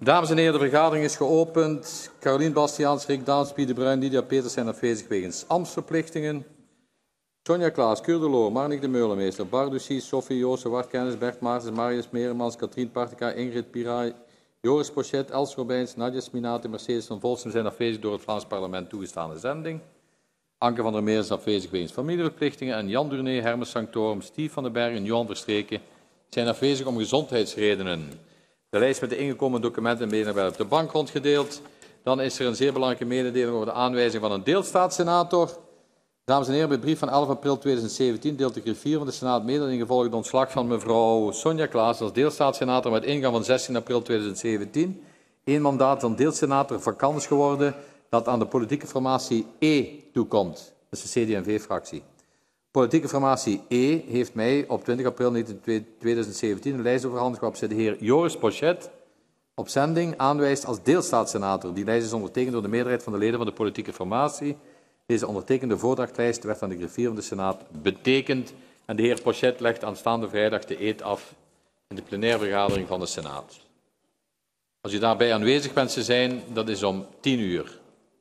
Dames en heren, de vergadering is geopend. Carolien Bastiaans, Rick Daans, Piet de Bruin, Lydia Peters zijn afwezig wegens ambtsverplichtingen. Sonja Klaas, Keur de Loor, Marnik de Meulemeester, Barducci, Sophie, Joosse, Wart Kennis, Bert Maartens, Marius Meeremans, Katrien Partica, Ingrid Piraai, Joris Pochet, Els Robijns, Nadja Sminati, Mercedes van Volsem zijn afwezig door het Vlaams parlement toegestane zending. Anke van der Meer is afwezig wegens familieverplichtingen en Jan Durné, Hermes Sanctorum, Stief van den Berg en Johan Verstreken zijn afwezig om gezondheidsredenen. De lijst met de ingekomen documenten en mededelingen werd op de bank rondgedeeld. Dan is er een zeer belangrijke mededeling over de aanwijzing van een deelstaatsenator. Dames en heren, bij brief van 11 april 2017 deelt de griffier van de Senaat mede in gevolg de ontslag van mevrouw Sonja Klaas als deelstaatsenator met ingang van 16 april 2017. Eén mandaat van deelsenator vakant is geworden dat aan de politieke formatie E toekomt. Dat is de CD&V-fractie. Politieke formatie E heeft mij op 20 april 2017 een lijst overhandigd waarop ze de heer Joris Pochet op zending aanwijst als deelstaatsenator. Die lijst is ondertekend door de meerderheid van de leden van de politieke formatie. Deze ondertekende voordrachtlijst werd aan de griffier van de Senaat betekend en de heer Pochet legt aanstaande vrijdag de eed af in de plenaire vergadering van de Senaat. Als u daarbij aanwezig wenst te zijn, dat is om 10 uur.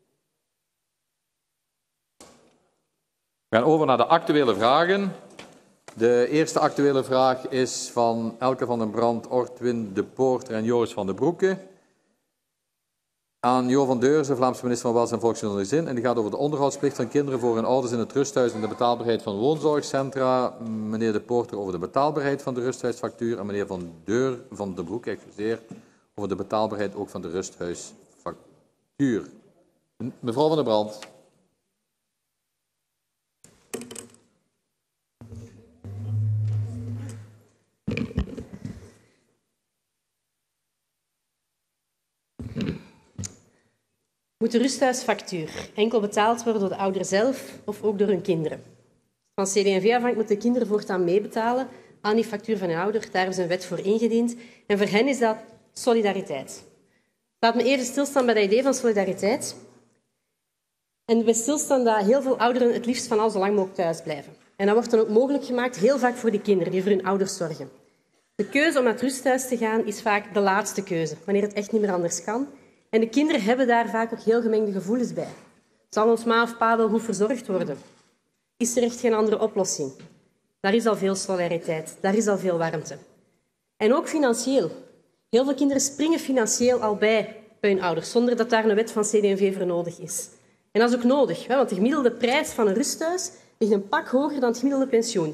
We gaan over naar de actuele vragen. De eerste actuele vraag is van Elke van den Brand, Ortwin de Poorter en Joris van den Broeke. Aan Jo van Deurzen, Vlaamse minister van Welzijn en Volksgezondheid Gezin. En die gaat over de onderhoudsplicht van kinderen voor hun ouders in het rusthuis en de betaalbaarheid van woonzorgcentra. Meneer de Poorter over de betaalbaarheid van de rusthuisfactuur. En meneer van den Broeke, over de betaalbaarheid ook van de rusthuisfactuur. Mevrouw van den Brand. Moet de rusthuisfactuur enkel betaald worden door de ouder zelf of ook door hun kinderen? Van CD&V afhangt moeten de kinderen voortaan meebetalen aan die factuur van hun ouder. Daar is een wet voor ingediend. En voor hen is dat solidariteit. Laat me eerst stilstaan bij dat idee van solidariteit. En bij stilstaan dat heel veel ouderen het liefst van al zo lang mogelijk thuis blijven. En dat wordt dan ook mogelijk gemaakt, heel vaak voor de kinderen die voor hun ouders zorgen. De keuze om naar het rusthuis te gaan is vaak de laatste keuze, wanneer het echt niet meer anders kan. En de kinderen hebben daar vaak ook heel gemengde gevoelens bij. Zal ons ma of pa wel goed verzorgd worden? Is er echt geen andere oplossing? Daar is al veel solidariteit, daar is al veel warmte. En ook financieel. Heel veel kinderen springen financieel al bij hun ouders, zonder dat daar een wet van CD&V voor nodig is. En dat is ook nodig, want de gemiddelde prijs van een rusthuis ligt een pak hoger dan het gemiddelde pensioen.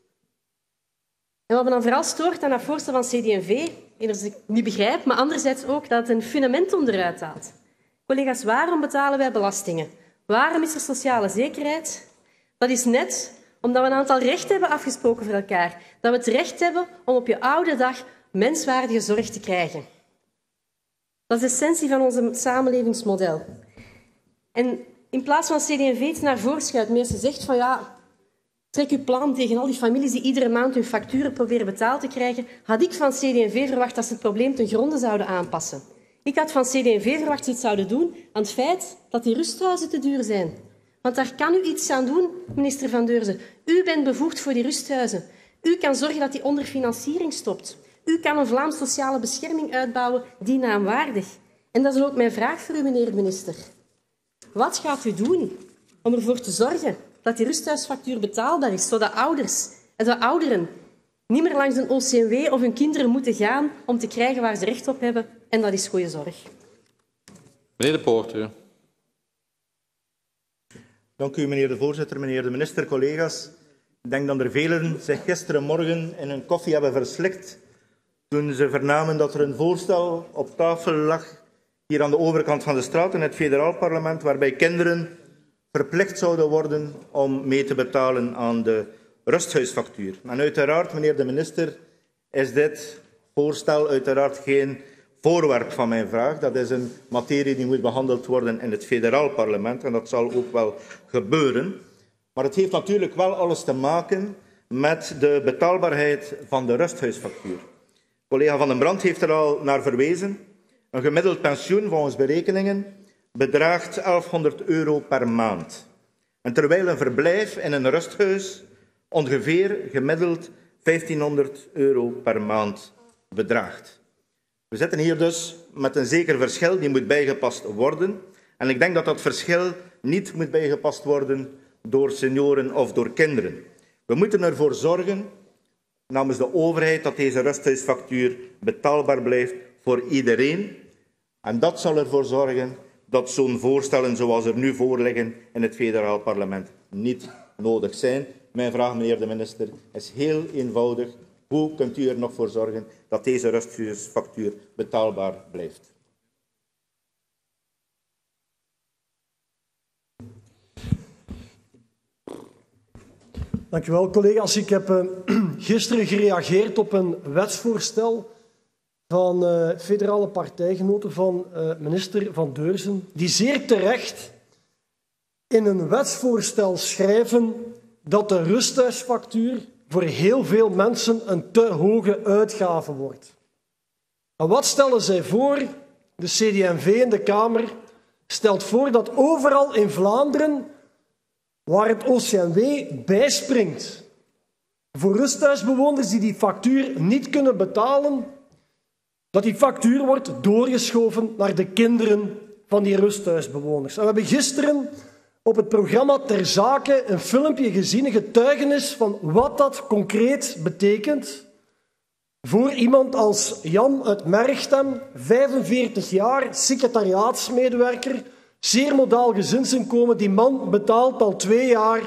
En wat me dan vooral stoort aan dat voorstel van CD&V, enerzijds ik niet begrijp, maar anderzijds ook dat het een fundamentum eruit haalt. Collega's, waarom betalen wij belastingen? Waarom is er sociale zekerheid? Dat is net omdat we een aantal rechten hebben afgesproken voor elkaar. Dat we het recht hebben om op je oude dag menswaardige zorg te krijgen. Dat is de essentie van ons samenlevingsmodel. En in plaats van CD&V iets naar voren schuift, mensen zegt van ja, trek uw plan tegen al die families die iedere maand hun facturen proberen betaald te krijgen, had ik van CD&V verwacht dat ze het probleem ten gronde zouden aanpassen. Ik had van CD&V verwacht dat ze iets zouden doen aan het feit dat die rusthuizen te duur zijn. Want daar kan u iets aan doen, minister Van Deurzen. U bent bevoegd voor die rusthuizen. U kan zorgen dat die onderfinanciering stopt. U kan een Vlaams sociale bescherming uitbouwen die naamwaardig. En dat is ook mijn vraag voor u, meneer de minister. Wat gaat u doen om ervoor te zorgen dat die rusthuisfactuur betaalbaar is, zodat ouderen niet meer langs een OCMW of hun kinderen moeten gaan om te krijgen waar ze recht op hebben, en dat is goede zorg. Meneer de Poorter. Dank u, meneer de voorzitter, meneer de minister, collega's. Ik denk dat er velen zich gisterenmorgen in hun koffie hebben verslikt toen ze vernamen dat er een voorstel op tafel lag hier aan de overkant van de straat in het federaal parlement, waarbij kinderen verplicht zouden worden om mee te betalen aan de rusthuisfactuur. En uiteraard, meneer de minister, is dit voorstel uiteraard geen voorwerp van mijn vraag. Dat is een materie die moet behandeld worden in het federaal parlement en dat zal ook wel gebeuren. Maar het heeft natuurlijk wel alles te maken met de betaalbaarheid van de rusthuisfactuur. Collega Van den Brand heeft er al naar verwezen. Een gemiddeld pensioen volgens berekeningen bedraagt €1100 per maand. En terwijl een verblijf in een rusthuis ongeveer gemiddeld €1500 per maand bedraagt. We zitten hier dus met een zeker verschil die moet bijgepast worden. En ik denk dat dat verschil niet moet bijgepast worden door senioren of door kinderen. We moeten ervoor zorgen, namens de overheid, dat deze rusthuisfactuur betaalbaar blijft voor iedereen. En dat zal ervoor zorgen dat zo'n voorstellen zoals er nu voorliggen in het federaal parlement niet nodig zijn. Mijn vraag, meneer de minister, is heel eenvoudig. Hoe kunt u er nog voor zorgen dat deze rusthuisfactuur betaalbaar blijft? Dank u wel, collega's. Ik heb gisteren gereageerd op een wetsvoorstel van federale partijgenoten van minister Van Deurzen, die zeer terecht in een wetsvoorstel schrijven dat de rusthuisfactuur voor heel veel mensen een te hoge uitgave wordt. En wat stellen zij voor? De CD&V in de Kamer stelt voor dat overal in Vlaanderen, waar het OCMW bijspringt, voor rusthuisbewoners die die factuur niet kunnen betalen, dat die factuur wordt doorgeschoven naar de kinderen van die rusthuisbewoners. En we hebben gisteren op het programma Ter Zake een filmpje gezien, een getuigenis van wat dat concreet betekent voor iemand als Jan uit Merchtem, 45 jaar, secretariaatsmedewerker, zeer modaal gezinsinkomen. Die man betaalt al 2 jaar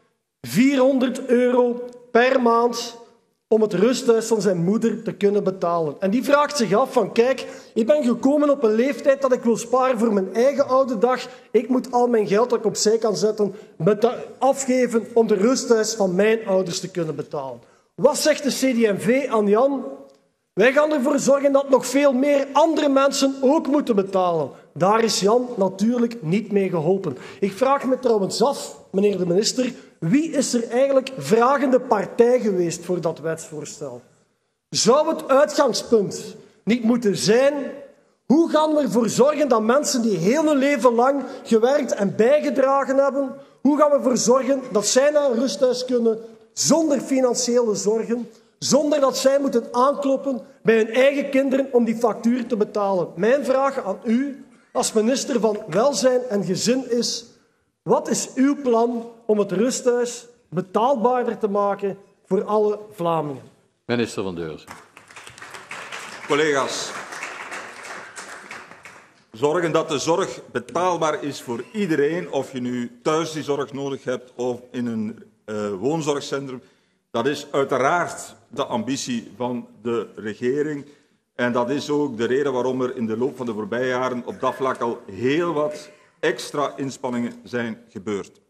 €400 per maand om het rusthuis van zijn moeder te kunnen betalen. En die vraagt zich af van, kijk, ik ben gekomen op een leeftijd dat ik wil sparen voor mijn eigen oude dag. Ik moet al mijn geld dat ik opzij kan zetten afgeven om de rusthuis van mijn ouders te kunnen betalen. Wat zegt de CD&V aan Jan? Wij gaan ervoor zorgen dat nog veel meer andere mensen ook moeten betalen. Daar is Jan natuurlijk niet mee geholpen. Ik vraag me trouwens af, meneer de minister, wie is er eigenlijk vragende partij geweest voor dat wetsvoorstel? Zou het uitgangspunt niet moeten zijn, hoe gaan we ervoor zorgen dat mensen die heel hun leven lang gewerkt en bijgedragen hebben, hoe gaan we ervoor zorgen dat zij naar een rusthuis kunnen zonder financiële zorgen, zonder dat zij moeten aankloppen bij hun eigen kinderen om die factuur te betalen? Mijn vraag aan u als minister van Welzijn en Gezin is, wat is uw plan om het rusthuis betaalbaarder te maken voor alle Vlamingen? Minister Van Deurzen. Collega's, zorgen dat de zorg betaalbaar is voor iedereen, of je nu thuis die zorg nodig hebt of in een woonzorgcentrum, dat is uiteraard de ambitie van de regering. En dat is ook de reden waarom er in de loop van de voorbije jaren op dat vlak al heel wat extra inspanningen zijn gebeurd.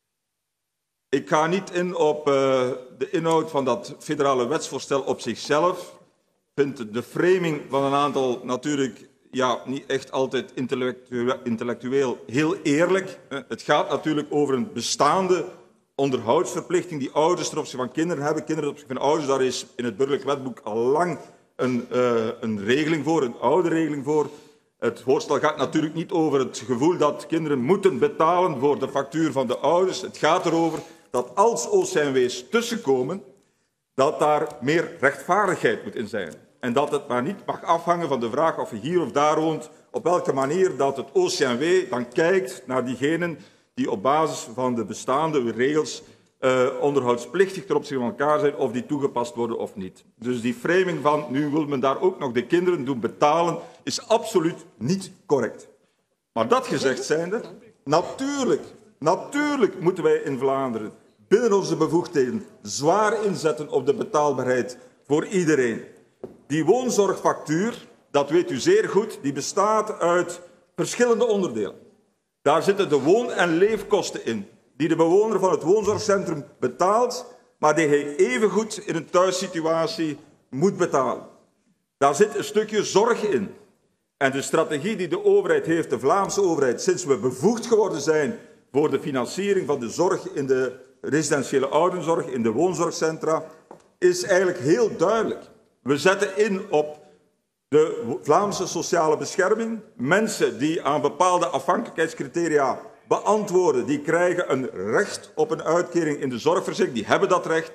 Ik ga niet in op de inhoud van dat federale wetsvoorstel op zichzelf. Ik vind de framing van een aantal natuurlijk niet echt altijd intellectueel heel eerlijk. Het gaat natuurlijk over een bestaande onderhoudsverplichting die ouders ten opzichte van kinderen hebben. Kinderen ten opzichte van ouders, daar is in het burgerlijk wetboek al lang een regeling voor, een oude regeling voor. Het voorstel gaat natuurlijk niet over het gevoel dat kinderen moeten betalen voor de factuur van de ouders. Het gaat erover dat als OCMW's tussenkomen, dat daar meer rechtvaardigheid moet in zijn. En dat het maar niet mag afhangen van de vraag of je hier of daar woont, op welke manier dat het OCMW dan kijkt naar diegenen die op basis van de bestaande regels onderhoudsplichtig ten opzichte van elkaar zijn, of die toegepast worden of niet. Dus die framing van nu wil men daar ook nog de kinderen doen betalen, is absoluut niet correct. Maar dat gezegd zijnde, natuurlijk moeten wij in Vlaanderen binnen onze bevoegdheden zwaar inzetten op de betaalbaarheid voor iedereen. Die woonzorgfactuur, dat weet u zeer goed, die bestaat uit verschillende onderdelen. Daar zitten de woon- en leefkosten in, die de bewoner van het woonzorgcentrum betaalt, maar die hij evengoed in een thuissituatie moet betalen. Daar zit een stukje zorg in. En de strategie die de overheid heeft, de Vlaamse overheid, sinds we bevoegd geworden zijn voor de financiering van de zorg in de residentiële ouderenzorg, in de woonzorgcentra, is eigenlijk heel duidelijk. We zetten in op de Vlaamse sociale bescherming. Mensen die aan bepaalde afhankelijkheidscriteria beantwoorden, die krijgen een recht op een uitkering in de zorgverzekering. Die hebben dat recht.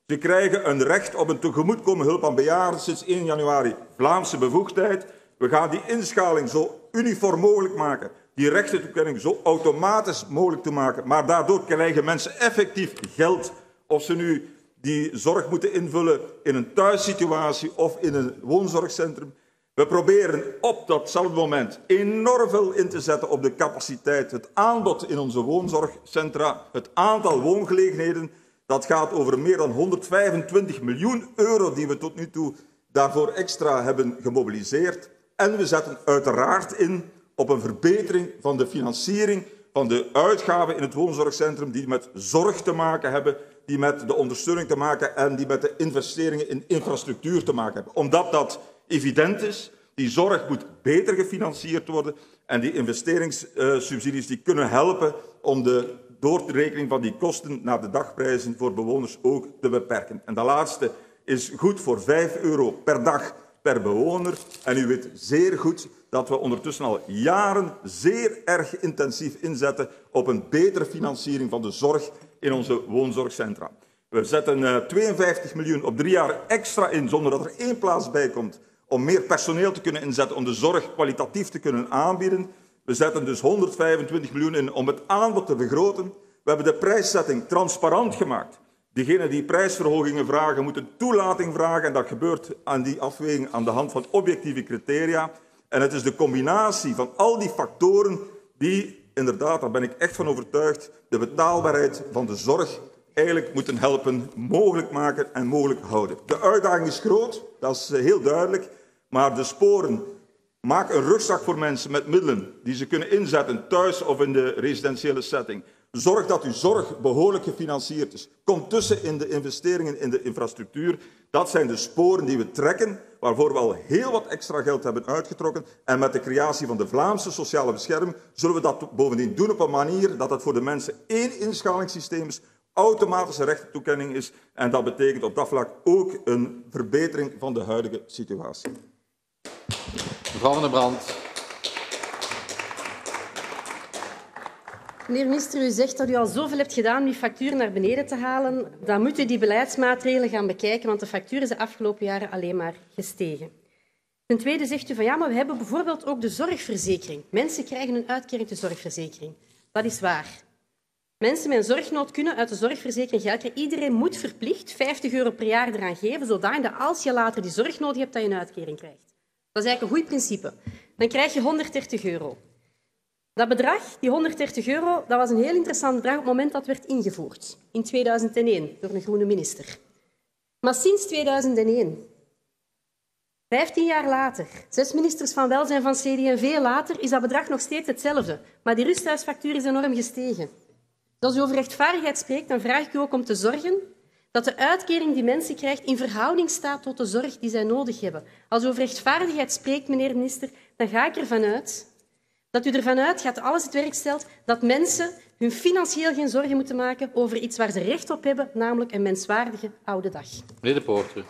Ze krijgen een recht op een tegemoetkomende hulp aan bejaarden sinds 1 januari Vlaamse bevoegdheid. We gaan die inschaling zo uniform mogelijk maken, die rechtentoekenning zo automatisch mogelijk te maken, maar daardoor krijgen mensen effectief geld of ze nu die zorg moeten invullen in een thuissituatie of in een woonzorgcentrum. We proberen op datzelfde moment enorm veel in te zetten op de capaciteit, het aanbod in onze woonzorgcentra, het aantal woongelegenheden. Dat gaat over meer dan 125 miljoen euro die we tot nu toe daarvoor extra hebben gemobiliseerd. En we zetten uiteraard in op een verbetering van de financiering van de uitgaven in het woonzorgcentrum die met zorg te maken hebben, die met de ondersteuning te maken en die met de investeringen in infrastructuur te maken hebben. Omdat dat evident is, die zorg moet beter gefinancierd worden en die investeringssubsidies die kunnen helpen om de doorrekening van die kosten naar de dagprijzen voor bewoners ook te beperken. En dat laatste is goed voor €5 per dag per bewoner. En u weet zeer goed dat we ondertussen al jaren zeer erg intensief inzetten op een betere financiering van de zorg in onze woonzorgcentra. We zetten 52 miljoen op 3 jaar extra in, zonder dat er 1 plaats bij komt, om meer personeel te kunnen inzetten, om de zorg kwalitatief te kunnen aanbieden. We zetten dus 125 miljoen in om het aanbod te vergroten. We hebben de prijszetting transparant gemaakt. Diegenen die prijsverhogingen vragen, moeten toelating vragen. En dat gebeurt aan die afweging aan de hand van objectieve criteria. En het is de combinatie van al die factoren die, inderdaad, daar ben ik echt van overtuigd, de betaalbaarheid van de zorg eigenlijk moeten helpen mogelijk maken en mogelijk houden. De uitdaging is groot, dat is heel duidelijk. Maar de sporen, maak een rugzak voor mensen met middelen die ze kunnen inzetten thuis of in de residentiële setting. Zorg dat uw zorg behoorlijk gefinancierd is. Kom tussen in de investeringen in de infrastructuur. Dat zijn de sporen die we trekken, waarvoor we al heel wat extra geld hebben uitgetrokken. En met de creatie van de Vlaamse sociale bescherming zullen we dat bovendien doen op een manier dat het voor de mensen 1 inschalingssysteem is, automatische rechtentoekenning is. En dat betekent op dat vlak ook een verbetering van de huidige situatie. Mevrouw Van den Brandt. Meneer minister, u zegt dat u al zoveel hebt gedaan om die factuur naar beneden te halen. Dan moet u die beleidsmaatregelen gaan bekijken, want de factuur is de afgelopen jaren alleen maar gestegen. Ten tweede zegt u van ja, maar we hebben bijvoorbeeld ook de zorgverzekering. Mensen krijgen een uitkering uit de zorgverzekering. Dat is waar. Mensen met een zorgnood kunnen uit de zorgverzekering geld krijgen. Iedereen moet verplicht €50 per jaar eraan geven, zodanig dat als je later die zorg nodig hebt, dat je een uitkering krijgt. Dat is eigenlijk een goed principe. Dan krijg je €130. Dat bedrag, die €130, dat was een heel interessant bedrag op het moment dat werd ingevoerd. In 2001, door een groene minister. Maar sinds 2001, 15 jaar later, 6 ministers van Welzijn van CD&V later, is dat bedrag nog steeds hetzelfde. Maar die rusthuisfactuur is enorm gestegen. Dus als u over rechtvaardigheid spreekt, dan vraag ik u ook om te zorgen dat de uitkering die mensen krijgen in verhouding staat tot de zorg die zij nodig hebben. Als u over rechtvaardigheid spreekt, meneer minister, dan ga ik ervan uit dat u ervan uitgaat, alles het werk stelt, dat mensen hun financieel geen zorgen moeten maken over iets waar ze recht op hebben, namelijk een menswaardige oude dag. Meneer De Poorter.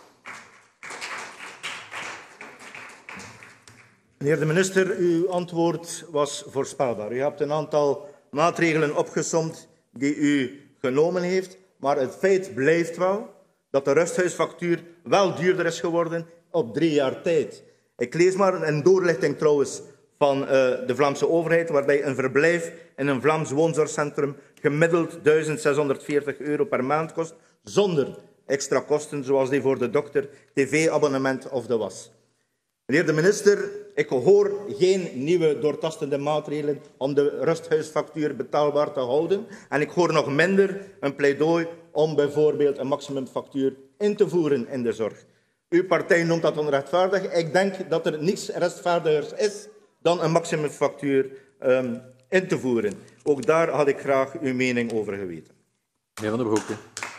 Meneer de minister, uw antwoord was voorspelbaar. U hebt een aantal maatregelen opgesomd die u genomen heeft, maar het feit blijft wel dat de rusthuisfactuur wel duurder is geworden op 3 jaar tijd. Ik lees maar een doorlichting trouwens van de Vlaamse overheid, waarbij een verblijf in een Vlaams woonzorgcentrum gemiddeld €1.640 per maand kost, zonder extra kosten zoals die voor de dokter, tv-abonnement of de was. Meneer de minister, ik hoor geen nieuwe doortastende maatregelen om de rusthuisfactuur betaalbaar te houden. En ik hoor nog minder een pleidooi om bijvoorbeeld een maximumfactuur in te voeren in de zorg. Uw partij noemt dat onrechtvaardig. Ik denk dat er niets rechtvaardigers is dan een maximumfactuur in te voeren. Ook daar had ik graag uw mening over geweten. Meneer Van den Broeke.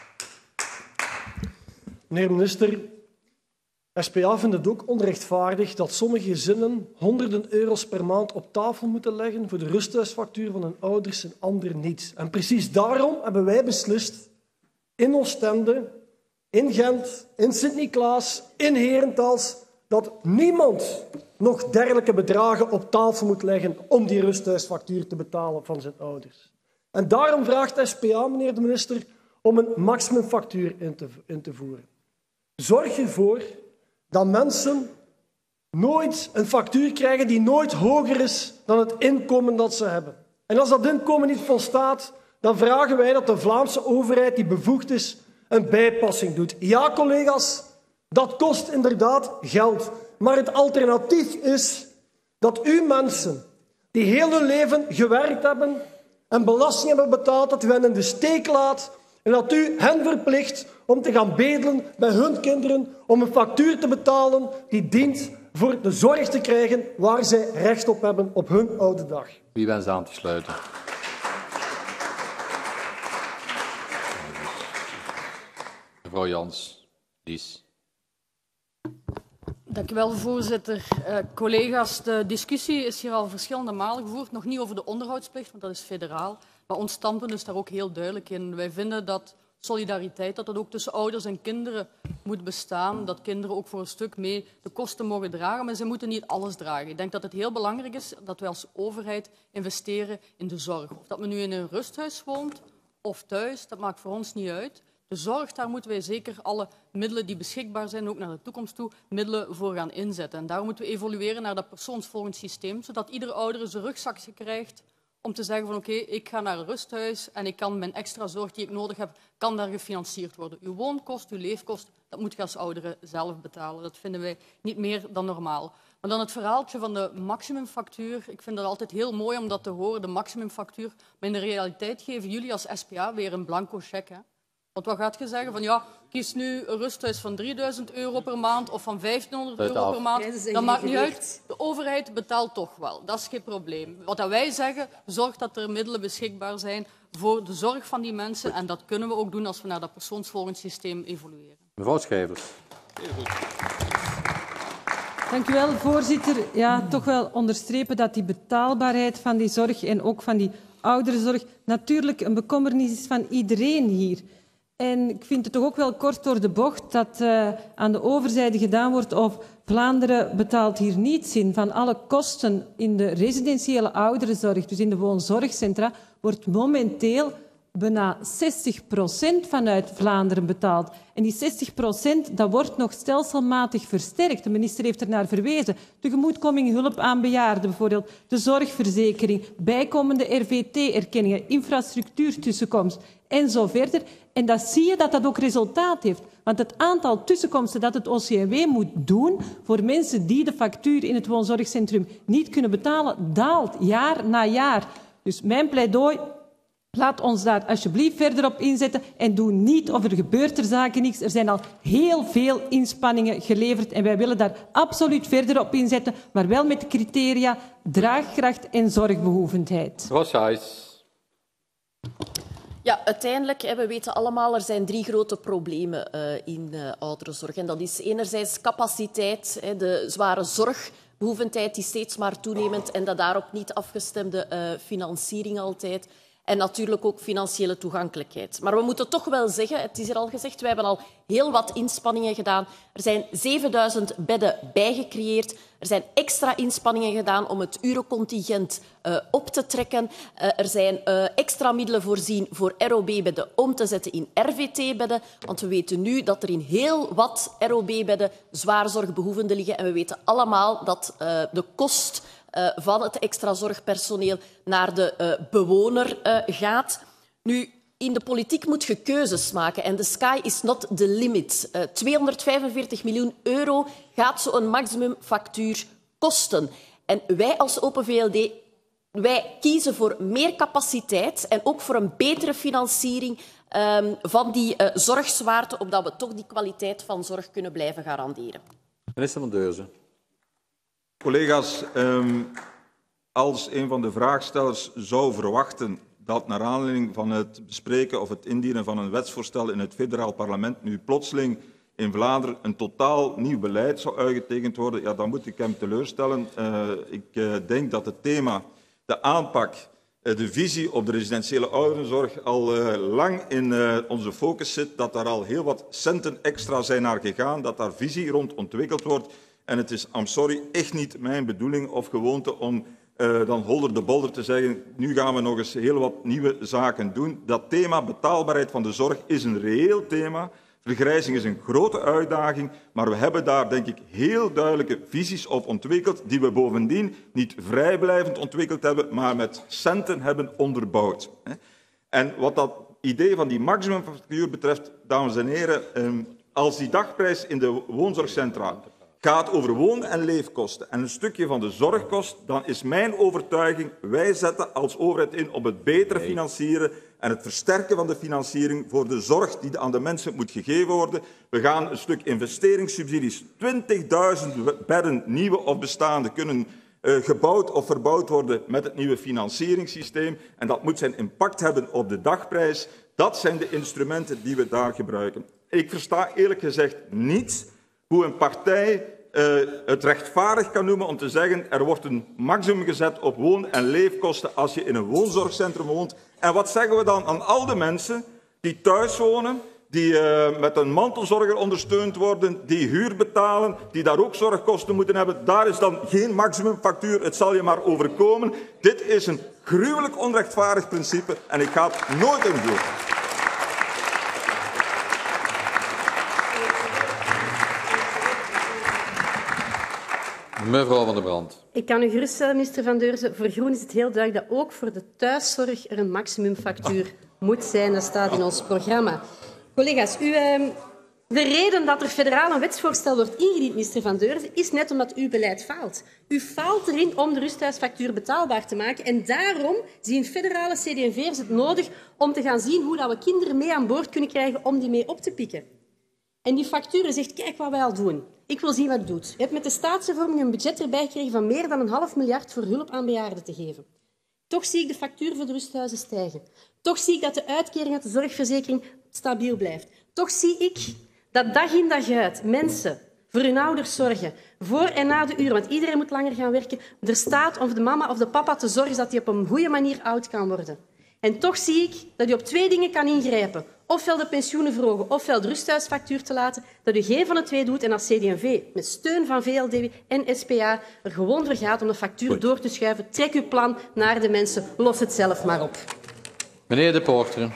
Meneer minister, SPA vindt het ook onrechtvaardig dat sommige gezinnen honderden euro's per maand op tafel moeten leggen voor de rusthuisfactuur van hun ouders en anderen niet. En precies daarom hebben wij beslist in Oostende, in Gent, in Sint-Niklaas, in Herentals, dat niemand nog dergelijke bedragen op tafel moet leggen om die rusthuisfactuur te betalen van zijn ouders. En daarom vraagt SPA, meneer de minister, om een maximumfactuur in te voeren. Zorg ervoor dat mensen nooit een factuur krijgen die nooit hoger is dan het inkomen dat ze hebben. En als dat inkomen niet volstaat, dan vragen wij dat de Vlaamse overheid die bevoegd is een bijpassing doet. Ja, collega's, dat kost inderdaad geld. Maar het alternatief is dat u mensen die heel hun leven gewerkt hebben en belasting hebben betaald, dat u hen in de steek laat en dat u hen verplicht om te gaan bedelen bij hun kinderen om een factuur te betalen die dient voor de zorg te krijgen waar zij recht op hebben op hun oude dag. Wie wenst aan te sluiten? Mevrouw Jans, Lies. Dank u wel, voorzitter. Collega's, de discussie is hier al verschillende malen gevoerd. Nog niet over de onderhoudsplicht, want dat is federaal. Maar ons standpunt is daar ook heel duidelijk in. Wij vinden dat solidariteit, dat ook tussen ouders en kinderen moet bestaan. Dat kinderen ook voor een stuk mee de kosten mogen dragen, maar ze moeten niet alles dragen. Ik denk dat het heel belangrijk is dat wij als overheid investeren in de zorg. Of dat men nu in een rusthuis woont of thuis, dat maakt voor ons niet uit. De zorg, daar moeten wij zeker alle middelen die beschikbaar zijn, ook naar de toekomst toe, middelen voor gaan inzetten. En daarom moeten we evolueren naar dat persoonsvolgend systeem, zodat iedere ouder zijn rugzakje krijgt om te zeggen van oké, ik ga naar een rusthuis en ik kan mijn extra zorg die ik nodig heb, kan daar gefinancierd worden. Uw woonkost, uw leefkost, dat moet je als ouderen zelf betalen. Dat vinden wij niet meer dan normaal. Maar dan het verhaaltje van de maximumfactuur. Ik vind dat altijd heel mooi om dat te horen, de maximumfactuur. Maar in de realiteit geven jullie als SPA weer een blanco cheque. Want wat gaat je zeggen? Van ja, kies nu een rusthuis van €3.000 per maand of van €1.500 per maand. Dat maakt niet uit. De overheid betaalt toch wel. Dat is geen probleem. Wat wij zeggen, zorg dat er middelen beschikbaar zijn voor de zorg van die mensen. En dat kunnen we ook doen als we naar dat persoonsvolgend systeem evolueren. Mevrouw Schijvers. Dank u wel, voorzitter. Ja, toch wel onderstrepen dat die betaalbaarheid van die zorg en ook van die ouderenzorg natuurlijk een bekommernis is van iedereen hier. En ik vind het toch ook wel kort door de bocht dat aan de overzijde gedaan wordt of Vlaanderen betaalt hier niets in. Van alle kosten in de residentiële ouderenzorg, dus in de woonzorgcentra, wordt momenteel bijna 60% vanuit Vlaanderen betaald. En die 60% dat wordt nog stelselmatig versterkt. De minister heeft er naar verwezen. Tegemoetkoming, hulp aan bejaarden bijvoorbeeld, de zorgverzekering, bijkomende RVT-erkenningen, infrastructuurtussenkomst en zo verder. En dat zie je dat dat ook resultaat heeft. Want het aantal tussenkomsten dat het OCMW moet doen voor mensen die de factuur in het woonzorgcentrum niet kunnen betalen, daalt jaar na jaar. Dus mijn pleidooi, laat ons daar alsjeblieft verder op inzetten en doe niet of er gebeurt er zaken niks. Er zijn al heel veel inspanningen geleverd en wij willen daar absoluut verder op inzetten, maar wel met de criteria draagkracht en zorgbehoevendheid. Mevrouw Schaijs. Ja, uiteindelijk, we weten allemaal, er zijn 3 grote problemen in ouderenzorg. En dat is enerzijds capaciteit, de zware zorgbehoevendheid die steeds maar toenemend en de daarop niet afgestemde financiering altijd. En natuurlijk ook financiële toegankelijkheid. Maar we moeten toch wel zeggen, het is hier al gezegd, wij hebben al heel wat inspanningen gedaan. Er zijn 7000 bedden bijgecreëerd. Er zijn extra inspanningen gedaan om het urencontingent op te trekken. Er zijn extra middelen voorzien voor ROB-bedden om te zetten in RVT-bedden. Want we weten nu dat er in heel wat ROB-bedden zwaar zorgbehoevenden liggen. En we weten allemaal dat de kost van het extra zorgpersoneel naar de bewoner gaat. Nu, in de politiek moet je keuzes maken en the sky is not the limit. €245 miljoen gaat zo'n maximumfactuur kosten. En wij als Open VLD wij kiezen voor meer capaciteit en ook voor een betere financiering van die zorgzwaarte, opdat we toch die kwaliteit van zorg kunnen blijven garanderen. Minister van Deurzen. Collega's, als een van de vraagstellers zou verwachten dat naar aanleiding van het bespreken of het indienen van een wetsvoorstel in het federaal parlement nu plotseling in Vlaanderen een totaal nieuw beleid zou uitgetekend worden, ja, dan moet ik hem teleurstellen. Ik denk dat het thema, de aanpak, de visie op de residentiële ouderenzorg al lang in onze focus zit, dat daar al heel wat centen extra zijn naar gegaan, dat daar visie rond ontwikkeld wordt. En het is, I'm sorry, echt niet mijn bedoeling of gewoonte om dan holder de bolder te zeggen, nu gaan we nog eens heel wat nieuwe zaken doen. Dat thema betaalbaarheid van de zorg is een reëel thema. Vergrijzing is een grote uitdaging, maar we hebben daar, denk ik, heel duidelijke visies op ontwikkeld, die we bovendien niet vrijblijvend ontwikkeld hebben, maar met centen hebben onderbouwd. En wat dat idee van die maximumfactuur betreft, dames en heren, als die dagprijs in de woonzorgcentra gaat over woon- en leefkosten en een stukje van de zorgkost, dan is mijn overtuiging, wij zetten als overheid in op het beter financieren en het versterken van de financiering voor de zorg die aan de mensen moet gegeven worden. We gaan een stuk investeringssubsidies, 20.000 bedden, nieuwe of bestaande, kunnen gebouwd of verbouwd worden met het nieuwe financieringssysteem. En dat moet zijn impact hebben op de dagprijs. Dat zijn de instrumenten die we daar gebruiken. Ik versta eerlijk gezegd niet hoe een partij het rechtvaardig kan noemen om te zeggen er wordt een maximum gezet op woon- en leefkosten als je in een woonzorgcentrum woont. En wat zeggen we dan aan al de mensen die thuis wonen, die met een mantelzorger ondersteund worden, die huur betalen, die daar ook zorgkosten moeten hebben? Daar is dan geen maximumfactuur, het zal je maar overkomen. Dit is een gruwelijk onrechtvaardig principe en ik ga het nooit invoeren. Mevrouw Van der Brandt. Ik kan u geruststellen, minister Van Deurzen, voor Groen is het heel duidelijk dat ook voor de thuiszorg er een maximumfactuur moet zijn. Dat staat in ons programma. Collega's, de reden dat er federaal een wetsvoorstel wordt ingediend, minister Van Deurzen, is net omdat uw beleid faalt. U faalt erin om de rusthuisfactuur betaalbaar te maken. En daarom zien federale CD&V'ers het nodig om te gaan zien hoe we kinderen mee aan boord kunnen krijgen om die mee op te pikken. En die facturen zegt, kijk wat wij al doen. Ik wil zien wat het doet. Je hebt met de staatshervorming een budget erbij gekregen van meer dan 500 miljoen voor hulp aan bejaarden te geven. Toch zie ik de factuur voor de rusthuizen stijgen. Toch zie ik dat de uitkering uit de zorgverzekering stabiel blijft. Toch zie ik dat dag in dag uit mensen voor hun ouders zorgen, voor en na de uren, want iedereen moet langer gaan werken. Er staat om de mama of de papa te zorgen dat hij op een goede manier oud kan worden. En toch zie ik dat u op 2 dingen kan ingrijpen. Ofwel de pensioenen verhogen, ofwel de rusthuisfactuur te laten. Dat u geen van de 2 doet en als CD&V met steun van VLD en SPA er gewoon voor gaat om de factuur door te schuiven. Trek uw plan naar de mensen. Los het zelf maar op. Meneer De Poorter.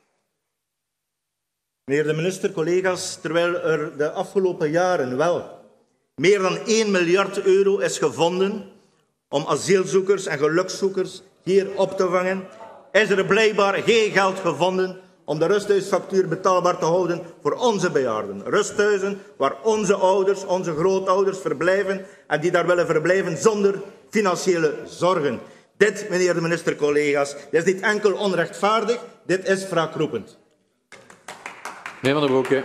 Meneer de minister, collega's, terwijl er de afgelopen jaren wel meer dan 1 miljard euro is gevonden om asielzoekers en gelukszoekers hier op te vangen, is er blijkbaar geen geld gevonden om de rusthuisfactuur betaalbaar te houden voor onze bejaarden. Rusthuizen waar onze ouders, onze grootouders verblijven en die daar willen verblijven zonder financiële zorgen. Dit, meneer de minister, collega's, is niet enkel onrechtvaardig, dit is wraakroepend. Meneer Van der Broeke.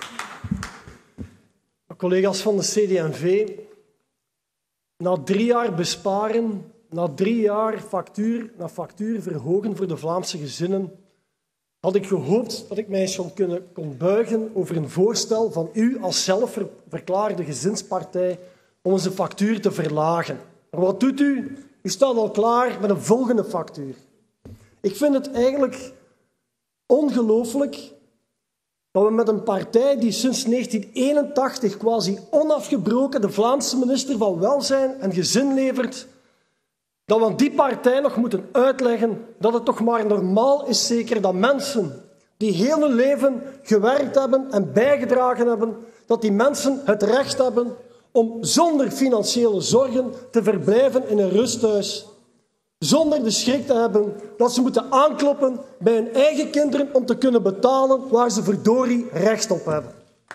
Collega's van de CD&V, na 3 jaar besparen, na 3 jaar factuur na factuur verhogen voor de Vlaamse gezinnen, had ik gehoopt dat ik mij kon buigen over een voorstel van u als zelfverklaarde gezinspartij om onze factuur te verlagen. Maar wat doet u? U staat al klaar met een volgende factuur. Ik vind het eigenlijk ongelooflijk dat we met een partij die sinds 1981 quasi onafgebroken de Vlaamse minister van Welzijn en Gezin levert, dat we aan die partij nog moeten uitleggen dat het toch maar normaal is zeker dat mensen die heel hun leven gewerkt hebben en bijgedragen hebben, dat die mensen het recht hebben om zonder financiële zorgen te verblijven in een rusthuis. Zonder de schrik te hebben dat ze moeten aankloppen bij hun eigen kinderen om te kunnen betalen waar ze verdorie recht op hebben.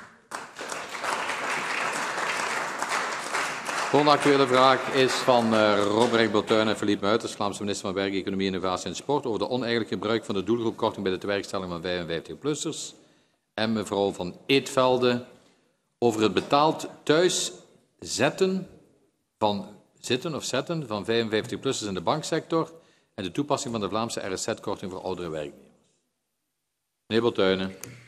De volgende actuele vraag is van Robrecht Bottuin en Philippe Muiters, Vlaamse minister van Werk, Economie, Innovatie en Sport, over de oneigenlijk gebruik van de doelgroepkorting bij de tewerkstelling van 55-plussers. En mevrouw Van Eetvelde over het betaald thuiszetten van 55-plussers in de banksector en de toepassing van de Vlaamse RSZ-korting voor oudere werknemers. Meneer Bottuin.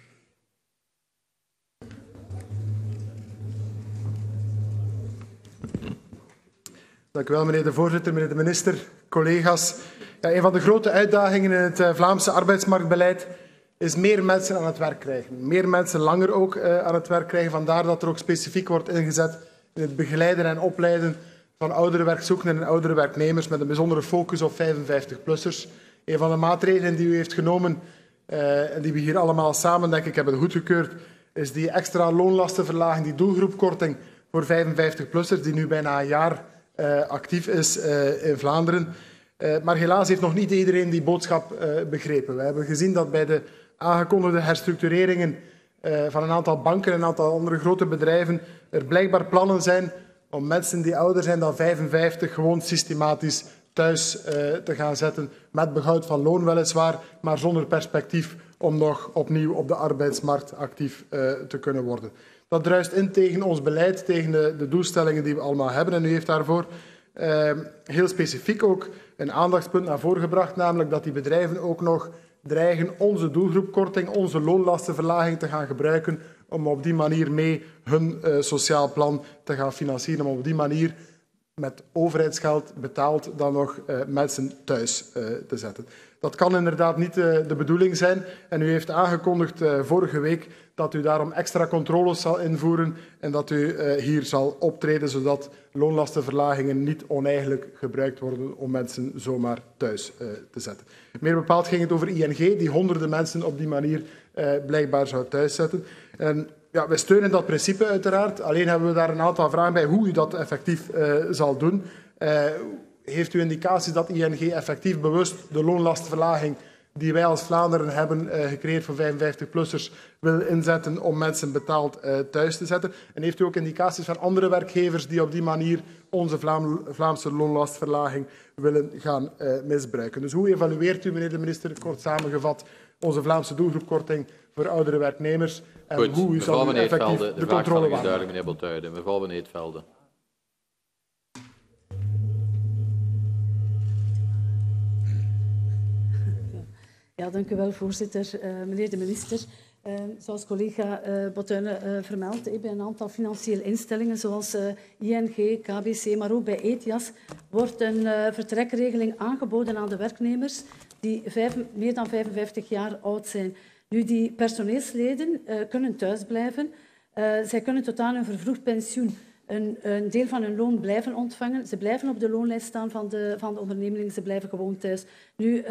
Dank u wel, meneer de voorzitter, meneer de minister, collega's. Ja, een van de grote uitdagingen in het Vlaamse arbeidsmarktbeleid is meer mensen aan het werk krijgen. Meer mensen langer ook aan het werk krijgen. Vandaar dat er ook specifiek wordt ingezet in het begeleiden en opleiden van oudere werkzoekenden en oudere werknemers met een bijzondere focus op 55-plussers. Een van de maatregelen die u heeft genomen en die we hier allemaal samen, denk ik, hebben goedgekeurd, is die extra loonlastenverlaging, die doelgroepkorting voor 55-plussers, die nu bijna een jaar actief is in Vlaanderen. Maar helaas heeft nog niet iedereen die boodschap begrepen. We hebben gezien dat bij de aangekondigde herstructureringen van een aantal banken en een aantal andere grote bedrijven er blijkbaar plannen zijn om mensen die ouder zijn dan 55 gewoon systematisch thuis te gaan zetten, met behoud van loon weliswaar, maar zonder perspectief om nog opnieuw op de arbeidsmarkt actief te kunnen worden. Dat druist in tegen ons beleid, tegen de doelstellingen die we allemaal hebben. En u heeft daarvoor heel specifiek ook een aandachtspunt naar voren gebracht, namelijk dat die bedrijven ook nog dreigen onze doelgroepkorting, onze loonlastenverlaging te gaan gebruiken om op die manier mee hun sociaal plan te gaan financieren, om op die manier met overheidsgeld betaald dan nog mensen thuis te zetten. Dat kan inderdaad niet de bedoeling zijn. En u heeft aangekondigd vorige week dat u daarom extra controles zal invoeren en dat u hier zal optreden, zodat loonlastenverlagingen niet oneigenlijk gebruikt worden om mensen zomaar thuis te zetten. Meer bepaald ging het over ING, die honderden mensen op die manier blijkbaar zou thuiszetten. En ja, wij steunen dat principe uiteraard. Alleen hebben we daar een aantal vragen bij hoe u dat effectief zal doen. Heeft u indicaties dat ING effectief bewust de loonlastverlaging die wij als Vlaanderen hebben gecreëerd voor 55-plussers wil inzetten om mensen betaald thuis te zetten? En heeft u ook indicaties van andere werkgevers die op die manier onze Vlaamse loonlastverlaging willen gaan misbruiken? Dus hoe evalueert u, meneer de minister, kort samengevat, onze Vlaamse doelgroepkorting voor oudere werknemers? En goed, hoe zal u effectief de controle waarnemen? Duidelijk, meneer Boltuijden. Mevrouw Van Eetvelde. Ja, dank u wel, voorzitter. Meneer de minister, zoals collega Bottuijne vermeldt, bij een aantal financiële instellingen zoals ING, KBC, maar ook bij ETIAS wordt een vertrekregeling aangeboden aan de werknemers die meer dan 55 jaar oud zijn. Nu, die personeelsleden kunnen thuisblijven. Zij kunnen tot aan hun vervroegd pensioen een deel van hun loon blijven ontvangen. Ze blijven op de loonlijst staan van de onderneming. Ze blijven gewoon thuis. Nu,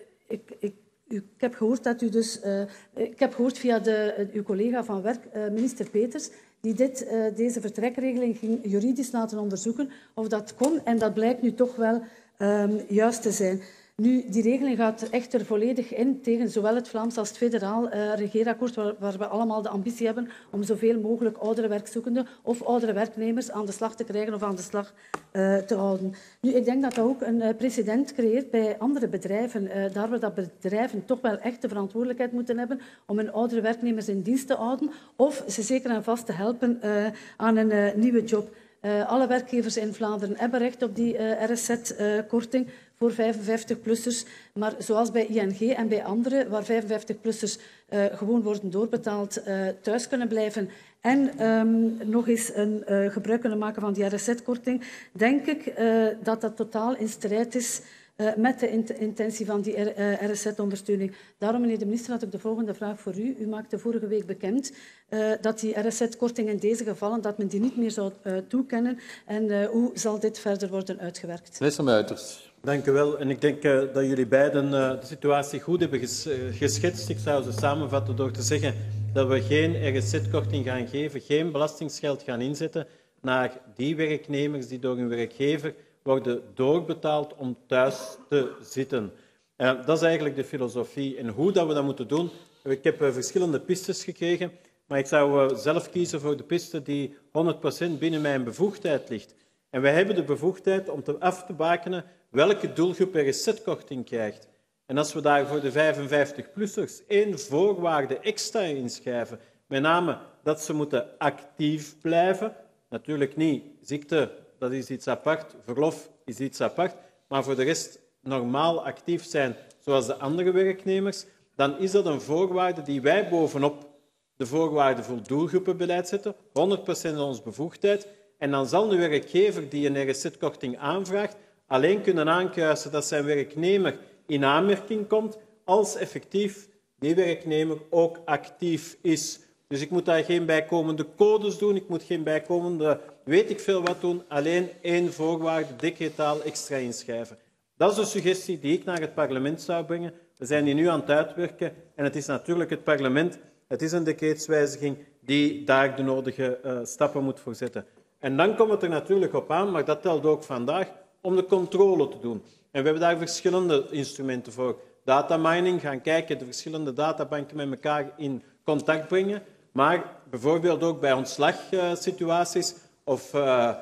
ik heb gehoord dat u dus... ik heb gehoord via uw collega van werk, minister Peters, die deze vertrekregeling ging juridisch laten onderzoeken of dat kon. En dat blijkt nu toch wel juist te zijn. Nu, die regeling gaat echter volledig in tegen zowel het Vlaams als het federaal regeerakkoord, waar we allemaal de ambitie hebben om zoveel mogelijk oudere werkzoekenden of oudere werknemers aan de slag te krijgen of aan de slag te houden. Nu, ik denk dat dat ook een precedent creëert bij andere bedrijven, daar waar dat bedrijven toch wel echt de verantwoordelijkheid moeten hebben om hun oudere werknemers in dienst te houden of ze zeker en vast te helpen aan een nieuwe job. Alle werkgevers in Vlaanderen hebben recht op die RSZ-korting voor 55-plussers. Maar zoals bij ING en bij anderen, waar 55-plussers gewoon worden doorbetaald, thuis kunnen blijven en nog eens gebruik kunnen maken van die RSZ-korting, denk ik dat dat totaal in strijd is met de intentie van die RSZ-ondersteuning. Daarom, meneer de minister, had ik de volgende vraag voor u. U maakte vorige week bekend dat die RSZ-korting in deze gevallen dat men die niet meer zou toekennen. En hoe zal dit verder worden uitgewerkt? Minister Muiters. Dank u wel. En ik denk dat jullie beiden de situatie goed hebben geschetst. Ik zou ze samenvatten door te zeggen dat we geen RSZ-korting gaan geven, geen belastingsgeld gaan inzetten naar die werknemers die door hun werkgever worden doorbetaald om thuis te zitten. Dat is eigenlijk de filosofie. En hoe dat we dat moeten doen, ik heb verschillende pistes gekregen, maar ik zou zelf kiezen voor de piste die 100% binnen mijn bevoegdheid ligt. En wij hebben de bevoegdheid om af te bakenen welke doelgroep RSZ-korting krijgt. En als we daar voor de 55-plussers 1 voorwaarde extra inschrijven, met name dat ze moeten actief blijven, natuurlijk niet ziekte, dat is iets apart, verlof is iets apart, maar voor de rest normaal actief zijn zoals de andere werknemers, dan is dat een voorwaarde die wij bovenop de voorwaarden voor doelgroepenbeleid zetten, 100% in onze bevoegdheid. En dan zal de werkgever die een RSZ-korting aanvraagt alleen kunnen aankruisen dat zijn werknemer in aanmerking komt als effectief die werknemer ook actief is. Dus ik moet daar geen bijkomende codes doen, ik moet geen bijkomende weet ik veel wat doen, alleen 1 voorwaarde decretaal extra inschrijven. Dat is de suggestie die ik naar het parlement zou brengen. We zijn die nu aan het uitwerken en het is natuurlijk het parlement, het is een decreetswijziging die daar de nodige stappen moet voor zetten. En dan komt het er natuurlijk op aan, maar dat telt ook vandaag, om de controle te doen. En we hebben daar verschillende instrumenten voor. Datamining, gaan kijken, de verschillende databanken met elkaar in contact brengen. Maar bijvoorbeeld ook bij ontslagsituaties of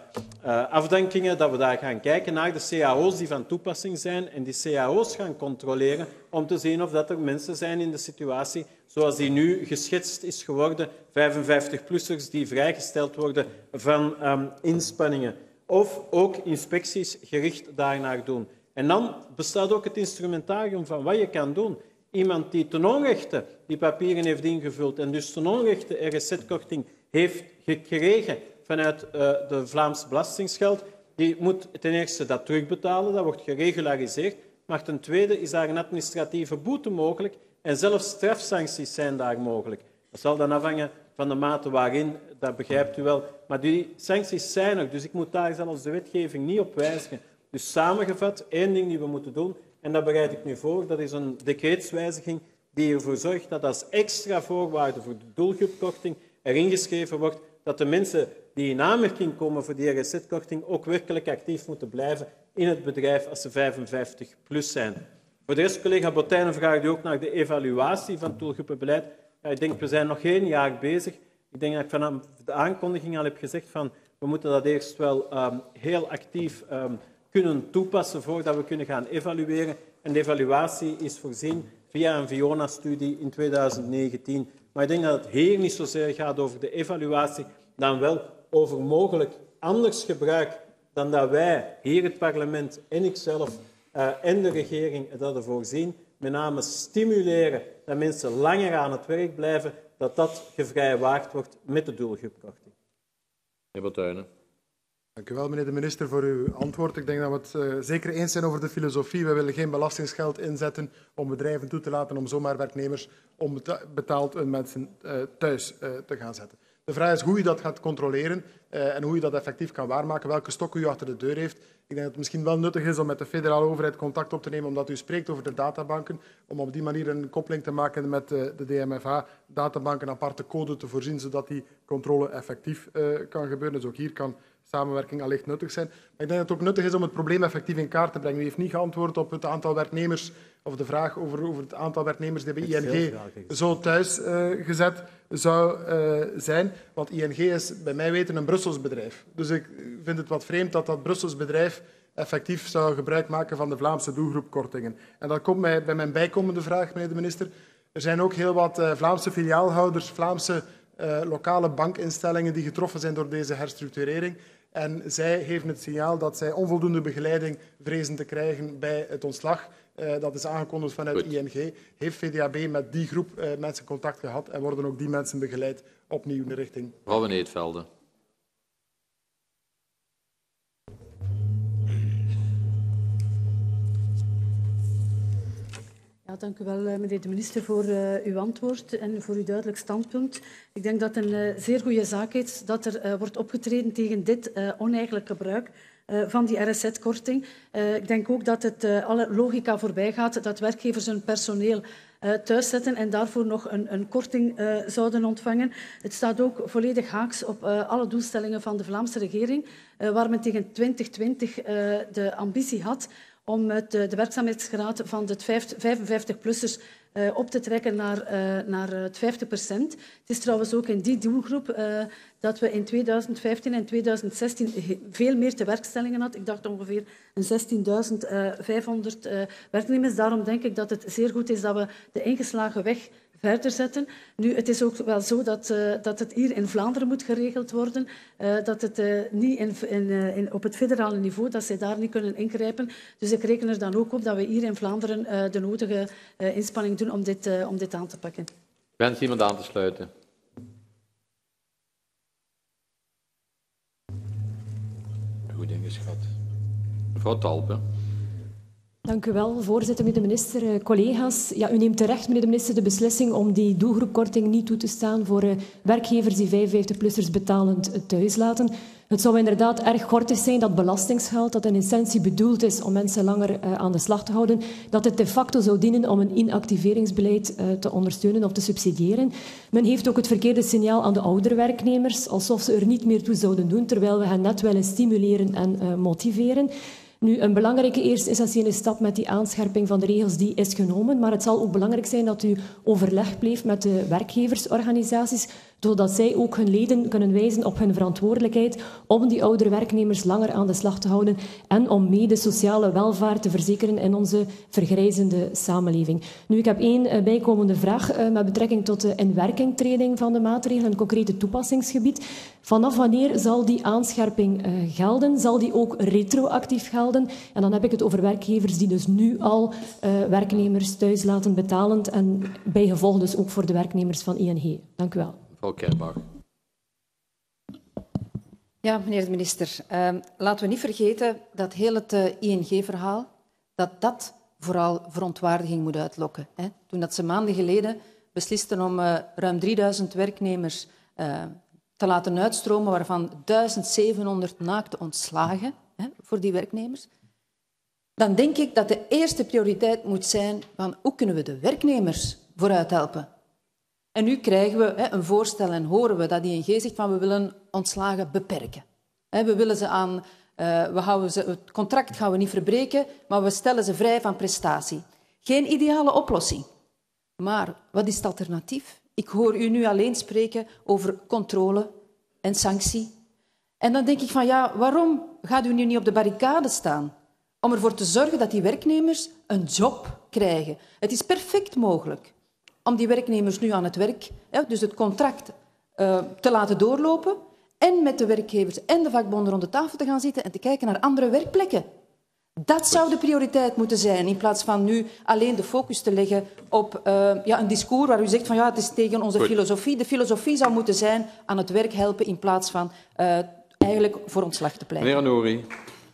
afdankingen, dat we daar gaan kijken naar de cao's die van toepassing zijn en die cao's gaan controleren om te zien of dat er mensen zijn in de situatie zoals die nu geschetst is geworden, 55-plussers die vrijgesteld worden van inspanningen. Of ook inspecties gericht daarnaar doen. En dan bestaat ook het instrumentarium van wat je kan doen. Iemand die ten onrechte die papieren heeft ingevuld en dus ten onrechte RSZ-korting heeft gekregen vanuit de Vlaamse belastingsgeld, die moet ten eerste dat terugbetalen, dat wordt geregulariseerd, maar ten tweede is daar een administratieve boete mogelijk en zelfs strafsancties zijn daar mogelijk. Dat zal dan afhangen van de mate waarin, dat begrijpt u wel. Maar die sancties zijn er, dus ik moet daar zelfs de wetgeving niet op wijzigen. Dus samengevat, 1 ding die we moeten doen, en dat bereid ik nu voor, dat is een decreetswijziging die ervoor zorgt dat als extra voorwaarde voor de doelgroepkorting er ingeschreven wordt dat de mensen die in aanmerking komen voor die RSZ-korting ook werkelijk actief moeten blijven in het bedrijf als ze 55 plus zijn. Voor de rest, collega Bottijnen vraagt u ook naar de evaluatie van het doelgroepenbeleid. Ja, ik denk, we zijn nog geen jaar bezig. Ik denk dat ik vanaf de aankondiging al heb gezegd van we moeten dat eerst wel heel actief kunnen toepassen voordat we kunnen gaan evalueren. En de evaluatie is voorzien via een Fiona-studie in 2019. Maar ik denk dat het hier niet zozeer gaat over de evaluatie, dan wel over mogelijk anders gebruik dan dat wij hier het parlement en ikzelf en de regering dat ervoor zien. Met name stimuleren dat mensen langer aan het werk blijven, dat gevrijwaard wordt met de doelgroepkorting. Meneer Bottuynen. Dank u wel, meneer de minister, voor uw antwoord. Ik denk dat we het zeker eens zijn over de filosofie. We willen geen belastingsgeld inzetten om bedrijven toe te laten om zomaar werknemers onbetaald hun mensen thuis te gaan zetten. De vraag is hoe u dat gaat controleren en hoe u dat effectief kan waarmaken, welke stok u achter de deur heeft. Ik denk dat het misschien wel nuttig is om met de federale overheid contact op te nemen, omdat u spreekt over de databanken, om op die manier een koppeling te maken met de DMFA, databanken een aparte code te voorzien, zodat die controle effectief kan gebeuren. Dus ook hier kan samenwerking allicht nuttig zijn. Maar ik denk dat het ook nuttig is om het probleem effectief in kaart te brengen. U heeft niet geantwoord op het aantal werknemers, of de vraag over het aantal werknemers die bij ING zo thuis gezet zou zijn. Want ING is bij mij weten een Brussels bedrijf. Dus ik vind het wat vreemd dat dat Brussels bedrijf effectief zou gebruik maken van de Vlaamse doelgroepkortingen. En dat komt mij bij mijn bijkomende vraag, meneer de minister. Er zijn ook heel wat Vlaamse filiaalhouders, Vlaamse lokale bankinstellingen die getroffen zijn door deze herstructurering. En zij geven het signaal dat zij onvoldoende begeleiding vrezen te krijgen bij het ontslag. Dat is aangekondigd vanuit ING. Heeft VDAB met die groep mensen contact gehad en worden ook die mensen begeleid opnieuw in de richting? Mevrouw Neetvelde. Ja, dank u wel, meneer de minister, voor uw antwoord en voor uw duidelijk standpunt. Ik denk dat het een zeer goede zaak is dat er wordt opgetreden tegen dit oneigenlijk gebruik van die RSZ-korting. Ik denk ook dat het alle logica voorbij gaat dat werkgevers hun personeel thuis zetten en daarvoor nog een korting zouden ontvangen. Het staat ook volledig haaks op alle doelstellingen van de Vlaamse regering, waar men tegen 2020 de ambitie had om de werkzaamheidsgraad van de 55-plussers op te trekken naar het 50%. Het is trouwens ook in die doelgroep dat we in 2015 en 2016 veel meer tewerkstellingen hadden. Ik dacht ongeveer 16.500 werknemers. Daarom denk ik dat het zeer goed is dat we de ingeslagen weg verder zetten. Nu, het is ook wel zo dat het hier in Vlaanderen moet geregeld worden, dat het niet op het federale niveau, dat zij daar niet kunnen ingrijpen. Dus ik reken er dan ook op dat we hier in Vlaanderen de nodige inspanning doen om dit aan te pakken. Wens iemand aan te sluiten? Goed ingeschat. Mevrouw Talpe. Dank u wel, voorzitter, meneer de minister, collega's. Ja, u neemt terecht, meneer de minister, de beslissing om die doelgroepkorting niet toe te staan voor werkgevers die 55-plussers betalend thuis laten. Het zou inderdaad erg gortig zijn dat belastingsgeld, dat in essentie bedoeld is om mensen langer aan de slag te houden, dat het de facto zou dienen om een inactiveringsbeleid te ondersteunen of te subsidiëren. Men heeft ook het verkeerde signaal aan de oudere werknemers, alsof ze er niet meer toe zouden doen, terwijl we hen net willen stimuleren en motiveren. Nu, een belangrijke eerste essentiële stap met die aanscherping van de regels die is genomen, maar het zal ook belangrijk zijn dat u overleg pleegt met de werkgeversorganisaties, zodat zij ook hun leden kunnen wijzen op hun verantwoordelijkheid om die oudere werknemers langer aan de slag te houden en om mee de sociale welvaart te verzekeren in onze vergrijzende samenleving. Nu, ik heb één bijkomende vraag met betrekking tot de inwerkingtreding van de maatregelen, een concrete toepassingsgebied. Vanaf wanneer zal die aanscherping gelden? Zal die ook retroactief gelden? En dan heb ik het over werkgevers die dus nu al werknemers thuis laten betalend en bijgevolg dus ook voor de werknemers van ING. Dank u wel. Mevrouw Kerbach. Ja, meneer de minister. Laten we niet vergeten dat heel het ING-verhaal, dat vooral verontwaardiging moet uitlokken. Hè. Toen dat ze maanden geleden beslisten om ruim 3000 werknemers te laten uitstromen, waarvan 1700 naakte ontslagen voor die werknemers, dan denk ik dat de eerste prioriteit moet zijn van hoe kunnen we de werknemers vooruit helpen. En nu krijgen we een voorstel en horen we dat ING zegt van we willen ontslagen beperken. We willen ze aan, het contract gaan we niet verbreken, maar we stellen ze vrij van prestatie. Geen ideale oplossing. Maar wat is het alternatief? Ik hoor u nu alleen spreken over controle en sanctie. En dan denk ik van ja, waarom gaat u nu niet op de barricade staan om ervoor te zorgen dat die werknemers een job krijgen? Het is perfect mogelijk om die werknemers nu aan het werk, dus het contract, te laten doorlopen en met de werkgevers en de vakbonden rond de tafel te gaan zitten en te kijken naar andere werkplekken. Dat zou de prioriteit moeten zijn, in plaats van nu alleen de focus te leggen op een discours waar u zegt van ja, het is tegen onze filosofie. De filosofie zou moeten zijn aan het werk helpen in plaats van eigenlijk voor ontslag te pleiten. Meneer Anouri.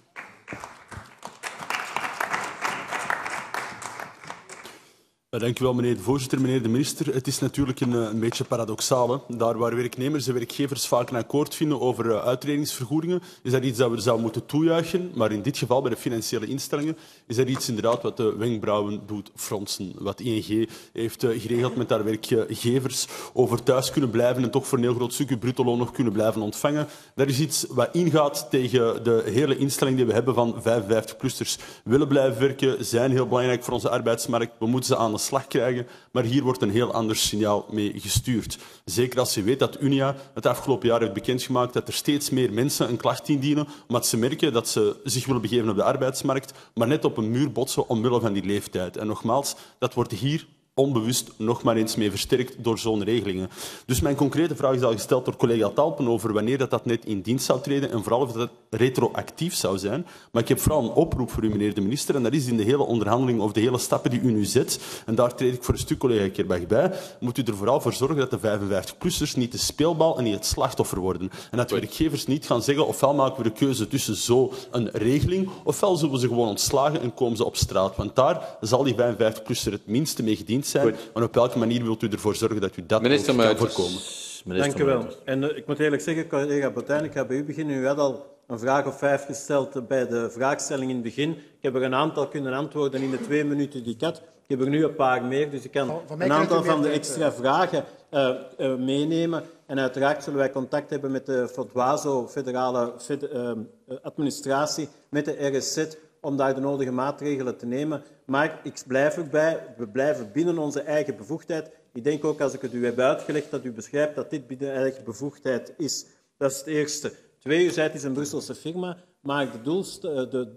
Dank u wel, meneer de voorzitter. Meneer de minister, het is natuurlijk een beetje paradoxaal. Hè? Daar waar werknemers en werkgevers vaak een akkoord vinden over uitredingsvergoedingen, is dat iets dat we zouden moeten toejuichen. Maar in dit geval, bij de financiële instellingen, is dat iets inderdaad wat de wenkbrauwen doet fronsen. Wat ING heeft geregeld met haar werkgevers over thuis kunnen blijven en toch voor een heel groot stukje bruto loon nog kunnen blijven ontvangen. Dat is iets wat ingaat tegen de hele instelling die we hebben van 55-plussers. Willen blijven werken, zijn heel belangrijk voor onze arbeidsmarkt. We moeten ze aan de slag krijgen, maar hier wordt een heel ander signaal mee gestuurd. Zeker als je weet dat Unia het afgelopen jaar heeft bekendgemaakt dat er steeds meer mensen een klacht indienen, omdat ze merken dat ze zich willen begeven op de arbeidsmarkt, maar net op een muur botsen omwille van die leeftijd. En nogmaals, dat wordt hier onbewust nog maar eens mee versterkt door zo'n regelingen. Dus mijn concrete vraag is al gesteld door collega Talpen over wanneer dat net in dienst zou treden en vooral of dat retroactief zou zijn. Maar ik heb vooral een oproep voor u, meneer de minister, en dat is in de hele onderhandeling of de hele stappen die u nu zet, en daar treed ik voor een stuk collega Kerbach bij, moet u er vooral voor zorgen dat de 55-plussers niet de speelbal en niet het slachtoffer worden. En dat werkgevers niet gaan zeggen, ofwel maken we de keuze tussen zo'n regeling, ofwel zullen we ze gewoon ontslagen en komen ze op straat. Want daar zal die 55-plusser het minste mee gediend zijn. Maar op welke manier wilt u ervoor zorgen dat u dat kan voorkomen? Dank u wel. En ik moet eerlijk zeggen, collega Botijn, ik ga bij u beginnen. U had al een vraag of 5 gesteld bij de vraagstelling in het begin. Ik heb er een aantal kunnen antwoorden in de 2 minuten die ik had. Ik heb er nu een paar meer, dus ik kan een aantal van de extra vragen meenemen. En uiteraard zullen wij contact hebben met de FODWAZO, federale administratie, met de RSZ, om daar de nodige maatregelen te nemen. Maar ik blijf ook bij, we blijven binnen onze eigen bevoegdheid. Ik denk ook, als ik het u heb uitgelegd, dat u begrijpt dat dit binnen eigen bevoegdheid is. Dat is het eerste. 2, u zei het is een Brusselse firma, maar de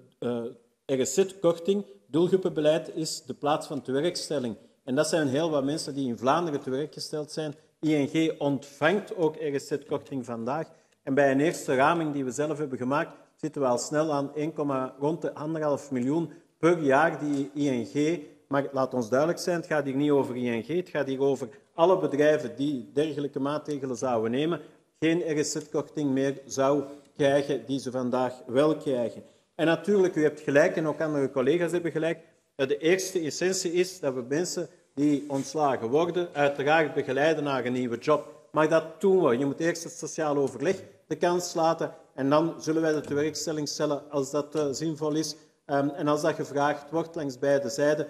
RSZ-korting, doelgroepenbeleid, is de plaats van tewerkstelling. En dat zijn heel wat mensen die in Vlaanderen tewerkgesteld zijn. ING ontvangt ook RSZ-korting vandaag. En bij een eerste raming die we zelf hebben gemaakt, zitten we al snel aan rond de 1,5 miljoen per jaar die ING... Maar laat ons duidelijk zijn, het gaat hier niet over ING, het gaat hier over alle bedrijven die dergelijke maatregelen zouden nemen, geen RSZ-korting meer zou krijgen die ze vandaag wel krijgen. En natuurlijk, u hebt gelijk en ook andere collega's hebben gelijk. De eerste essentie is dat we mensen die ontslagen worden uiteraard begeleiden naar een nieuwe job. Maar dat doen we. Je moet eerst het sociaal overleg de kans laten en dan zullen wij de tewerkstelling stellen als dat zinvol is. En als dat gevraagd wordt langs beide zijden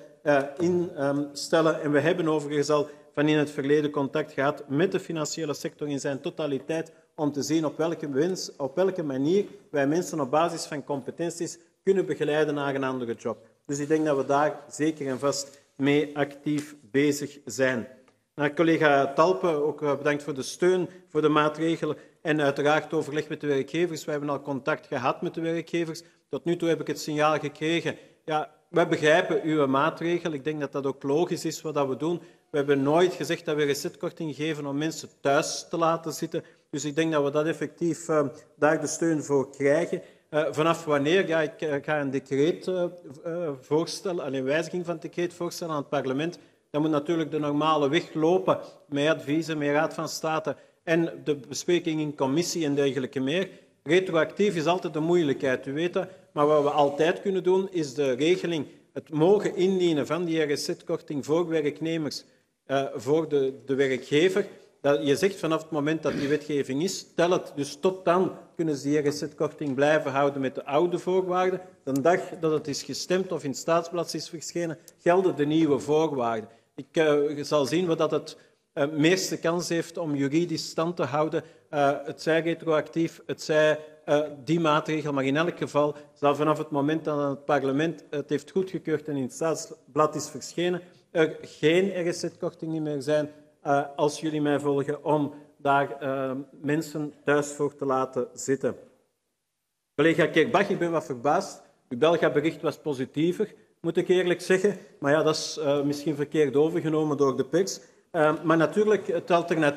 instellen. En we hebben overigens al van in het verleden contact gehad met de financiële sector in zijn totaliteit om te zien op welke manier wij mensen op basis van competenties kunnen begeleiden naar een andere job. Dus ik denk dat we daar zeker en vast mee actief bezig zijn. Collega Talpe, ook bedankt voor de steun voor de maatregelen en uiteraard overleg met de werkgevers. We hebben al contact gehad met de werkgevers. Tot nu toe heb ik het signaal gekregen. Ja, we begrijpen uw maatregel. Ik denk dat dat ook logisch is wat we doen. We hebben nooit gezegd dat we resetkorting geven om mensen thuis te laten zitten. Dus ik denk dat we dat effectief daar de steun voor krijgen. Vanaf wanneer? Ja, ik ga een decreet voorstellen, een wijziging van het decreet voorstellen aan het parlement. Dan moet natuurlijk de normale weg lopen met adviezen, met Raad van State en de bespreking in commissie en dergelijke meer. Retroactief is altijd een moeilijkheid, u weet dat. Maar wat we altijd kunnen doen, is de regeling, het mogen indienen van die RSZ-korting voor werknemers, voor de werkgever. Dat je zegt vanaf het moment dat die wetgeving is, tel het. Dus tot dan kunnen ze die RSZ-korting blijven houden met de oude voorwaarden. De dag dat het is gestemd of in het staatsblad is verschenen, gelden de nieuwe voorwaarden. Ik zal zien wat het meeste kans heeft om juridisch stand te houden. Het zij retroactief, het zij die maatregel. Maar in elk geval zal vanaf het moment dat het parlement het heeft goedgekeurd en in het staatsblad is verschenen, er geen RSZ-korting meer zijn. Als jullie mij volgen, om daar mensen thuis voor te laten zitten. Collega Kerbach, ik ben wat verbaasd. Uw Belga-bericht was positiever, moet ik eerlijk zeggen. Maar ja, dat is misschien verkeerd overgenomen door de pers. Maar natuurlijk, het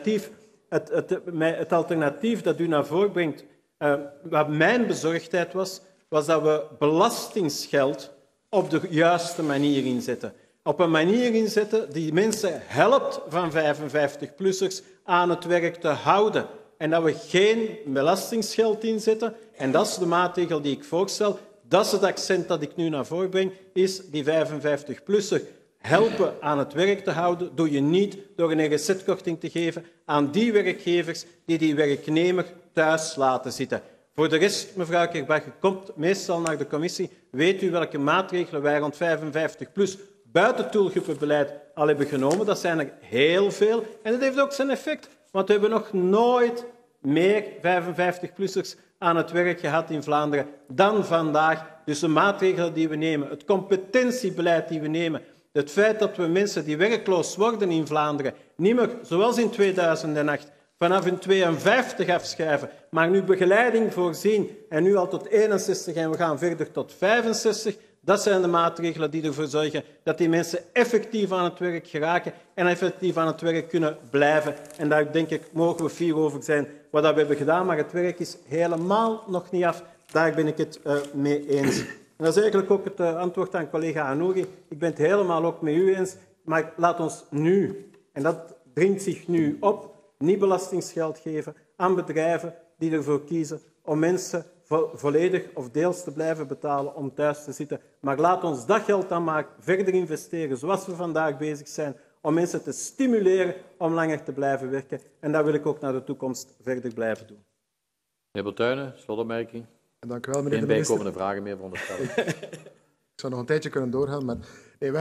alternatief dat u naar voren brengt, wat mijn bezorgdheid was dat we belastingsgeld op de juiste manier inzetten. Op een manier inzetten die mensen helpt van 55-plussers aan het werk te houden. En dat we geen belastingsgeld inzetten. En dat is de maatregel die ik voorstel. Dat is het accent dat ik nu naar voren breng, is die 55-plusser helpen aan het werk te houden. Doe je niet door een RSZ-korting te geven aan die werkgevers die werknemer thuis laten zitten. Voor de rest, mevrouw Kerbach, komt meestal naar de commissie. Weet u welke maatregelen wij rond 55-plus buiten toelgroepenbeleid al hebben genomen? Dat zijn er heel veel. En dat heeft ook zijn effect. Want we hebben nog nooit meer 55-plussers aan het werk gehad in Vlaanderen dan vandaag. Dus de maatregelen die we nemen, het competentiebeleid die we nemen, het feit dat we mensen die werkloos worden in Vlaanderen niet meer, zoals in 2008, vanaf hun 52 afschrijven, maar nu begeleiding voorzien en nu al tot 61 en we gaan verder tot 65, dat zijn de maatregelen die ervoor zorgen dat die mensen effectief aan het werk geraken en effectief aan het werk kunnen blijven. En daar, denk ik, mogen we fier over zijn wat we hebben gedaan, maar het werk is helemaal nog niet af. Daar ben ik het mee eens. En dat is eigenlijk ook het antwoord aan collega Anouri. Ik ben het helemaal ook met u eens, maar laat ons nu, en dat dringt zich nu op, niet belastingsgeld geven aan bedrijven die ervoor kiezen om mensen volledig of deels te blijven betalen om thuis te zitten. Maar laat ons dat geld dan maar verder investeren, zoals we vandaag bezig zijn, om mensen te stimuleren om langer te blijven werken. En dat wil ik ook naar de toekomst verder blijven doen. Meneer Botuyne, slotopmerking. Dank u wel, meneer de minister. Geen bijkomende vragen meer, veronderstel ik. Ik zou nog een tijdje kunnen doorgaan, maar we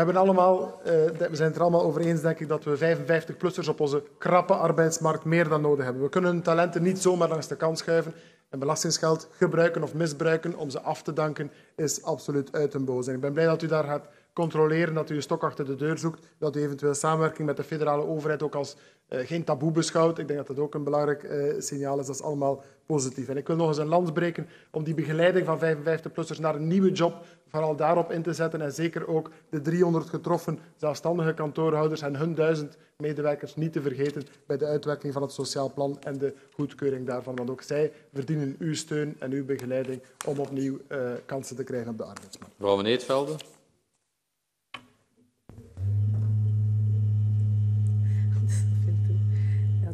zijn het er allemaal over eens, denk ik, dat we 55-plussers op onze krappe arbeidsmarkt meer dan nodig hebben. We kunnen hun talenten niet zomaar langs de kant schuiven en belastingsgeld gebruiken of misbruiken om ze af te danken is absoluut uit den boze. En ik ben blij dat u daar gaat controleren, dat u een stok achter de deur zoekt, dat u eventueel samenwerking met de federale overheid ook als geen taboe beschouwt. Ik denk dat dat ook een belangrijk signaal is. Dat is allemaal positief. En ik wil nog eens een lans breken om die begeleiding van 55-plussers naar een nieuwe job vooral daarop in te zetten en zeker ook de 300 getroffen zelfstandige kantoorhouders en hun 1000 medewerkers niet te vergeten bij de uitwerking van het sociaal plan en de goedkeuring daarvan. Want ook zij verdienen uw steun en uw begeleiding om opnieuw kansen te krijgen op de arbeidsmarkt. Mevrouw Van Eetvelde.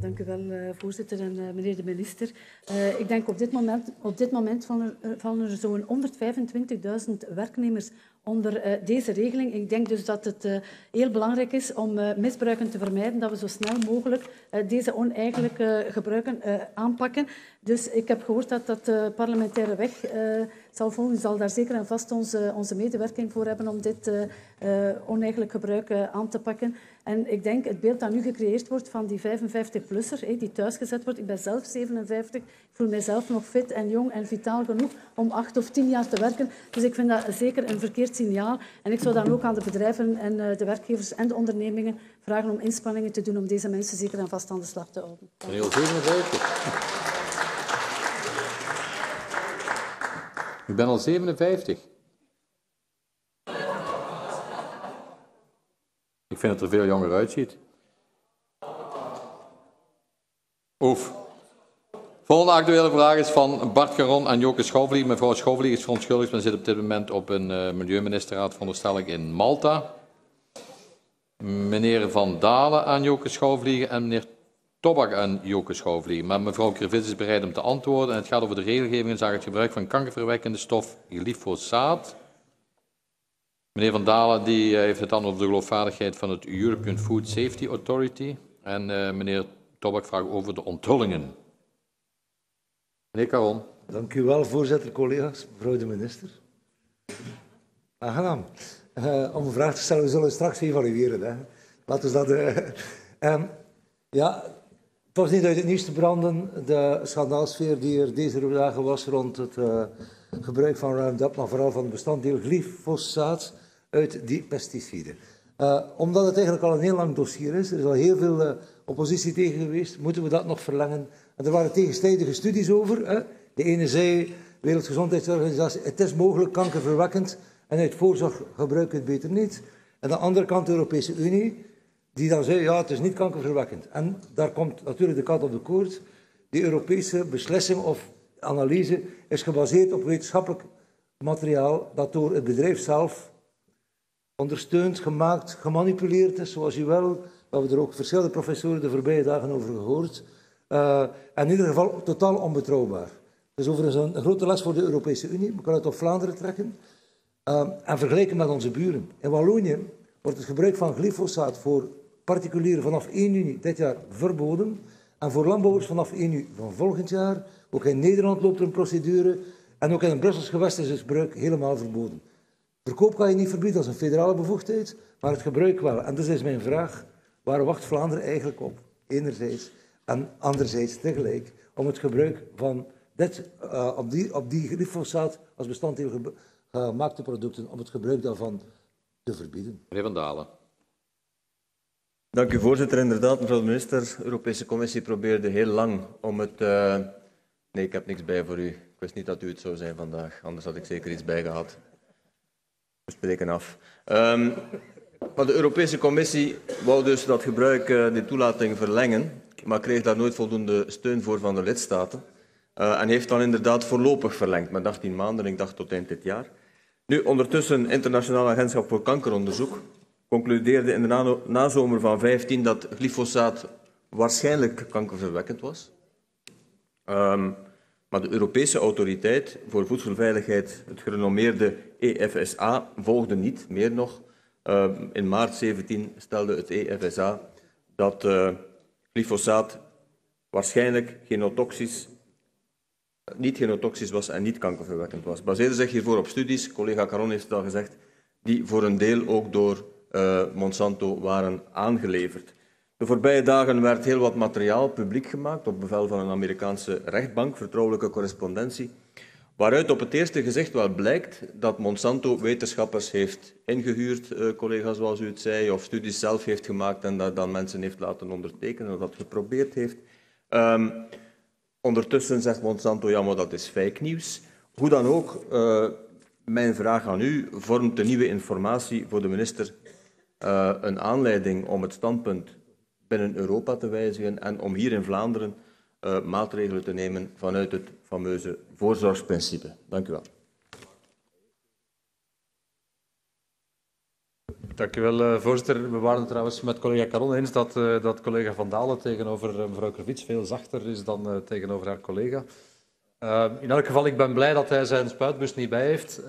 Dank u wel, voorzitter en meneer de minister. Ik denk op dit moment vallen er zo'n 125.000 werknemers onder deze regeling. Ik denk dus dat het heel belangrijk is om misbruiken te vermijden, dat we zo snel mogelijk deze oneigenlijke gebruiken aanpakken. Dus ik heb gehoord dat dat parlementaire weg zal volgen. U zal daar zeker en vast onze medewerking voor hebben om dit oneigenlijk gebruik aan te pakken. En ik denk het beeld dat nu gecreëerd wordt van die 55-plusser die thuisgezet wordt. Ik ben zelf 57. Ik voel mijzelf nog fit en jong en vitaal genoeg om 8 of 10 jaar te werken. Dus ik vind dat zeker een verkeerd signaal. En ik zou dan ook aan de bedrijven en de werkgevers en de ondernemingen vragen om inspanningen te doen om deze mensen zeker en vast aan de slag te houden. Meneer 57. U bent al 57. Ik vind dat er veel jonger uitziet. Oef. Volgende actuele vraag is van Bart Caron aan Joke Schouwvlieg. Mevrouw Schouwvlieg is verontschuldigd, maar zit op dit moment op een milieuministerraad, veronderstel ik, in Malta. Meneer Van Dalen aan Joke Schouwvlieg en meneer Tobak aan Joke Schouwvlieg. Maar mevrouw Krivits is bereid om te antwoorden. En het gaat over de regelgeving inzake het gebruik van kankerverwekkende stof glyfosaat. Meneer Van Dalen heeft het dan over de geloofwaardigheid van het European Food Safety Authority. En meneer Tobak vraagt over de onthullingen. Meneer Caron. Dank u wel, voorzitter, collega's, mevrouw de minister. Aangenaam. Om een vraag te stellen, we zullen straks evalueren. Hè. Laten we dat... ja, het was niet uit het nieuws te branden, de schandaalsfeer die er deze dagen was rond het gebruik van Roundup, maar vooral van het bestanddeel glyfosaat uit die pesticiden. Omdat het eigenlijk al een heel lang dossier is, er is al heel veel oppositie tegen geweest, moeten we dat nog verlengen. En er waren tegenstrijdige studies over. Hè. De ene zei, Wereldgezondheidsorganisatie, het is mogelijk kankerverwekkend en uit voorzorg gebruik het beter niet. En aan de andere kant de Europese Unie, die dan zei, ja, het is niet kankerverwekkend. En daar komt natuurlijk de kat op de koord. Die Europese beslissing of analyse is gebaseerd op wetenschappelijk materiaal dat door het bedrijf zelf ondersteund, gemaakt, gemanipuleerd is, zoals u wel. We hebben er ook verschillende professoren de voorbije dagen over gehoord. En in ieder geval totaal onbetrouwbaar. Dus overigens een grote les voor de Europese Unie. We kunnen het op Vlaanderen trekken en vergelijken met onze buren. In Wallonië wordt het gebruik van glyfosaat voor particulieren vanaf 1 juni dit jaar verboden. En voor landbouwers vanaf 1 juni van volgend jaar. Ook in Nederland loopt er een procedure. En ook in het Brussels gewest is het gebruik helemaal verboden. Verkoop kan je niet verbieden, dat is een federale bevoegdheid. Maar het gebruik wel. En dus is mijn vraag, waar wacht Vlaanderen eigenlijk op? Enerzijds. En anderzijds tegelijk om het gebruik van op die glyfosaat als bestanddeel gemaakte producten, om het gebruik daarvan te verbieden. Meneer Van Dalen. Dank u, voorzitter. Inderdaad, mevrouw de minister, de Europese Commissie probeerde heel lang om het... Nee, ik heb niks bij voor u. Ik wist niet dat u het zou zijn vandaag, anders had ik zeker iets bij gehad. We spreken af. Maar de Europese Commissie wou dus dat gebruik, de toelating verlengen, maar kreeg daar nooit voldoende steun voor van de lidstaten. En heeft dan inderdaad voorlopig verlengd met 18 maanden, ik dacht tot eind dit jaar. Nu, ondertussen, het Internationaal Agentschap voor Kankeronderzoek concludeerde in de nazomer van 2015 dat glyfosaat waarschijnlijk kankerverwekkend was. Maar de Europese Autoriteit voor Voedselveiligheid, het gerenommeerde EFSA, volgde niet, meer nog. In maart 2017 stelde het EFSA dat glyfosaat waarschijnlijk niet genotoxisch was en niet kankerverwekkend was. Baseerde zich hiervoor op studies, collega Caron heeft het al gezegd, die voor een deel ook door Monsanto waren aangeleverd. De voorbije dagen werd heel wat materiaal publiek gemaakt op bevel van een Amerikaanse rechtbank, vertrouwelijke correspondentie, waaruit op het eerste gezicht wel blijkt dat Monsanto wetenschappers heeft ingehuurd, collega zoals u het zei, of studies zelf heeft gemaakt en dat dan mensen heeft laten ondertekenen of dat geprobeerd heeft. Ondertussen zegt Monsanto, ja, maar dat is fake nieuws. Hoe dan ook, mijn vraag aan u, vormt de nieuwe informatie voor de minister een aanleiding om het standpunt binnen Europa te wijzigen en om hier in Vlaanderen maatregelen te nemen vanuit het fameuze voorzorgsprincipe. Dank u wel. Dank u wel, voorzitter. We waren het trouwens met collega Caron eens dat collega Van Dalen tegenover mevrouw Krevits veel zachter is dan tegenover haar collega. In elk geval, ik ben blij dat hij zijn spuitbus niet bij heeft.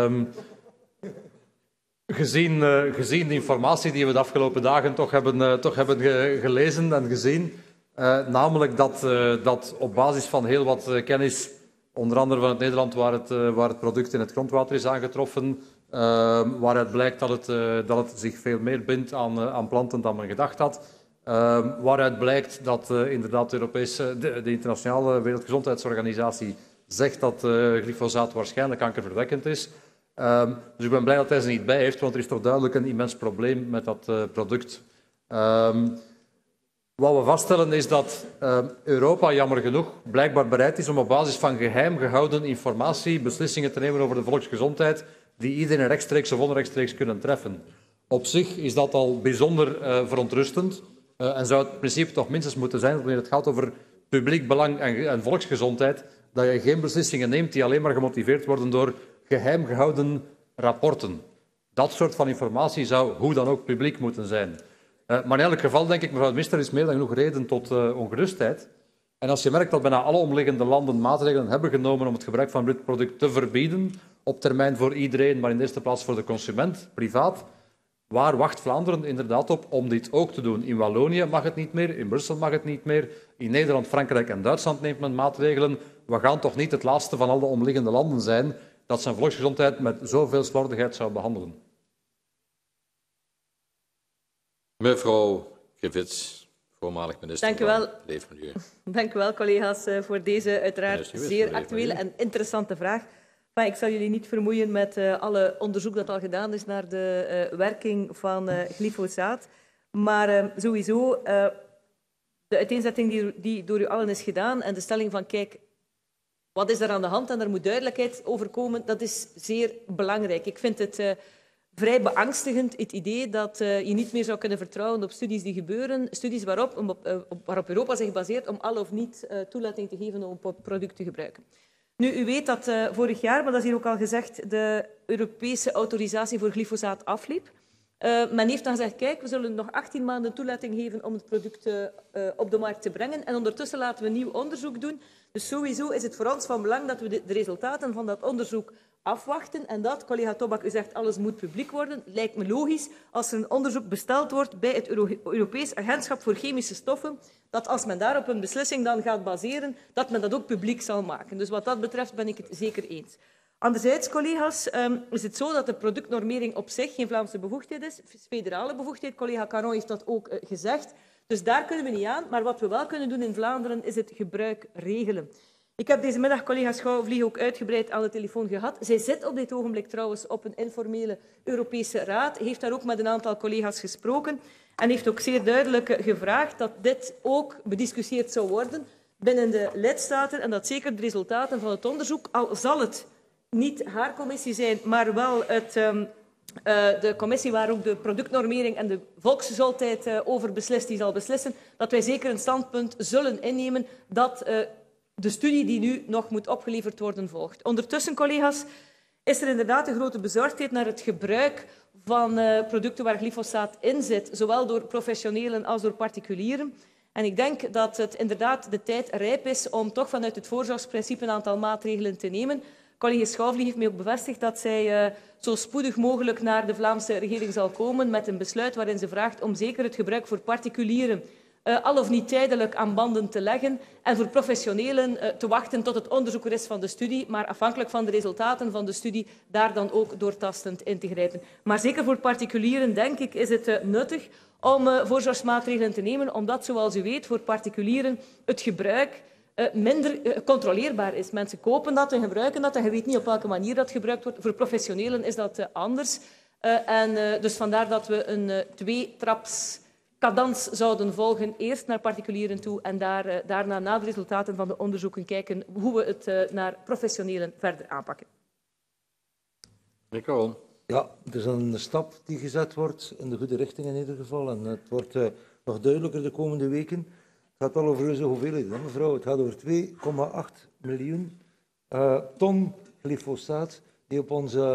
Gezien de informatie die we de afgelopen dagen toch hebben gelezen en gezien, namelijk dat op basis van heel wat kennis, onder andere van het Nederland waar het product in het grondwater is aangetroffen, waaruit blijkt dat het zich veel meer bindt aan planten dan men gedacht had. Waaruit blijkt dat inderdaad de internationale Wereldgezondheidsorganisatie zegt dat glyfosaat waarschijnlijk kankerverwekkend is. Dus ik ben blij dat hij ze niet bij heeft, want er is toch duidelijk een immens probleem met dat product. Wat we vaststellen is dat Europa, jammer genoeg, blijkbaar bereid is om op basis van geheim gehouden informatie beslissingen te nemen over de volksgezondheid die iedereen rechtstreeks of onrechtstreeks kunnen treffen. Op zich is dat al bijzonder verontrustend en zou het in principe toch minstens moeten zijn, wanneer het gaat over publiek belang en volksgezondheid, dat je geen beslissingen neemt die alleen maar gemotiveerd worden door geheim gehouden rapporten. Dat soort van informatie zou hoe dan ook publiek moeten zijn. Maar in elk geval denk ik, mevrouw de minister, is meer dan genoeg reden tot ongerustheid. En als je merkt dat bijna alle omliggende landen maatregelen hebben genomen om het gebruik van dit product te verbieden, op termijn voor iedereen, maar in de eerste plaats voor de consument, privaat, waar wacht Vlaanderen inderdaad op om dit ook te doen? In Wallonië mag het niet meer, in Brussel mag het niet meer, in Nederland, Frankrijk en Duitsland neemt men maatregelen. We gaan toch niet het laatste van alle omliggende landen zijn dat zijn volksgezondheid met zoveel slordigheid zou behandelen. Mevrouw Krevits, voormalig minister. Dank u wel. Van Leefmilieu. Dank u wel, collega's, voor deze uiteraard zeer actuele en interessante vraag. Maar ik zal jullie niet vermoeien met alle onderzoek dat al gedaan is naar de werking van glyfosaat. Maar sowieso, de uiteenzetting die door u allen is gedaan en de stelling van kijk, wat is er aan de hand en er moet duidelijkheid over komen, dat is zeer belangrijk. Ik vind het vrij beangstigend, het idee dat je niet meer zou kunnen vertrouwen op studies die gebeuren, studies waarop Europa zich baseert om al of niet toelating te geven om het product te gebruiken. Nu, u weet dat vorig jaar, maar dat is hier ook al gezegd, de Europese autorisatie voor glyfosaat afliep. Men heeft dan gezegd, kijk, we zullen nog 18 maanden toelating geven om het product op de markt te brengen. En ondertussen laten we nieuw onderzoek doen. Dus sowieso is het voor ons van belang dat we de resultaten van dat onderzoek afwachten. En dat, collega Tobak, u zegt alles moet publiek worden. Lijkt me logisch als er een onderzoek besteld wordt bij het Europees Agentschap voor Chemische Stoffen, dat als men daarop een beslissing dan gaat baseren, dat men dat ook publiek zal maken. Dus wat dat betreft ben ik het zeker eens. Anderzijds, collega's, is het zo dat de productnormering op zich geen Vlaamse bevoegdheid is, federale bevoegdheid. Collega Caron heeft dat ook gezegd. Dus daar kunnen we niet aan. Maar wat we wel kunnen doen in Vlaanderen is het gebruik regelen. Ik heb deze middag collega Schouwvlieg ook uitgebreid aan de telefoon gehad. Zij zit op dit ogenblik trouwens op een informele Europese raad, heeft daar ook met een aantal collega's gesproken en heeft ook zeer duidelijk gevraagd dat dit ook bediscussieerd zou worden binnen de lidstaten en dat zeker de resultaten van het onderzoek, al zal het niet haar commissie zijn, maar wel de commissie waar ook de productnormering en de volksgezondheid over beslist, die zal beslissen, dat wij zeker een standpunt zullen innemen dat de studie die nu nog moet opgeleverd worden volgt. Ondertussen, collega's, is er inderdaad een grote bezorgdheid naar het gebruik van producten waar glyfosaat in zit, zowel door professionelen als door particulieren. En ik denk dat het inderdaad de tijd rijp is om toch vanuit het voorzorgsprincipe een aantal maatregelen te nemen. Collega Schouwvlieg heeft mij ook bevestigd dat zij zo spoedig mogelijk naar de Vlaamse regering zal komen met een besluit waarin ze vraagt om zeker het gebruik voor particulieren al of niet tijdelijk aan banden te leggen en voor professionelen te wachten tot het onderzoek er is van de studie, maar afhankelijk van de resultaten van de studie daar dan ook doortastend in te grijpen. Maar zeker voor particulieren, denk ik, is het nuttig om voorzorgsmaatregelen te nemen, omdat, zoals u weet, voor particulieren het gebruik minder controleerbaar is. Mensen kopen dat en gebruiken dat en je weet niet op welke manier dat gebruikt wordt. Voor professionelen is dat anders. Dus vandaar dat we een tweetraps cadans zouden volgen. Eerst naar particulieren toe en daarna na de resultaten van de onderzoeken kijken hoe we het naar professionelen verder aanpakken. Ja, het is een stap die gezet wordt in de goede richting in ieder geval. En het wordt nog duidelijker de komende weken. Het gaat al over reuze hoeveelheden, mevrouw. Het gaat over 2,8 miljoen ton glyfosaat die op onze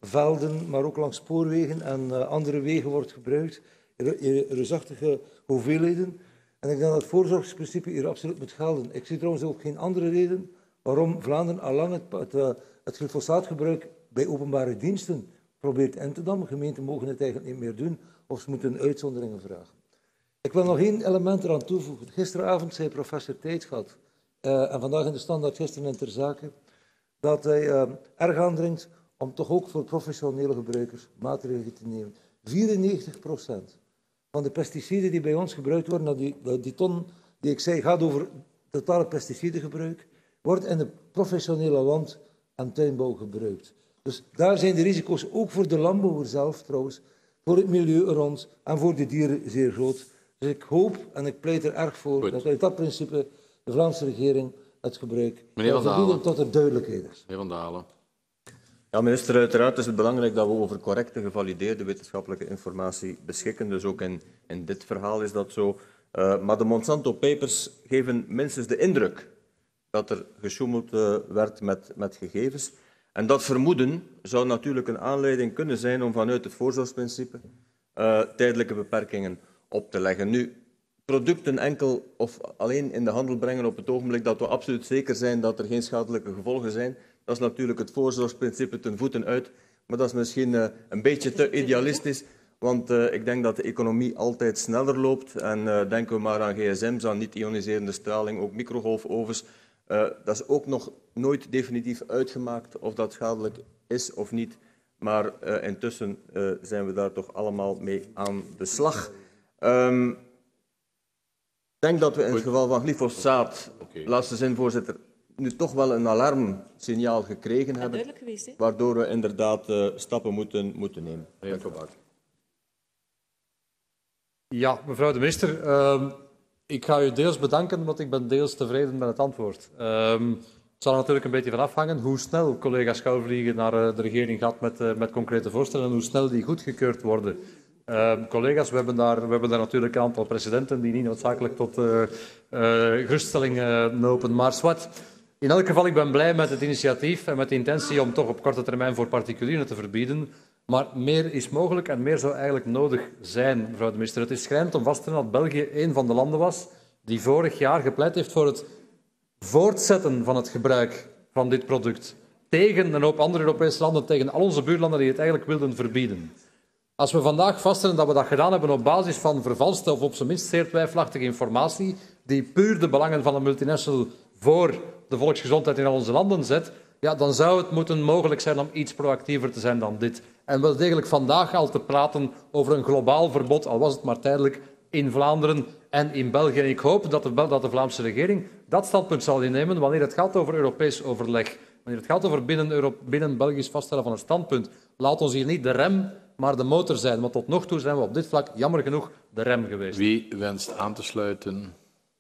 velden, maar ook langs spoorwegen en andere wegen wordt gebruikt. Reusachtige hoeveelheden. En ik denk dat het voorzorgsprincipe hier absoluut moet gelden. Ik zie trouwens ook geen andere reden waarom Vlaanderen allang het glyfosaatgebruik bij openbare diensten probeert in te dammen. Gemeenten mogen het eigenlijk niet meer doen of ze moeten uitzonderingen vragen. Ik wil nog één element eraan toevoegen. Gisteravond zei professor Tijtgat, en vandaag in de Standaard, gisteren in Ter Zake, dat hij erg aandringt om toch ook voor professionele gebruikers maatregelen te nemen. 94% van de pesticiden die bij ons gebruikt worden, die ton die ik zei, gaat over totale pesticidengebruik, wordt in de professionele land- en tuinbouw gebruikt. Dus daar zijn de risico's ook voor de landbouwer zelf trouwens, voor het milieu rond en voor de dieren zeer groot. Dus ik hoop en ik pleit er erg voor dat uit dat principe de Vlaamse regering het gebruik zal verbieden tot er duidelijkheid is. Meneer Van Dalen. Ja, minister, uiteraard is het belangrijk dat we over correcte, gevalideerde wetenschappelijke informatie beschikken. Dus ook in dit verhaal is dat zo. Maar de Monsanto Papers geven minstens de indruk dat er gesjoemeld werd met gegevens. En dat vermoeden zou natuurlijk een aanleiding kunnen zijn om vanuit het voorzorgsprincipe tijdelijke beperkingen op te leggen. Nu, producten enkel of alleen in de handel brengen op het ogenblik dat we absoluut zeker zijn dat er geen schadelijke gevolgen zijn, dat is natuurlijk het voorzorgsprincipe ten voeten uit. Maar dat is misschien een beetje te idealistisch, want ik denk dat de economie altijd sneller loopt. En denken we maar aan gsm's, aan niet-ioniserende straling, ook microgolfovens. Dat is ook nog nooit definitief uitgemaakt of dat schadelijk is of niet. Maar intussen zijn we daar toch allemaal mee aan de slag. Ik denk dat we in het geval van glyfosaat, laatste zin, voorzitter, nu toch wel een alarmsignaal gekregen hebben, waardoor we inderdaad stappen moeten nemen. Ja, mevrouw de minister, ik ga u deels bedanken, want ik ben deels tevreden met het antwoord. Het zal er natuurlijk een beetje van afhangen hoe snel collega Schouwvliegen naar de regering gaat met concrete voorstellen en hoe snel die goedgekeurd worden. Collega's, we hebben daar natuurlijk een aantal precedenten die niet noodzakelijk tot geruststelling lopen, maar zwart. In elk geval, ik ben blij met het initiatief en met de intentie om toch op korte termijn voor particulieren te verbieden. Maar meer is mogelijk en meer zou eigenlijk nodig zijn, mevrouw de minister. Het is schrijnend om vast te stellen dat België een van de landen was die vorig jaar gepleit heeft voor het voortzetten van het gebruik van dit product. Tegen een hoop andere Europese landen, tegen al onze buurlanden die het eigenlijk wilden verbieden. Als we vandaag vaststellen dat we dat gedaan hebben op basis van vervalste of op zijn minst zeer twijfelachtige informatie, die puur de belangen van een multinational voor de volksgezondheid in al onze landen zet, ja, dan zou het moeten mogelijk zijn om iets proactiever te zijn dan dit. En wel degelijk vandaag al te praten over een globaal verbod, al was het maar tijdelijk, in Vlaanderen en in België. En ik hoop dat de Vlaamse regering dat standpunt zal innemen wanneer het gaat over Europees overleg. Wanneer het gaat over binnen Belgisch vaststellen van een standpunt. Laat ons hier niet de rem, maar de motor zijn. Want tot nog toe zijn we op dit vlak jammer genoeg de rem geweest. Wie wenst aan te sluiten?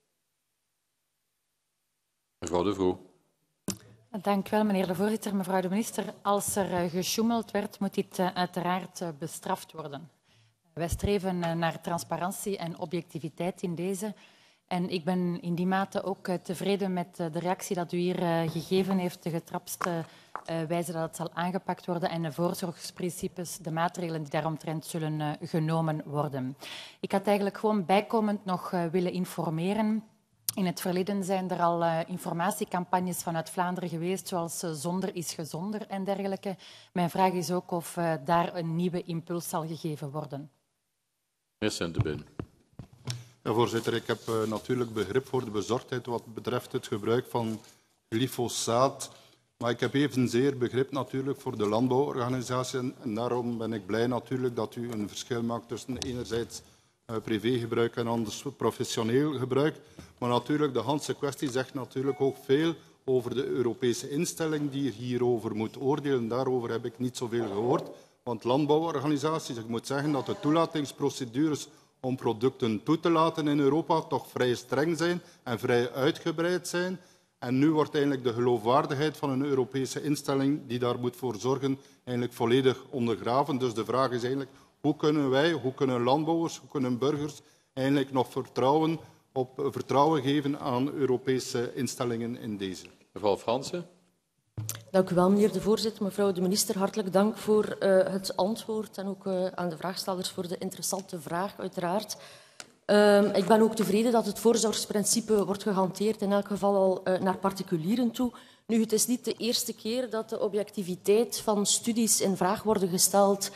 Mevrouw De Vroo. Dank u wel, meneer de voorzitter. Mevrouw de minister, als er gesjoemeld werd, moet dit uiteraard bestraft worden. Wij streven naar transparantie en objectiviteit in deze. En ik ben in die mate ook tevreden met de reactie dat u hier gegeven heeft, de getrapste wijze dat het zal aangepakt worden en de voorzorgsprincipes, de maatregelen die daaromtrent zullen genomen worden. Ik had eigenlijk gewoon bijkomend nog willen informeren. In het verleden zijn er al informatiecampagnes vanuit Vlaanderen geweest, zoals Zonder is gezonder en dergelijke. Mijn vraag is ook of daar een nieuwe impuls zal gegeven worden. Meneer Sentebin. Ja, voorzitter, ik heb natuurlijk begrip voor de bezorgdheid wat betreft het gebruik van glyfosaat. Maar ik heb evenzeer begrip natuurlijk voor de landbouworganisatie. En daarom ben ik blij natuurlijk dat u een verschil maakt tussen enerzijds privégebruik en anders professioneel gebruik. Maar natuurlijk, de hele kwestie zegt natuurlijk ook veel over de Europese instelling die hierover moet oordelen. Daarover heb ik niet zoveel gehoord. Want landbouworganisaties, ik moet zeggen dat de toelatingsprocedures om producten toe te laten in Europa toch vrij streng zijn en vrij uitgebreid zijn. En nu wordt eigenlijk de geloofwaardigheid van een Europese instelling die daar moet voor zorgen eigenlijk volledig ondergraven. Dus de vraag is eigenlijk, hoe kunnen wij, hoe kunnen landbouwers, hoe kunnen burgers eigenlijk nog vertrouwen geven aan Europese instellingen in deze? Mevrouw Fransen. Dank u wel, meneer de voorzitter. Mevrouw de minister, hartelijk dank voor het antwoord en ook aan de vraagstellers voor de interessante vraag, uiteraard. Ik ben ook tevreden dat het voorzorgsprincipe wordt gehanteerd, in elk geval al naar particulieren toe. Nu, het is niet de eerste keer dat de objectiviteit van studies in vraag worden gesteld,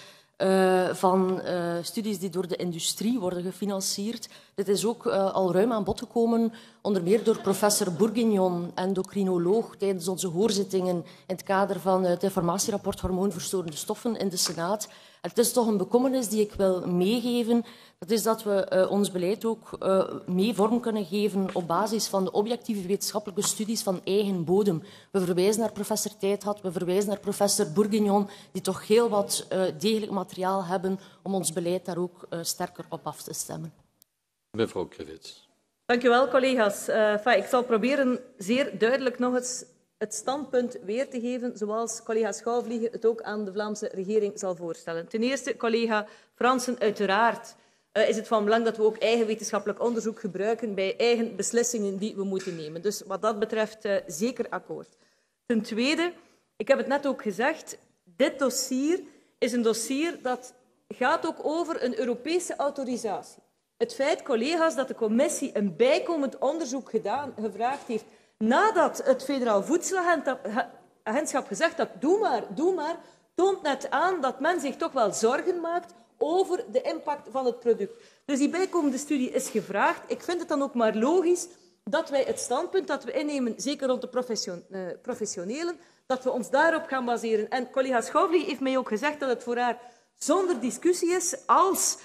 van studies die door de industrie worden gefinancierd. Dit is ook al ruim aan bod gekomen, onder meer door professor Bourguignon, endocrinoloog, tijdens onze hoorzittingen in het kader van het informatierapport hormoonverstorende stoffen in de Senaat. Het is toch een bekommernis die ik wil meegeven. Dat is dat we ons beleid ook mee vorm kunnen geven op basis van de objectieve wetenschappelijke studies van eigen bodem. We verwijzen naar professor Tijthad, we verwijzen naar professor Bourguignon, die toch heel wat degelijk materiaal hebben om ons beleid daar ook sterker op af te stemmen. Mevrouw Krivits. Dank u wel, collega's. Ik zal proberen zeer duidelijk nog eens het standpunt weer te geven, zoals collega Schouwvliegen het ook aan de Vlaamse regering zal voorstellen. Ten eerste, collega Fransen, uiteraard is het van belang dat we ook eigen wetenschappelijk onderzoek gebruiken bij eigen beslissingen die we moeten nemen. Dus wat dat betreft zeker akkoord. Ten tweede, ik heb het net ook gezegd, dit dossier is een dossier dat gaat ook over een Europese autorisatie. Het feit, collega's, dat de commissie een bijkomend onderzoek gevraagd heeft nadat het Federaal Voedselagentschap gezegd had, doe maar, toont net aan dat men zich toch wel zorgen maakt over de impact van het product. Dus die bijkomende studie is gevraagd. Ik vind het dan ook maar logisch dat wij het standpunt dat we innemen, zeker rond de professionelen, dat we ons daarop gaan baseren. En collega Schouwvlieg heeft mij ook gezegd dat het voor haar zonder discussie is als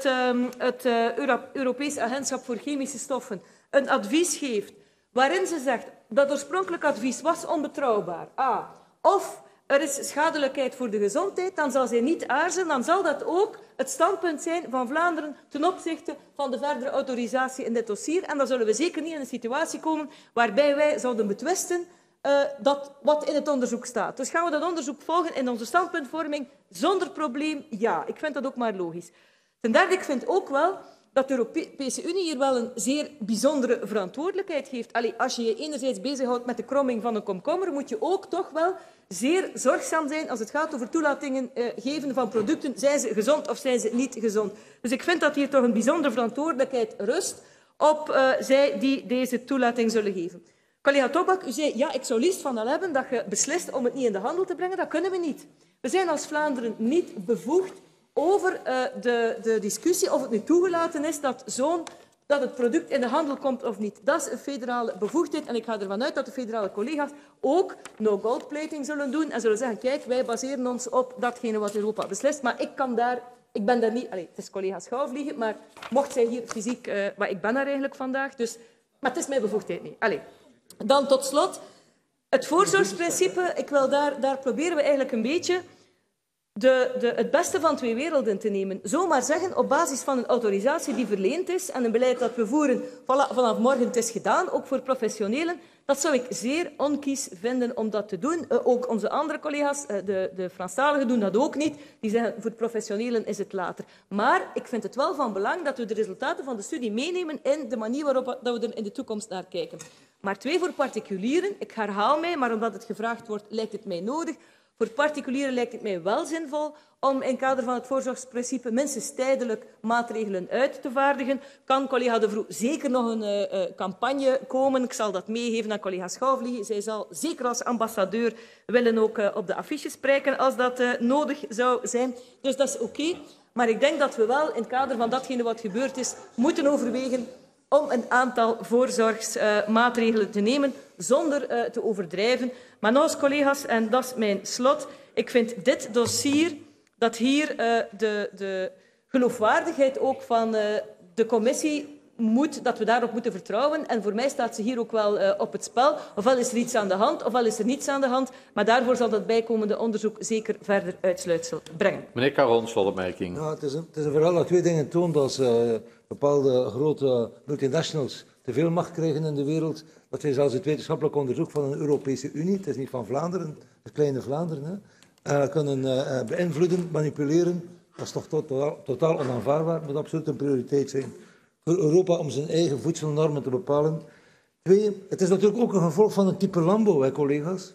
het Europees Agentschap voor Chemische Stoffen een advies geeft waarin ze zegt dat oorspronkelijk advies was onbetrouwbaar. Of er is schadelijkheid voor de gezondheid, dan zal zij niet aarzelen. Dan zal dat ook het standpunt zijn van Vlaanderen ten opzichte van de verdere autorisatie in dit dossier. En dan zullen we zeker niet in een situatie komen waarbij wij zouden betwisten wat in het onderzoek staat. Dus gaan we dat onderzoek volgen in onze standpuntvorming zonder probleem? Ja, ik vind dat ook maar logisch. Ten derde, ik vind ook wel dat de Europese Unie hier wel een zeer bijzondere verantwoordelijkheid heeft. Als je je enerzijds bezighoudt met de kromming van een komkommer, moet je ook toch wel zeer zorgzaam zijn als het gaat over toelatingen geven van producten. Zijn ze gezond of zijn ze niet gezond? Dus ik vind dat hier toch een bijzondere verantwoordelijkheid rust op zij die deze toelating zullen geven. Collega Tobak, u zei, ja, ik zou liefst van al hebben dat je beslist om het niet in de handel te brengen. Dat kunnen we niet. We zijn als Vlaanderen niet bevoegd over de discussie of het nu toegelaten is dat het product in de handel komt of niet. Dat is een federale bevoegdheid en ik ga ervan uit dat de federale collega's ook no goldplating zullen doen en zullen zeggen, kijk, wij baseren ons op datgene wat Europa beslist, maar ik ben daar niet... het is collega Schouwvliegen, maar mocht zij hier fysiek... maar ik ben daar eigenlijk vandaag, dus... Maar het is mijn bevoegdheid niet. Dan tot slot, het voorzorgsprincipe, daar proberen we eigenlijk een beetje het beste van twee werelden te nemen. Zomaar zeggen, op basis van een autorisatie die verleend is en een beleid dat we voeren, vanaf morgen het is gedaan, ook voor professionelen, dat zou ik zeer onkies vinden om dat te doen. Ook onze andere collega's, de Franstaligen, doen dat ook niet. Die zeggen, voor professionelen is het later. Maar ik vind het wel van belang dat we de resultaten van de studie meenemen in de manier waarop dat we er in de toekomst naar kijken. Maar 2 voor particulieren. Ik herhaal mij, maar omdat het gevraagd wordt, lijkt het mij nodig. Voor particulieren lijkt het mij wel zinvol om in het kader van het voorzorgsprincipe minstens tijdelijk maatregelen uit te vaardigen. Kan collega De Vroe zeker nog een campagne komen? Ik zal dat meegeven aan collega Schouwvliegen. Zij zal zeker als ambassadeur willen ook op de affiches prijken als dat nodig zou zijn. Dus dat is oké. Maar ik denk dat we wel in het kader van datgene wat gebeurd is moeten overwegen om een aantal voorzorgsmaatregelen te nemen zonder te overdrijven. Maar nog eens, collega's, en dat is mijn slot, ik vind dit dossier dat hier de geloofwaardigheid ook van de commissie dat we daarop moeten vertrouwen. En voor mij staat ze hier ook wel op het spel. Ofwel is er iets aan de hand, ofwel is er niets aan de hand. Maar daarvoor zal dat bijkomende onderzoek zeker verder uitsluitsel brengen. Meneer Caron, slotopmerking. Ja, het is een verhaal dat 2 dingen toont. Als bepaalde grote multinationals te veel macht krijgen in de wereld, dat wij zelfs het wetenschappelijk onderzoek van een Europese Unie, het is niet van Vlaanderen, het kleine Vlaanderen, kunnen beïnvloeden, manipuleren. Dat is toch totaal onaanvaardbaar. Het moet absoluut een prioriteit zijn voor Europa om zijn eigen voedselnormen te bepalen. 2, het is natuurlijk ook een gevolg van het type landbouw, collega's.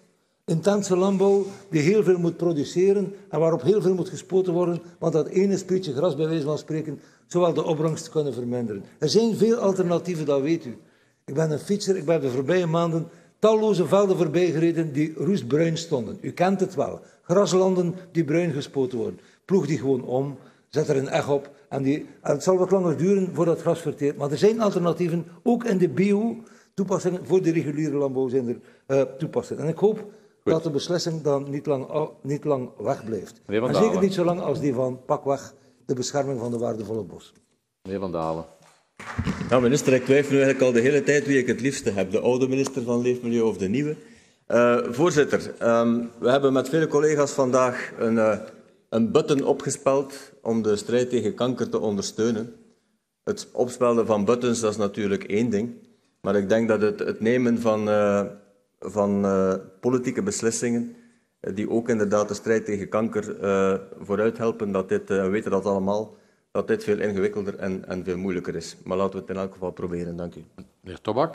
Intense landbouw die heel veel moet produceren en waarop heel veel moet gespoten worden, want dat ene sprietje gras, bij wijze van spreken, zou wel de opbrengst kunnen verminderen. Er zijn veel alternatieven, dat weet u. Ik ben een fietser, ik ben de voorbije maanden talloze velden voorbij gereden die roestbruin stonden. U kent het wel. Graslanden die bruin gespoten worden. Ploeg die gewoon om, zet er een eg op en het zal wat langer duren voordat het gras verteert. Maar er zijn alternatieven, ook in de bio-toepassingen. Voor de reguliere landbouw zijn er toepassingen. En ik hoop dat de beslissing dan niet lang wegblijft. En zeker niet zo lang als die van pakweg de bescherming van de waardevolle bos. Meneer Van Dalen. Ja, minister, ik twijfel nu eigenlijk al de hele tijd wie ik het liefste heb. De oude minister van Leefmilieu of de nieuwe. Voorzitter, we hebben met vele collega's vandaag een button opgespeld om de strijd tegen kanker te ondersteunen. Het opspelden van buttons, dat is natuurlijk één ding. Maar ik denk dat het nemen van politieke beslissingen, die ook inderdaad de strijd tegen kanker vooruit helpen, dat dit, we weten dat allemaal, dat dit veel ingewikkelder en veel moeilijker is. Maar laten we het in elk geval proberen. Dank u. Meneer Tobak.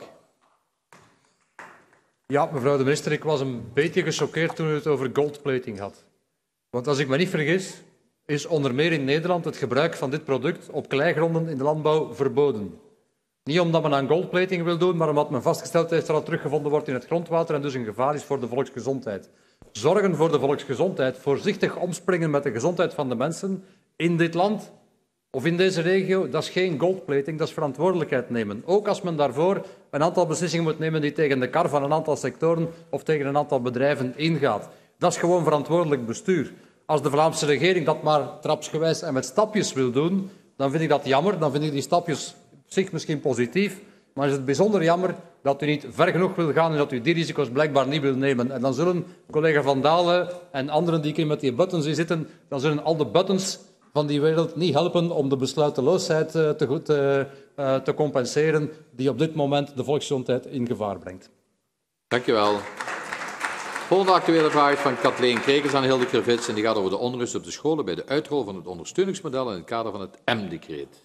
Ja, mevrouw de minister, ik was een beetje gechoqueerd toen u het over goldplating had. Want als ik me niet vergis, is onder meer in Nederland het gebruik van dit product op kleigronden in de landbouw verboden. Niet omdat men aan goldplating wil doen, maar omdat men vastgesteld heeft dat het teruggevonden wordt in het grondwater en dus een gevaar is voor de volksgezondheid. Zorgen voor de volksgezondheid, voorzichtig omspringen met de gezondheid van de mensen in dit land of in deze regio, dat is geen goldplating, dat is verantwoordelijkheid nemen. Ook als men daarvoor een aantal beslissingen moet nemen die tegen de kar van een aantal sectoren of tegen een aantal bedrijven ingaat. Dat is gewoon verantwoordelijk bestuur. Als de Vlaamse regering dat maar trapsgewijs en met stapjes wil doen, dan vind ik dat jammer. Dan vind ik die stapjes op zich misschien positief, maar is het bijzonder jammer dat u niet ver genoeg wil gaan en dat u die risico's blijkbaar niet wil nemen. En dan zullen collega Van Dalen en anderen die hier met die buttons in zitten, dan zullen al de buttons van die wereld niet helpen om de besluiteloosheid te compenseren die op dit moment de volksgezondheid in gevaar brengt. Dank u wel. De volgende actuele vraag is van Kathleen Krekers aan Hilde Krevits en die gaat over de onrust op de scholen bij de uitrol van het ondersteuningsmodel in het kader van het M-decreet.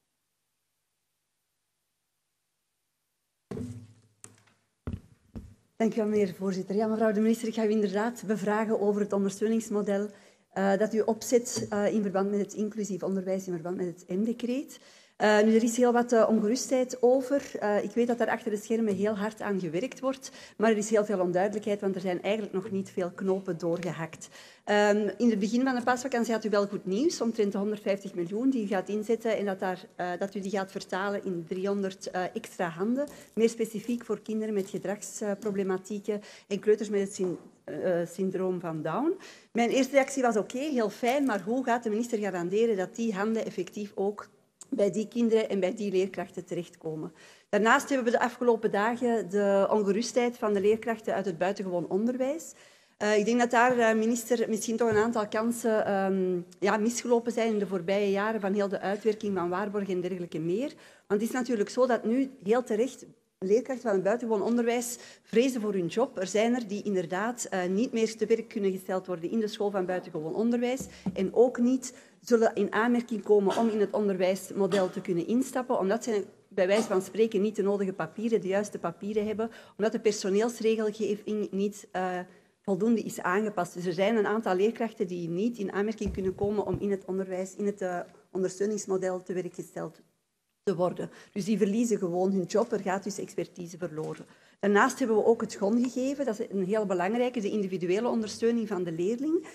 Dank u wel, meneer de voorzitter. Ja, mevrouw de minister, ik ga u inderdaad bevragen over het ondersteuningsmodel dat u opzet in verband met het inclusief onderwijs, in verband met het M-decreet. Nu, er is heel wat ongerustheid over. Ik weet dat daar achter de schermen heel hard aan gewerkt wordt, maar er is heel veel onduidelijkheid, want er zijn eigenlijk nog niet veel knopen doorgehakt. In het begin van de paasvakantie had u wel goed nieuws, omtrent de 150 miljoen die u gaat inzetten en dat u die gaat vertalen in 300 extra handen, meer specifiek voor kinderen met gedragsproblematieken en kleuters met het syndroom van Down. Mijn eerste reactie was oké, heel fijn, maar hoe gaat de minister garanderen dat die handen effectief ook bij die kinderen en bij die leerkrachten terechtkomen? Daarnaast hebben we de afgelopen dagen de ongerustheid van de leerkrachten uit het buitengewoon onderwijs. Ik denk dat daar, minister, misschien toch een aantal kansen misgelopen zijn in de voorbije jaren van heel de uitwerking van waarborg en dergelijke meer. Want het is natuurlijk zo dat nu heel terecht leerkrachten van het buitengewoon onderwijs vrezen voor hun job. Er zijn er die inderdaad niet meer te werk kunnen gesteld worden in de school van buitengewoon onderwijs en ook niet zullen in aanmerking komen om in het onderwijsmodel te kunnen instappen, omdat zij bij wijze van spreken niet de nodige papieren, de juiste papieren hebben, omdat de personeelsregelgeving niet voldoende is aangepast. Dus er zijn een aantal leerkrachten die niet in aanmerking kunnen komen om in het onderwijs, in het ondersteuningsmodel te werk gesteld te worden. Dus die verliezen gewoon hun job, er gaat dus expertise verloren. Daarnaast hebben we ook het GON gegeven, dat is een heel belangrijke, de individuele ondersteuning van de leerling.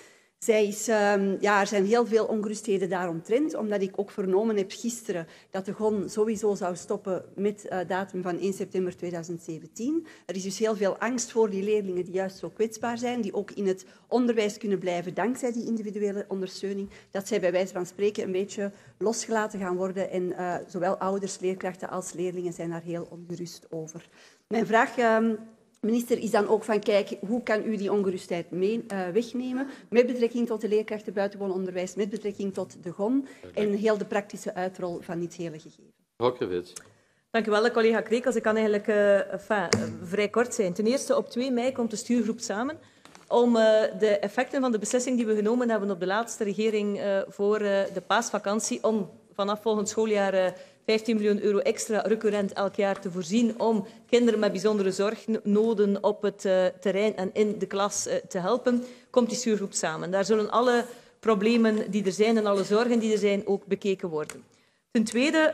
Er zijn heel veel ongerustheden daaromtrent, omdat ik ook vernomen heb gisteren dat de GON sowieso zou stoppen met datum van 1 september 2017. Er is dus heel veel angst voor die leerlingen die juist zo kwetsbaar zijn, die ook in het onderwijs kunnen blijven dankzij die individuele ondersteuning, dat zij bij wijze van spreken een beetje losgelaten gaan worden en zowel ouders, leerkrachten als leerlingen zijn daar heel ongerust over. Mijn vraag, minister, is dan ook van, kijk, hoe kan u die ongerustheid wegnemen met betrekking tot de leerkrachten buitengewoon onderwijs, met betrekking tot de GON en heel de praktische uitrol van dit hele gegeven. Mevrouw Krevits. Dank u wel, collega Krekels. Ik kan eigenlijk vrij kort zijn. Ten eerste, op 2 mei komt de stuurgroep samen om de effecten van de beslissing die we genomen hebben op de laatste regering voor de paasvakantie, om vanaf volgend schooljaar 15 miljoen euro extra recurrent elk jaar te voorzien om kinderen met bijzondere zorgnoden op het terrein en in de klas te helpen, komt die stuurgroep samen. Daar zullen alle problemen die er zijn en alle zorgen die er zijn ook bekeken worden. Ten tweede,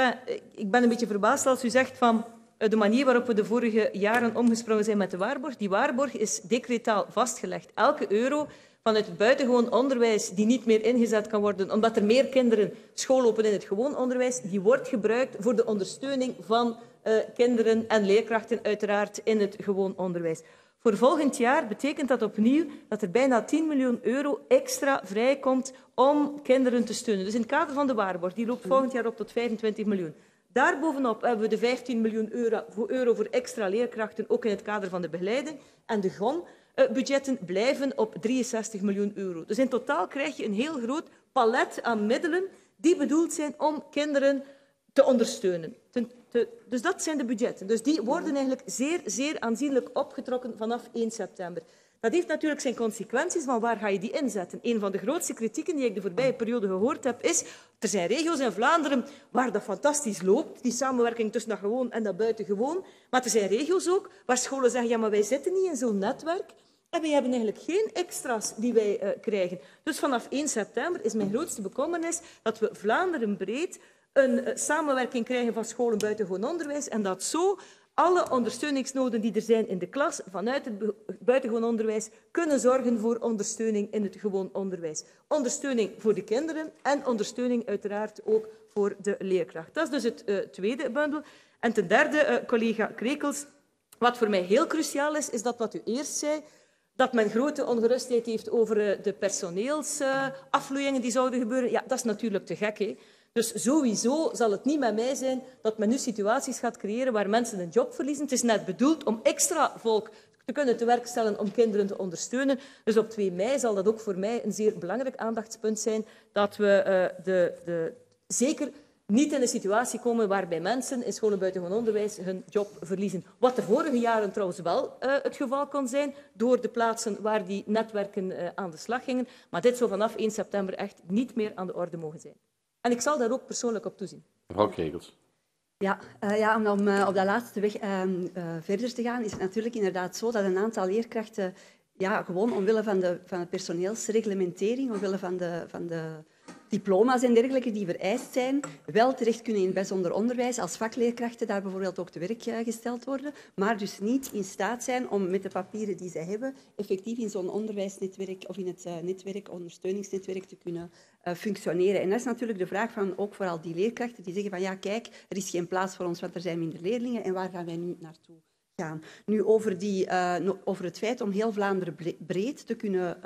ik ben een beetje verbaasd als u zegt van de manier waarop we de vorige jaren omgesprongen zijn met de waarborg. Die waarborg is decretaal vastgelegd. Elke euro vanuit het buitengewoon onderwijs die niet meer ingezet kan worden omdat er meer kinderen school lopen in het gewoon onderwijs, die wordt gebruikt voor de ondersteuning van kinderen en leerkrachten uiteraard in het gewoon onderwijs. Voor volgend jaar betekent dat opnieuw dat er bijna 10 miljoen euro extra vrijkomt om kinderen te steunen. Dus in het kader van de waarborg, die loopt volgend jaar op tot 25 miljoen. Daarbovenop hebben we de 15 miljoen euro voor extra leerkrachten, ook in het kader van de begeleiding. En de GON-budgetten blijven op 63 miljoen euro. Dus in totaal krijg je een heel groot palet aan middelen die bedoeld zijn om kinderen te ondersteunen. Dus dat zijn de budgetten. Dus die worden eigenlijk zeer, zeer aanzienlijk opgetrokken vanaf 1 september. Dat heeft natuurlijk zijn consequenties, maar waar ga je die inzetten? Een van de grootste kritieken die ik de voorbije periode gehoord heb, is er zijn regio's in Vlaanderen waar dat fantastisch loopt, die samenwerking tussen dat gewoon en dat buitengewoon. Maar er zijn regio's ook waar scholen zeggen, ja, maar wij zitten niet in zo'n netwerk en wij hebben eigenlijk geen extra's die wij krijgen. Dus vanaf 1 september is mijn grootste bekommernis dat we Vlaanderen breed een samenwerking krijgen van scholen buitengewoon onderwijs en dat zo alle ondersteuningsnoden die er zijn in de klas vanuit het buitengewoon onderwijs kunnen zorgen voor ondersteuning in het gewoon onderwijs. Ondersteuning voor de kinderen en ondersteuning uiteraard ook voor de leerkracht. Dat is dus het tweede bundel. En ten derde, collega Krekels, wat voor mij heel cruciaal is dat wat u eerst zei, dat men grote ongerustheid heeft over de personeelsafvloeien die zouden gebeuren. Ja, dat is natuurlijk te gek, hè? Dus sowieso zal het niet met mij zijn dat men nu situaties gaat creëren waar mensen een job verliezen. Het is net bedoeld om extra volk te kunnen te werk stellen om kinderen te ondersteunen. Dus op 2 mei zal dat ook voor mij een zeer belangrijk aandachtspunt zijn dat we zeker niet in een situatie komen waarbij mensen in scholen buitengewoon onderwijs hun job verliezen. Wat de vorige jaren trouwens wel het geval kon zijn, door de plaatsen waar die netwerken aan de slag gingen. Maar dit zou vanaf 1 september echt niet meer aan de orde mogen zijn. En ik zal daar ook persoonlijk op toezien. Mevrouw Krekels. Ja, om op dat laatste weg verder te gaan, is het natuurlijk inderdaad zo dat een aantal leerkrachten gewoon omwille van de personeelsreglementering, omwille van de diploma's en dergelijke die vereist zijn, wel terecht kunnen in het bijzonder onderwijs als vakleerkrachten daar bijvoorbeeld ook te werk gesteld worden, maar dus niet in staat zijn om met de papieren die zij hebben effectief in zo'n onderwijsnetwerk of in het ondersteuningsnetwerk te kunnen functioneren. En dat is natuurlijk de vraag van ook vooral die leerkrachten die zeggen van ja, kijk, er is geen plaats voor ons, want er zijn minder leerlingen en waar gaan wij nu naartoe gaan? Nu, over het feit om heel Vlaanderen breed te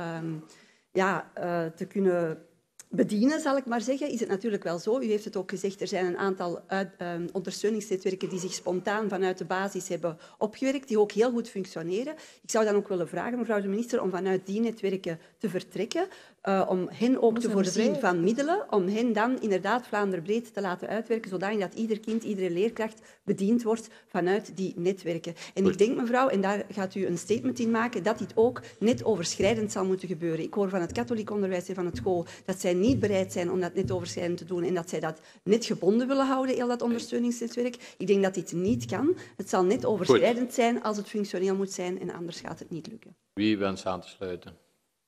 kunnen bedienen, zal ik maar zeggen, is het natuurlijk wel zo. U heeft het ook gezegd, er zijn een aantal ondersteuningsnetwerken die zich spontaan vanuit de basis hebben opgewerkt, die ook heel goed functioneren. Ik zou dan ook willen vragen, mevrouw de minister, om vanuit die netwerken te vertrekken, om hen ook te voorzien van middelen, om hen dan inderdaad Vlaanderen breed te laten uitwerken, zodat ieder kind, iedere leerkracht bediend wordt vanuit die netwerken. En ik denk, mevrouw, en daar gaat u een statement in maken, dat dit ook net overschrijdend zal moeten gebeuren. Ik hoor van het katholiek onderwijs en van het school dat zij niet bereid zijn om dat net overschrijdend te doen en dat zij dat net gebonden willen houden, heel dat ondersteuningsnetwerk. Ik denk dat dit niet kan. Het zal net overschrijdend zijn als het functioneel moet zijn en anders gaat het niet lukken. Wie wenst aan te sluiten?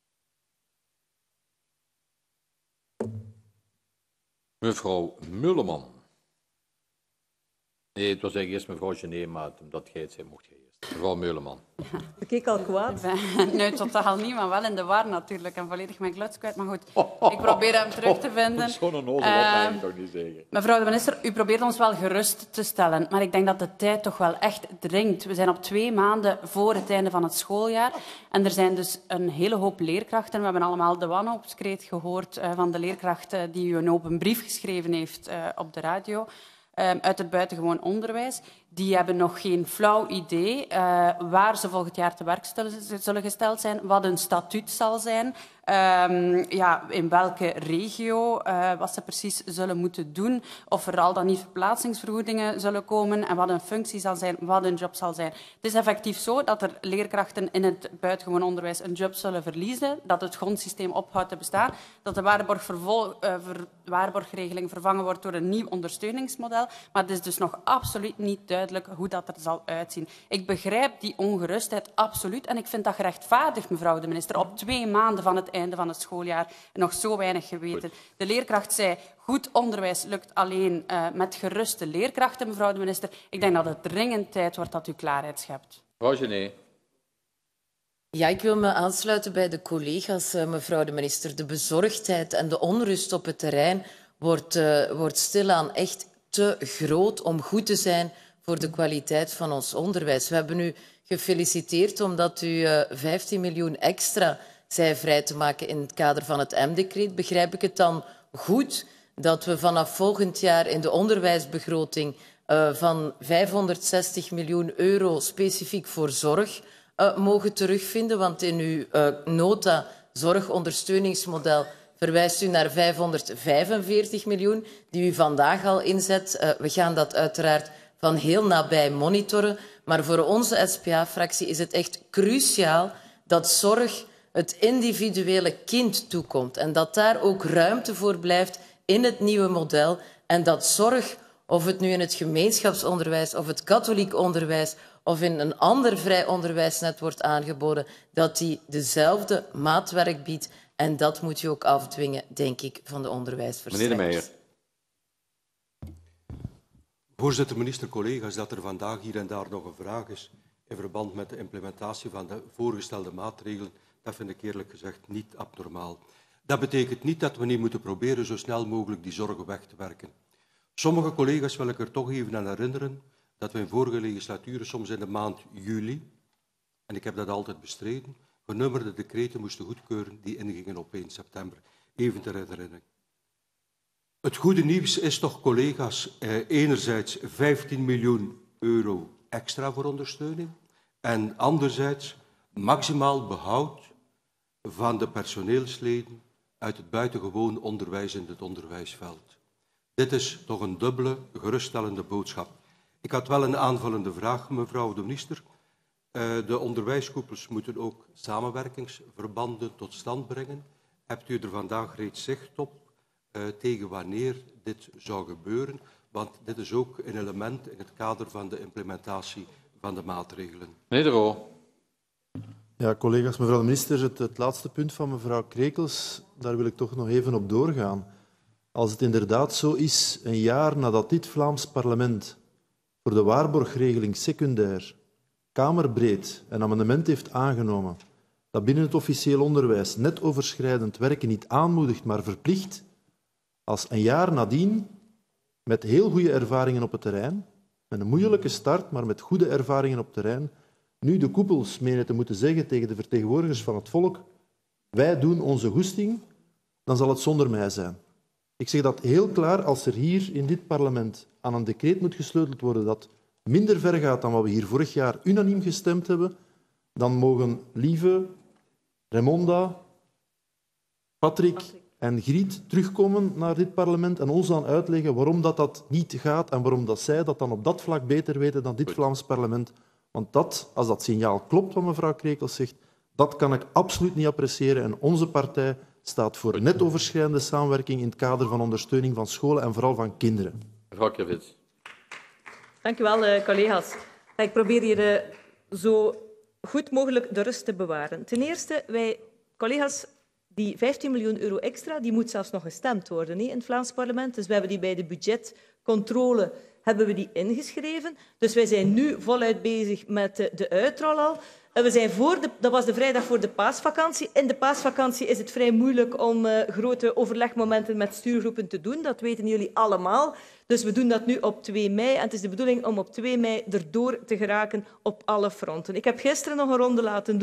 Mevrouw Meuleman. Nee, het was eigenlijk eerst mevrouw Gené, maar omdat jij het zei, mocht jij eerst. Mevrouw Meuleman. Ik keek al kwaad. Nee, totaal niet, maar wel in de war natuurlijk. En volledig mijn kluts kwijt. Maar goed, ik probeer hem terug te vinden. Zo'n onnozel opmerking toch niet zeggen. Mevrouw de minister, u probeert ons wel gerust te stellen. Maar ik denk dat de tijd toch wel echt dringt. We zijn op 2 maanden voor het einde van het schooljaar. En er zijn dus een hele hoop leerkrachten. We hebben allemaal de wanhoopskreet gehoord van de leerkracht die u een open brief geschreven heeft op de radio. Uit het buitengewoon onderwijs, Die hebben nog geen flauw idee waar ze volgend jaar te werk zullen gesteld zijn, wat hun statuut zal zijn, in welke regio, wat ze precies zullen moeten doen, of er al dan niet verplaatsingsvergoedingen zullen komen en wat hun functie zal zijn, wat hun job zal zijn. Het is effectief zo dat er leerkrachten in het buitengewoon onderwijs een job zullen verliezen, dat het grondsysteem ophoudt te bestaan, dat de waarborgregeling vervangen wordt door een nieuw ondersteuningsmodel, maar het is dus nog absoluut niet duidelijk hoe dat er zal uitzien. Ik begrijp die ongerustheid absoluut en ik vind dat gerechtvaardigd, mevrouw de minister, op 2 maanden van het einde van het schooljaar en nog zo weinig geweten. De leerkracht zei, goed onderwijs lukt alleen met geruste leerkrachten, mevrouw de minister. Ik denk dat het dringend tijd wordt dat u klaarheid schept. Mevrouw Genet. Ja, ik wil me aansluiten bij de collega's, mevrouw de minister. De bezorgdheid en de onrust op het terrein wordt stilaan echt te groot om goed te zijn voor de kwaliteit van ons onderwijs. We hebben u gefeliciteerd omdat u 15 miljoen extra zei vrij te maken in het kader van het M-decreet. Begrijp ik het dan goed dat we vanaf volgend jaar in de onderwijsbegroting van 560 miljoen euro specifiek voor zorg mogen terugvinden? Want in uw nota zorgondersteuningsmodel verwijst u naar 545 miljoen, die u vandaag al inzet. We gaan dat uiteraard van heel nabij monitoren. Maar voor onze SPA-fractie is het echt cruciaal dat zorg het individuele kind toekomt en dat daar ook ruimte voor blijft in het nieuwe model en dat zorg, of het nu in het gemeenschapsonderwijs of het katholiek onderwijs of in een ander vrij onderwijsnet wordt aangeboden, dat die dezelfde maatwerk biedt en dat moet je ook afdwingen, denk ik, van de onderwijsverstrekkers. Meneer De Meijer. Voorzitter, minister, collega's, dat er vandaag hier en daar nog een vraag is in verband met de implementatie van de voorgestelde maatregelen, dat vind ik eerlijk gezegd niet abnormaal. Dat betekent niet dat we niet moeten proberen zo snel mogelijk die zorgen weg te werken. Sommige collega's wil ik er toch even aan herinneren dat we in vorige legislaturen soms in de maand juli, en ik heb dat altijd bestreden, genummerde decreten moesten goedkeuren die ingingen op 1 september. Even ter herinnering. Het goede nieuws is toch, collega's, enerzijds 15 miljoen euro extra voor ondersteuning en anderzijds maximaal behoud van de personeelsleden uit het buitengewoon onderwijs in het onderwijsveld. Dit is toch een dubbele, geruststellende boodschap. Ik had wel een aanvullende vraag, mevrouw de minister. De onderwijskoepels moeten ook samenwerkingsverbanden tot stand brengen. Hebt u er vandaag reeds zicht op tegen wanneer dit zou gebeuren? Want dit is ook een element in het kader van de implementatie van de maatregelen. Meneer De Roo. Ja, collega's, mevrouw de minister, het laatste punt van mevrouw Krekels, daar wil ik toch nog even op doorgaan. Als het inderdaad zo is, een jaar nadat dit Vlaams parlement voor de waarborgregeling secundair kamerbreed een amendement heeft aangenomen dat binnen het officieel onderwijs netoverschrijdend werken niet aanmoedigt, maar verplicht, als een jaar nadien, met heel goede ervaringen op het terrein, met een moeilijke start, maar met goede ervaringen op het terrein, nu de koepels menen te moeten zeggen tegen de vertegenwoordigers van het volk, wij doen onze goesting, dan zal het zonder mij zijn. Ik zeg dat heel klaar, als er hier in dit parlement aan een decreet moet gesleuteld worden dat minder ver gaat dan wat we hier vorig jaar unaniem gestemd hebben, dan mogen Lieve, Raimonda, Patrick en Griet terugkomen naar dit parlement en ons dan uitleggen waarom dat niet gaat en waarom dat zij dat dan op dat vlak beter weten dan dit Vlaams parlement. Want dat, als dat signaal klopt wat mevrouw Krekels zegt, dat kan ik absoluut niet appreciëren. En onze partij staat voor netoverschrijdende samenwerking in het kader van ondersteuning van scholen en vooral van kinderen. Mevrouw Kevits. Dank u wel, collega's. Ik probeer hier zo goed mogelijk de rust te bewaren. Ten eerste, wij, collega's, die 15 miljoen euro extra, die moet zelfs nog gestemd worden in het Vlaams parlement. Dus we hebben die bij de budgetcontrole ingeschreven. Dus wij zijn nu voluit bezig met de uitrol al. We zijn dat was de vrijdag voor de paasvakantie. In de paasvakantie is het vrij moeilijk om grote overlegmomenten met stuurgroepen te doen. Dat weten jullie allemaal. Dus we doen dat nu op 2 mei. En het is de bedoeling om op 2 mei erdoor te geraken op alle fronten. Ik heb gisteren nog een ronde laten doen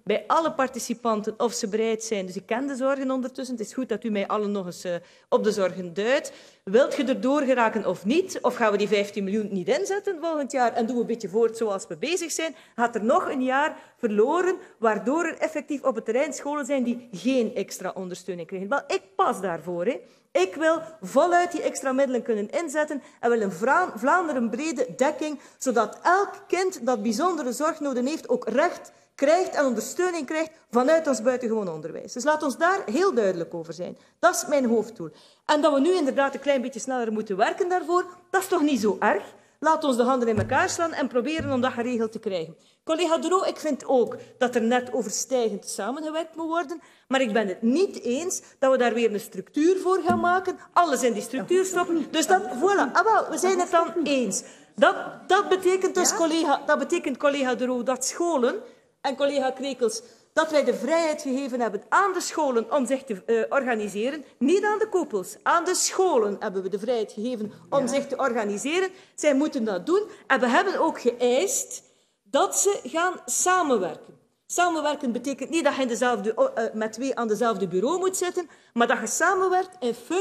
bij alle participanten of ze bereid zijn. Dus ik ken de zorgen ondertussen. Het is goed dat u mij allen nog eens op de zorgen duidt. Wilt je erdoor geraken of niet? Of gaan we die 15 miljoen niet inzetten volgend jaar en doen we een beetje voort zoals we bezig zijn? Gaat er nog een jaar verloren, waardoor er effectief op het terrein scholen zijn die geen extra ondersteuning krijgen? Wel, ik pas daarvoor. Hè. Ik wil voluit die extra middelen kunnen inzetten en wil in Vlaanderen een brede dekking, zodat elk kind dat bijzondere zorgnoden heeft ook recht krijgt en ondersteuning krijgt vanuit ons buitengewoon onderwijs. Dus laat ons daar heel duidelijk over zijn. Dat is mijn hoofddoel. En dat we nu inderdaad een klein beetje sneller moeten werken daarvoor, dat is toch niet zo erg? Laat ons de handen in elkaar slaan en proberen om dat geregeld te krijgen. Collega De Roo, ik vind ook dat er net overstijgend samengewerkt moet worden, maar ik ben het niet eens dat we daar weer een structuur voor gaan maken, alles in die structuur stoppen. Dus dat, voilà, wel, we zijn het dan eens. Dat betekent dus, collega De Roo, dat scholen en collega Krekels, dat wij de vrijheid gegeven hebben aan de scholen om zich te organiseren. Niet aan de koepels, aan de scholen hebben we de vrijheid gegeven om zich te organiseren. Zij moeten dat doen. En we hebben ook geëist dat ze gaan samenwerken. Samenwerken betekent niet dat je met twee aan dezelfde bureau moet zitten, maar dat je samenwerkt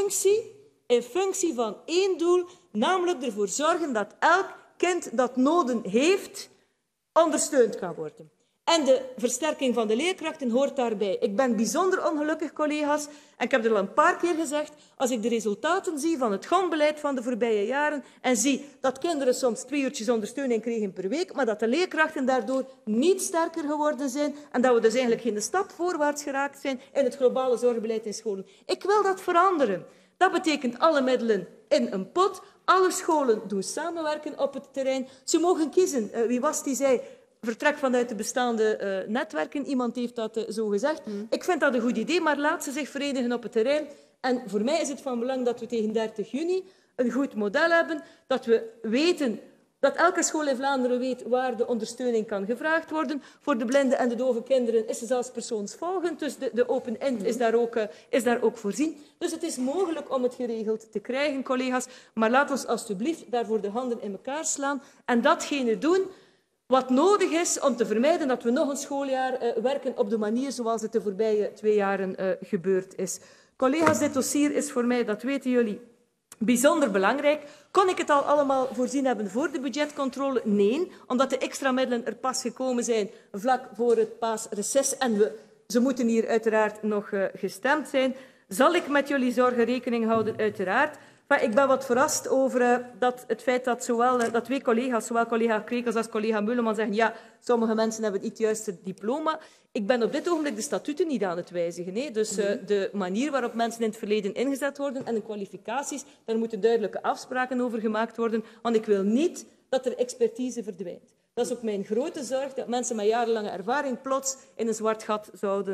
in functie van één doel, namelijk ervoor zorgen dat elk kind dat noden heeft, ondersteund kan worden. En de versterking van de leerkrachten hoort daarbij. Ik ben bijzonder ongelukkig, collega's, en ik heb er al een paar keer gezegd, als ik de resultaten zie van het GON-beleid van de voorbije jaren en zie dat kinderen soms 2 uurtjes ondersteuning kregen per week, maar dat de leerkrachten daardoor niet sterker geworden zijn en dat we dus eigenlijk geen stap voorwaarts geraakt zijn in het globale zorgbeleid in scholen. Ik wil dat veranderen. Dat betekent alle middelen in een pot. Alle scholen doen samenwerken op het terrein. Ze mogen kiezen. Wie was die zei? Vertrek vanuit de bestaande netwerken. Iemand heeft dat zo gezegd. Ik vind dat een goed idee, maar laat ze zich verenigen op het terrein. En voor mij is het van belang dat we tegen 30 juni een goed model hebben, dat we weten, dat elke school in Vlaanderen weet waar de ondersteuning kan gevraagd worden. Voor de blinde en de dove kinderen is ze zelfs persoonsvolgend, dus de open end is daar ook voorzien. Dus het is mogelijk om het geregeld te krijgen, collega's, maar laat ons alstublieft daarvoor de handen in elkaar slaan en datgene doen wat nodig is om te vermijden dat we nog een schooljaar werken op de manier zoals het de voorbije 2 jaren gebeurd is. Collega's, dit dossier is voor mij, dat weten jullie, bijzonder belangrijk. Kon ik het al allemaal voorzien hebben voor de budgetcontrole? Nee, omdat de extra middelen er pas gekomen zijn vlak voor het paasreces en ze moeten hier uiteraard nog gestemd zijn. Zal ik met jullie zorgen rekening houden? Uiteraard. Maar ik ben wat verrast over het feit dat dat 2 collega's, zowel collega Krekels als collega Meuleman, zeggen ja, sommige mensen hebben niet het juiste diploma. Ik ben op dit ogenblik de statuten niet aan het wijzigen. Hè. Dus de manier waarop mensen in het verleden ingezet worden en de kwalificaties, daar moeten duidelijke afspraken over gemaakt worden. Want ik wil niet dat er expertise verdwijnt. Dat is ook mijn grote zorg, dat mensen met jarenlange ervaring plots in een zwart gat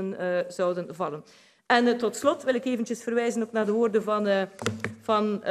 zouden vallen. En tot slot wil ik eventjes verwijzen ook naar de woorden van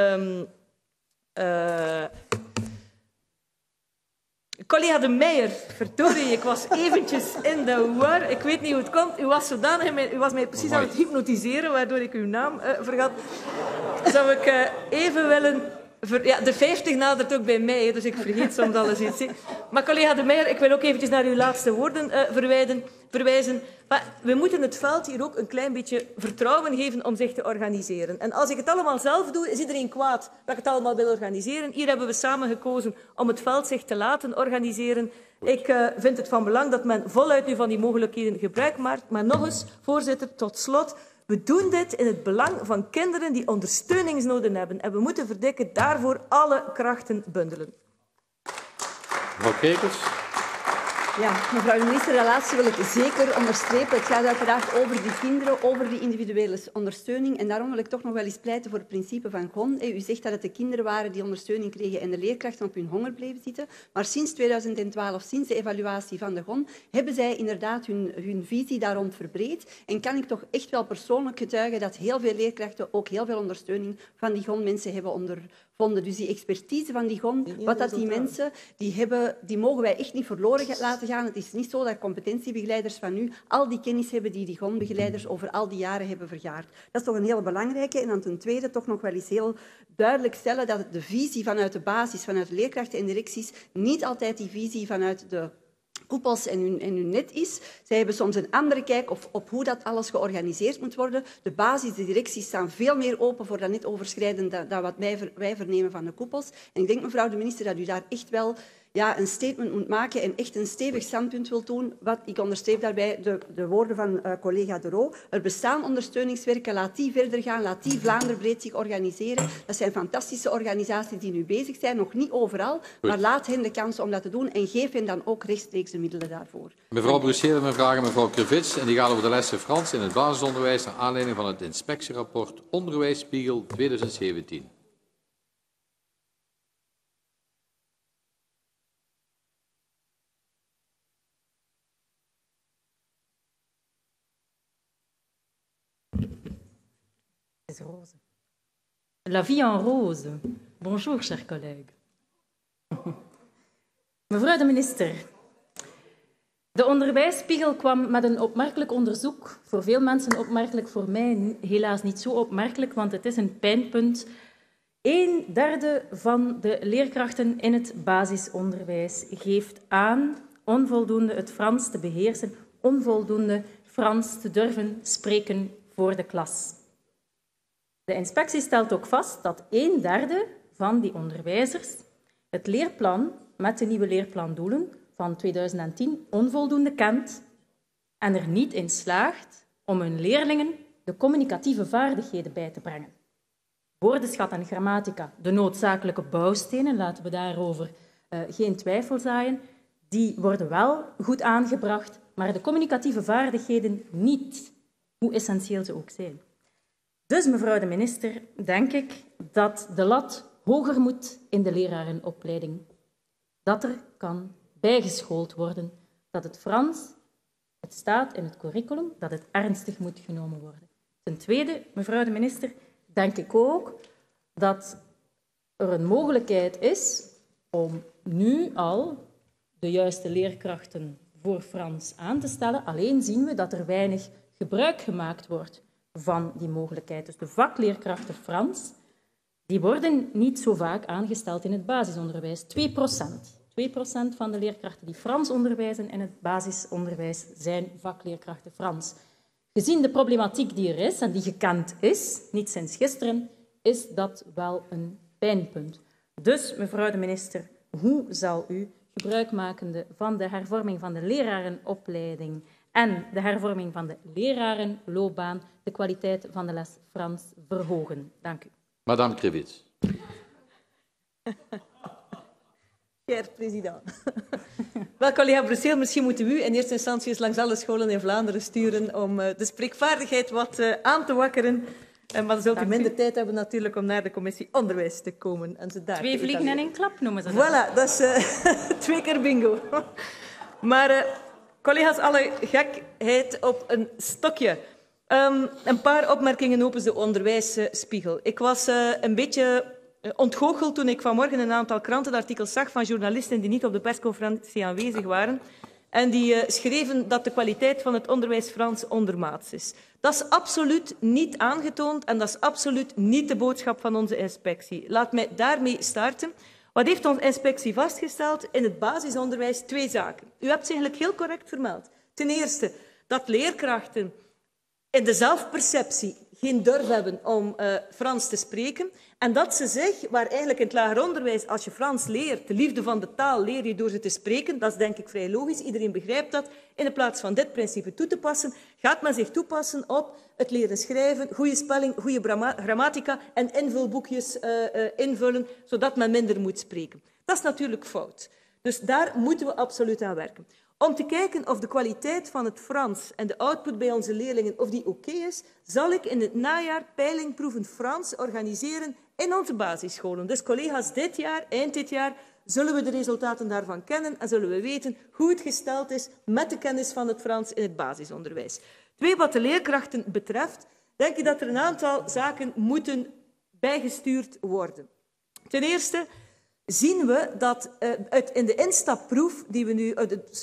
collega De Meijer. Verdorie, ik was eventjes in de war. Ik weet niet hoe het komt. U was mij precies aan het hypnotiseren, waardoor ik uw naam vergat. Zou ik even willen... Ja, de 50 nadert ook bij mij, dus ik vergeet soms alles iets. Maar collega De Meijer, ik wil ook eventjes naar uw laatste woorden verwijzen. Maar we moeten het veld hier ook een klein beetje vertrouwen geven om zich te organiseren. En als ik het allemaal zelf doe, is iedereen kwaad dat ik het allemaal wil organiseren. Hier hebben we samen gekozen om het veld zich te laten organiseren. Ik vind het van belang dat men voluit nu van die mogelijkheden gebruik maakt. Maar nog eens, voorzitter, tot slot. We doen dit in het belang van kinderen die ondersteuningsnoden hebben. En we moeten verdikken daarvoor alle krachten bundelen. Mevrouw Krekels. Ja, mevrouw de minister, dat laatste wil ik zeker onderstrepen. Het gaat uiteraard over die kinderen, over die individuele ondersteuning. En daarom wil ik toch nog wel eens pleiten voor het principe van GON. U zegt dat het de kinderen waren die ondersteuning kregen en de leerkrachten op hun honger bleven zitten. Maar sinds 2012, sinds de evaluatie van de GON, hebben zij inderdaad hun visie daar rond verbreed. En kan ik toch echt wel persoonlijk getuigen dat heel veel leerkrachten ook heel veel ondersteuning van die GON-mensen hebben ondervonden. Dus die expertise van die GON, wat dat die mensen die hebben, die mogen wij echt niet verloren laten gaan. Het is niet zo dat competentiebegeleiders van nu al die kennis hebben die GON-begeleiders over al die jaren hebben vergaard. Dat is toch een heel belangrijke. En dan ten tweede toch nog wel eens heel duidelijk stellen dat de visie vanuit de basis, vanuit de leerkrachten en directies, niet altijd die visie vanuit de koepels en hun net is. Zij hebben soms een andere kijk op hoe dat alles georganiseerd moet worden. De basis, de directies staan veel meer open voor dat netoverschrijden dan wat wij vernemen van de koepels. En ik denk, mevrouw de minister, dat u daar echt wel een statement moet maken en echt een stevig standpunt wil doen. Ik onderstreep daarbij de woorden van collega De Roo. Er bestaan ondersteuningswerken, laat die verder gaan, laat die Vlaanderen breed zich organiseren. Dat zijn fantastische organisaties die nu bezig zijn, nog niet overal, maar laat hen de kans om dat te doen en geef hen dan ook rechtstreeks de middelen daarvoor. Mevrouw Brusselen, mijn vraag aan mevrouw Krivits en die gaat over de lessen Frans in het basisonderwijs naar aanleiding van het inspectierapport Onderwijsspiegel 2017. Rose. La vie en rose. Bonjour, chers collègues. Mevrouw de minister, de Onderwijsspiegel kwam met een opmerkelijk onderzoek. Voor veel mensen opmerkelijk, voor mij helaas niet zo opmerkelijk, want het is een pijnpunt. 1/3 van de leerkrachten in het basisonderwijs geeft aan onvoldoende het Frans te beheersen, onvoldoende Frans te durven spreken voor de klas. De inspectie stelt ook vast dat 1/3 van die onderwijzers het leerplan met de nieuwe leerplandoelen van 2010 onvoldoende kent en er niet in slaagt om hun leerlingen de communicatieve vaardigheden bij te brengen. Woordenschat en grammatica, de noodzakelijke bouwstenen, laten we daarover geen twijfel zaaien, die worden wel goed aangebracht, maar de communicatieve vaardigheden niet, hoe essentieel ze ook zijn. Dus, mevrouw de minister, denk ik dat de lat hoger moet in de lerarenopleiding. Dat er kan bijgeschoold worden, dat het Frans, het staat in het curriculum, dat het ernstig moet genomen worden. Ten tweede, mevrouw de minister, denk ik ook dat er een mogelijkheid is om nu al de juiste leerkrachten voor Frans aan te stellen. Alleen zien we dat er weinig gebruik gemaakt wordt van die mogelijkheid. Dus de vakleerkrachten Frans, die worden niet zo vaak aangesteld in het basisonderwijs. 2% van de leerkrachten die Frans onderwijzen in het basisonderwijs zijn vakleerkrachten Frans. Gezien de problematiek die er is en die gekend is, niet sinds gisteren, is dat wel een pijnpunt. Dus, mevrouw de minister, hoe zal u, gebruikmakende van de hervorming van de lerarenopleiding en de hervorming van de lerarenloopbaan, de kwaliteit van de les Frans verhogen? Dank u. Madame Krivits. Heer president. Wel, collega Brussel, misschien moeten we u in eerste instantie eens langs alle scholen in Vlaanderen sturen om de spreekvaardigheid wat aan te wakkeren. Maar dan zult u minder tijd hebben natuurlijk om naar de commissie Onderwijs te komen. En ze daar 2 vliegen in 1 klap noemen ze dat. Voilà, dat is 2 keer bingo. Maar collega's, alle gekheid op een stokje. Een paar opmerkingen over de Onderwijsspiegel. Ik was een beetje ontgoocheld toen ik vanmorgen een aantal krantenartikels zag van journalisten die niet op de persconferentie aanwezig waren en die schreven dat de kwaliteit van het onderwijs Frans ondermaats is. Dat is absoluut niet aangetoond en dat is absoluut niet de boodschap van onze inspectie. Laat mij daarmee starten. Wat heeft onze inspectie vastgesteld? In het basisonderwijs 2 zaken. U hebt ze eigenlijk heel correct vermeld. Ten eerste dat leerkrachten in de zelfperceptie geen durf hebben om Frans te spreken. En dat ze zich, waar eigenlijk in het lager onderwijs, als je Frans leert, de liefde van de taal leer je door ze te spreken, dat is denk ik vrij logisch, iedereen begrijpt dat, in de plaats van dit principe toe te passen, gaat men zich toepassen op het leren schrijven, goede spelling, goede grammatica en invulboekjes invullen, zodat men minder moet spreken. Dat is natuurlijk fout. Dus daar moeten we absoluut aan werken. Om te kijken of de kwaliteit van het Frans en de output bij onze leerlingen of die oké is, zal ik in het najaar peilingproeven Frans organiseren in onze basisscholen. Dus collega's, eind dit jaar, zullen we de resultaten daarvan kennen en zullen we weten hoe het gesteld is met de kennis van het Frans in het basisonderwijs. 2, wat de leerkrachten betreft, denk ik dat er een aantal zaken moeten bijgestuurd worden. Ten eerste zien we dat in de instapproef die we nu...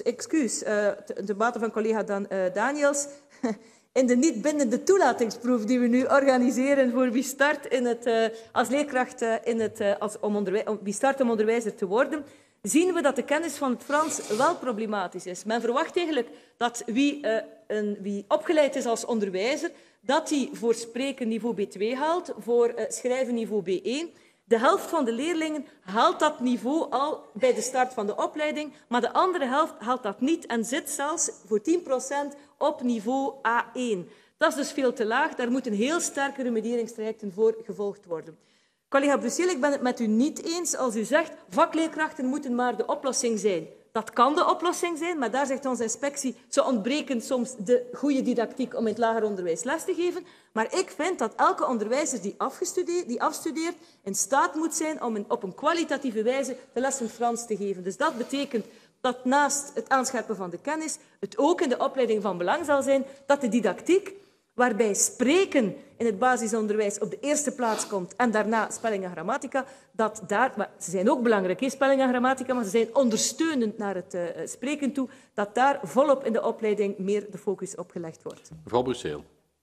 de mate van collega Daniels... In de niet bindende toelatingsproef die we nu organiseren voor wie start als leerkracht wie start om onderwijzer te worden, zien we dat de kennis van het Frans wel problematisch is. Men verwacht eigenlijk dat wie opgeleid is als onderwijzer, dat hij voor spreken niveau B2 haalt, voor schrijven niveau B1. De helft van de leerlingen haalt dat niveau al bij de start van de opleiding, maar de andere helft haalt dat niet en zit zelfs voor 10% op niveau A1. Dat is dus veel te laag. Daar moeten heel sterke remedieringstrajecten voor gevolgd worden. Collega Brussel, ik ben het met u niet eens als u zegt vakleerkrachten moeten maar de oplossing zijn. Dat kan de oplossing zijn, maar daar zegt onze inspectie, ze ontbreken soms de goede didactiek om in het lager onderwijs les te geven. Maar ik vind dat elke onderwijzer die afstudeert in staat moet zijn om op een kwalitatieve wijze de lessen Frans te geven. Dus dat betekent dat naast het aanscherpen van de kennis, het ook in de opleiding van belang zal zijn dat de didactiek, waarbij spreken in het basisonderwijs op de eerste plaats komt en daarna spelling en grammatica, dat daar, maar ze zijn ook belangrijk, spelling en grammatica, maar ze zijn ondersteunend naar het spreken toe, dat daar volop in de opleiding meer de focus op gelegd wordt. Mevrouw Brussel.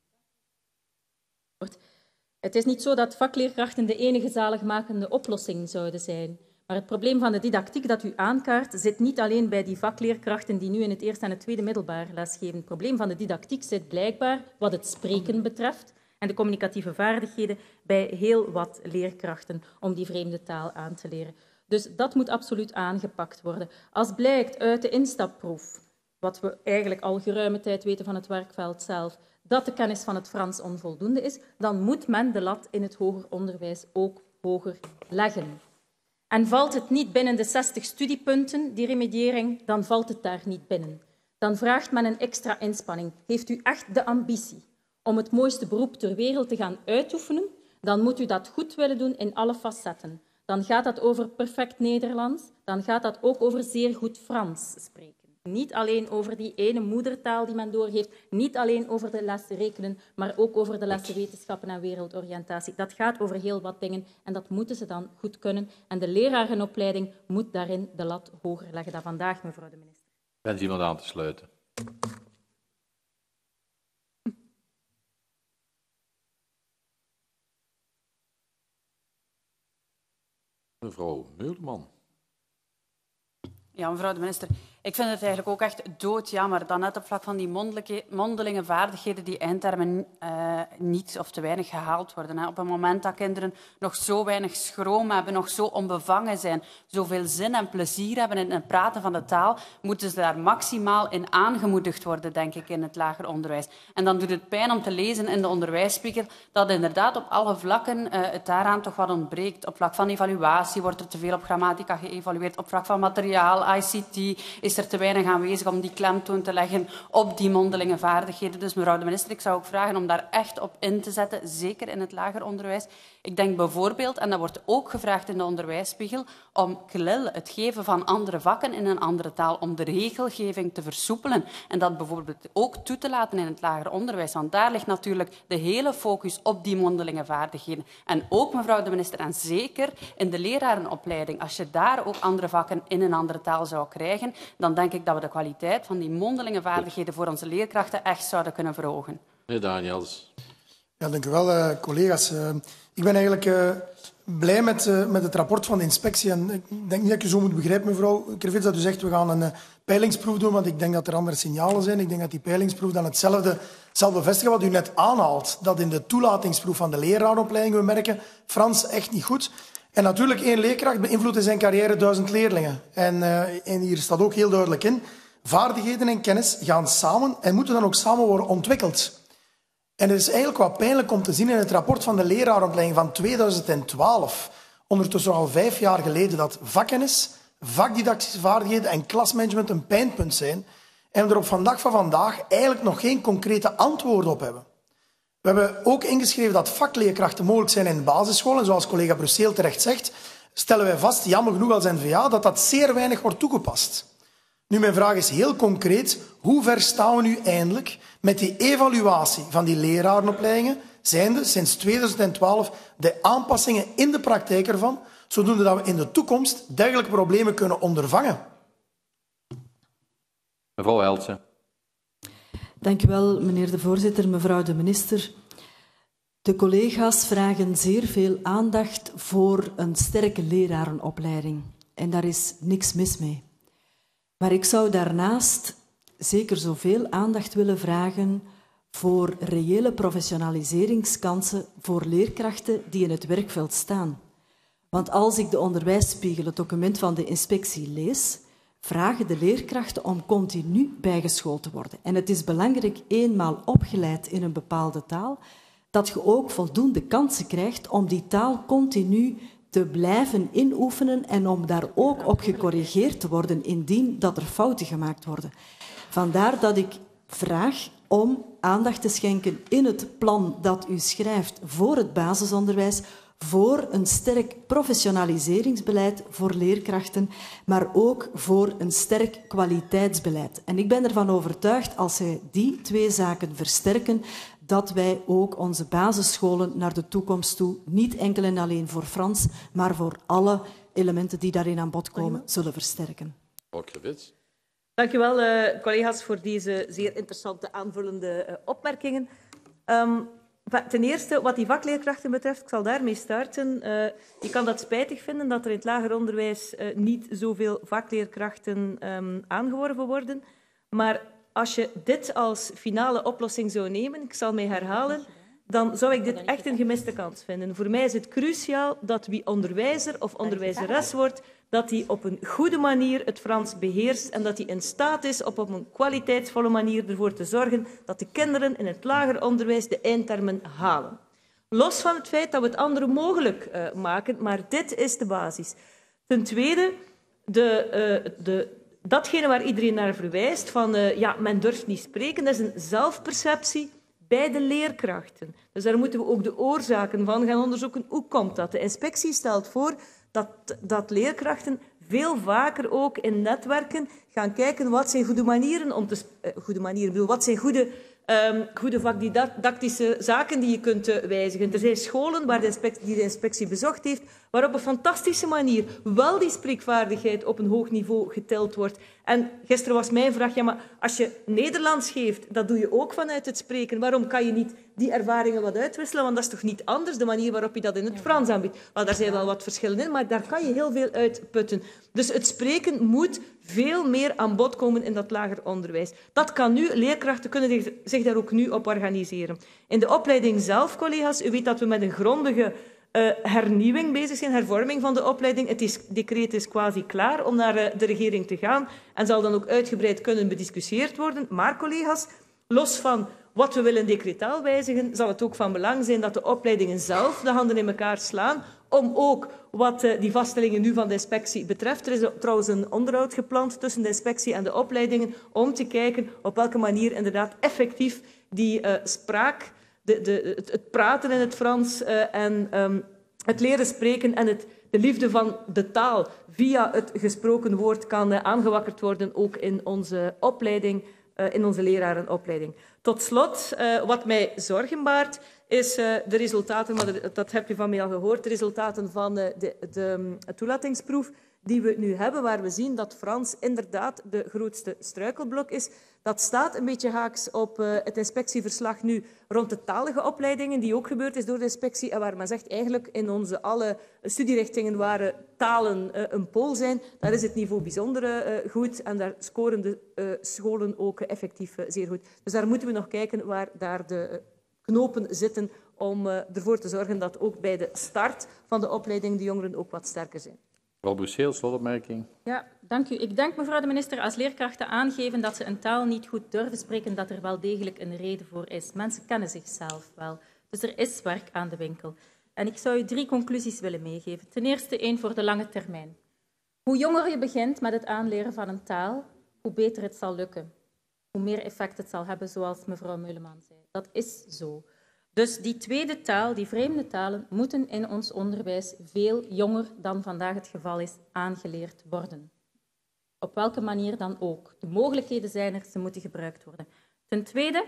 Het is niet zo dat vakleerkrachten de enige zaligmakende oplossing zouden zijn. Maar het probleem van de didactiek dat u aankaart zit niet alleen bij die vakleerkrachten die nu in het eerste en het tweede middelbaar lesgeven. Het probleem van de didactiek zit blijkbaar, wat het spreken betreft en de communicatieve vaardigheden, bij heel wat leerkrachten om die vreemde taal aan te leren. Dus dat moet absoluut aangepakt worden. Als blijkt uit de instapproef, wat we eigenlijk al geruime tijd weten van het werkveld zelf, dat de kennis van het Frans onvoldoende is, dan moet men de lat in het hoger onderwijs ook hoger leggen. En valt het niet binnen de 60 studiepunten, die remediëring, dan valt het daar niet binnen. Dan vraagt men een extra inspanning. Heeft u echt de ambitie om het mooiste beroep ter wereld te gaan uitoefenen, dan moet u dat goed willen doen in alle facetten. Dan gaat dat over perfect Nederlands, dan gaat dat ook over zeer goed Frans spreken. Niet alleen over die ene moedertaal die men doorgeeft, niet alleen over de lessen rekenen, maar ook over de lessen wetenschappen en wereldoriëntatie. Dat gaat over heel wat dingen en dat moeten ze dan goed kunnen. En de lerarenopleiding moet daarin de lat hoger leggen dan vandaag, mevrouw de minister. Wens iemand aan te sluiten? Mevrouw Meuleman. Ja, mevrouw de minister. Ik vind het eigenlijk ook echt doodjammer dat net op vlak van die mondelinge vaardigheden die eindtermen niet of te weinig gehaald worden. Op het moment dat kinderen nog zo weinig schroom hebben, nog zo onbevangen zijn, zoveel zin en plezier hebben in het praten van de taal, moeten ze daar maximaal in aangemoedigd worden, denk ik, in het lager onderwijs. En dan doet het pijn om te lezen in de onderwijsspiegel dat inderdaad op alle vlakken het daaraan toch wat ontbreekt. Op vlak van evaluatie wordt er te veel op grammatica geëvalueerd. Op vlak van materiaal, ICT, is er te weinig aanwezig om die klemtoon te leggen op die mondelinge vaardigheden. Dus mevrouw de minister, ik zou ook vragen om daar echt op in te zetten, zeker in het lager onderwijs. Ik denk bijvoorbeeld, en dat wordt ook gevraagd in de onderwijsspiegel, om KLIL, het geven van andere vakken in een andere taal, om de regelgeving te versoepelen en dat bijvoorbeeld ook toe te laten in het lager onderwijs. Want daar ligt natuurlijk de hele focus op die mondelinge vaardigheden. En ook, mevrouw de minister, en zeker in de lerarenopleiding, als je daar ook andere vakken in een andere taal zou krijgen, dan denk ik dat we de kwaliteit van die mondelinge vaardigheden voor onze leerkrachten echt zouden kunnen verhogen. Meneer Daniels. Ja, dank u wel, collega's. Ik ben eigenlijk blij met het rapport van de inspectie. En ik denk niet dat je zo moet begrijpen, mevrouw Krivits, dat u zegt we gaan een peilingsproef doen, want ik denk dat er andere signalen zijn. Ik denk dat die peilingsproef dan hetzelfde zal bevestigen wat u net aanhaalt. Dat in de toelatingsproef van de lerarenopleiding we merken Frans echt niet goed. En natuurlijk, één leerkracht beïnvloedt in zijn carrière 1000 leerlingen. En hier staat ook heel duidelijk in, vaardigheden en kennis gaan samen en moeten dan ook samen worden ontwikkeld. En het is eigenlijk wat pijnlijk om te zien in het rapport van de lerarenopleiding van 2012, ondertussen al 5 jaar geleden, dat vakkennis, vakdidactische vaardigheden en klasmanagement een pijnpunt zijn en we er op vandaag van vandaag eigenlijk nog geen concrete antwoorden op hebben. We hebben ook ingeschreven dat vakleerkrachten mogelijk zijn in de basisschool. En zoals collega Brussel terecht zegt, stellen wij vast, jammer genoeg als N-VA, dat zeer weinig wordt toegepast. Nu, mijn vraag is heel concreet. Hoe ver staan we nu eindelijk met die evaluatie van die lerarenopleidingen? Zijnde sinds 2012 de aanpassingen in de praktijk ervan, zodoende dat we in de toekomst dergelijke problemen kunnen ondervangen? Mevrouw Heltze. Dank u wel, meneer de voorzitter, mevrouw de minister. De collega's vragen zeer veel aandacht voor een sterke lerarenopleiding. En daar is niks mis mee. Maar ik zou daarnaast zeker zoveel aandacht willen vragen voor reële professionaliseringskansen voor leerkrachten die in het werkveld staan. Want als ik de onderwijsspiegel, het document van de inspectie, lees, vragen de leerkrachten om continu bijgeschoold te worden. En het is belangrijk, eenmaal opgeleid in een bepaalde taal, dat je ook voldoende kansen krijgt om die taal continu te blijven inoefenen en om daar ook op gecorrigeerd te worden indien dat er fouten gemaakt worden. Vandaar dat ik vraag om aandacht te schenken in het plan dat u schrijft voor het basisonderwijs, voor een sterk professionaliseringsbeleid voor leerkrachten, maar ook voor een sterk kwaliteitsbeleid. En ik ben ervan overtuigd, als zij die twee zaken versterken, dat wij ook onze basisscholen naar de toekomst toe, niet enkel en alleen voor Frans, maar voor alle elementen die daarin aan bod komen, zullen versterken. Dank u wel, collega's, voor deze zeer interessante aanvullende opmerkingen. Ten eerste, wat die vakleerkrachten betreft, ik zal daarmee starten. Je kan dat spijtig vinden dat er in het lager onderwijs niet zoveel vakleerkrachten aangeworven worden. Maar als je dit als finale oplossing zou nemen, ik zal mij herhalen, dan zou ik dit echt een gemiste kans vinden. Voor mij is het cruciaal dat wie onderwijzer of onderwijzeres wordt, dat hij op een goede manier het Frans beheerst en dat hij in staat is op een kwaliteitsvolle manier ervoor te zorgen dat de kinderen in het lager onderwijs de eindtermen halen. Los van het feit dat we het andere mogelijk maken, maar dit is de basis. Ten tweede, datgene waar iedereen naar verwijst, van ja, men durft niet spreken, dat is een zelfperceptie bij de leerkrachten. Dus daar moeten we ook de oorzaken van gaan onderzoeken. Hoe komt dat? De inspectie stelt voor dat leerkrachten veel vaker ook in netwerken gaan kijken wat zijn goede manieren om te wat zijn goede vakdidactische zaken die je kunt wijzigen. Er zijn scholen waar die de inspectie bezocht heeft, waar op een fantastische manier wel die spreekvaardigheid op een hoog niveau getild wordt. En gisteren was mijn vraag, ja, maar als je Nederlands geeft, dat doe je ook vanuit het spreken. Waarom kan je niet die ervaringen wat uitwisselen? Want dat is toch niet anders, de manier waarop je dat in het Frans aanbiedt. Well, daar zijn wel wat verschillen in, maar daar kan je heel veel uitputten. Dus het spreken moet veel meer aan bod komen in dat lager onderwijs. Dat kan nu, leerkrachten kunnen zich daar ook nu op organiseren. In de opleiding zelf, collega's, u weet dat we met een grondige hernieuwing bezig zijn, hervorming van de opleiding. Het decreet is quasi klaar om naar de regering te gaan en zal dan ook uitgebreid kunnen bediscussieerd worden. Maar, collega's, los van wat we willen decretaal wijzigen, zal het ook van belang zijn dat de opleidingen zelf de handen in elkaar slaan om ook wat die vaststellingen nu van de inspectie betreft. Er is trouwens een onderhoud gepland tussen de inspectie en de opleidingen om te kijken op welke manier inderdaad effectief die spraak, het praten in het Frans en het leren spreken en de liefde van de taal via het gesproken woord kan aangewakkerd worden, ook in onze opleiding, in onze lerarenopleiding. Tot slot, wat mij zorgen baart, is de resultaten, maar dat heb je van mij al gehoord, de resultaten van de toelatingsproef die we nu hebben, waar we zien dat Frans inderdaad de grootste struikelblok is. Dat staat een beetje haaks op het inspectieverslag nu rond de talige opleidingen, die ook gebeurd is door de inspectie en waar men zegt eigenlijk in onze alle studierichtingen waar talen een pool zijn, daar is het niveau bijzonder goed en daar scoren de scholen ook effectief zeer goed. Dus daar moeten we nog kijken waar daar de knopen zitten om ervoor te zorgen dat ook bij de start van de opleiding de jongeren ook wat sterker zijn. Mevrouw Brusseel, slotopmerking. Ja, dank u. Ik denk, mevrouw de minister, als leerkrachten aangeven dat ze een taal niet goed durven spreken, dat er wel degelijk een reden voor is. Mensen kennen zichzelf wel. Dus er is werk aan de winkel. En ik zou u 3 conclusies willen meegeven. Ten eerste 1 voor de lange termijn. Hoe jonger je begint met het aanleren van een taal, hoe beter het zal lukken. Hoe meer effect het zal hebben, zoals mevrouw Meuleman zei. Dat is zo. Dus die tweede taal, die vreemde talen, moeten in ons onderwijs veel jonger dan vandaag het geval is aangeleerd worden. Op welke manier dan ook. De mogelijkheden zijn er, ze moeten gebruikt worden. Ten tweede,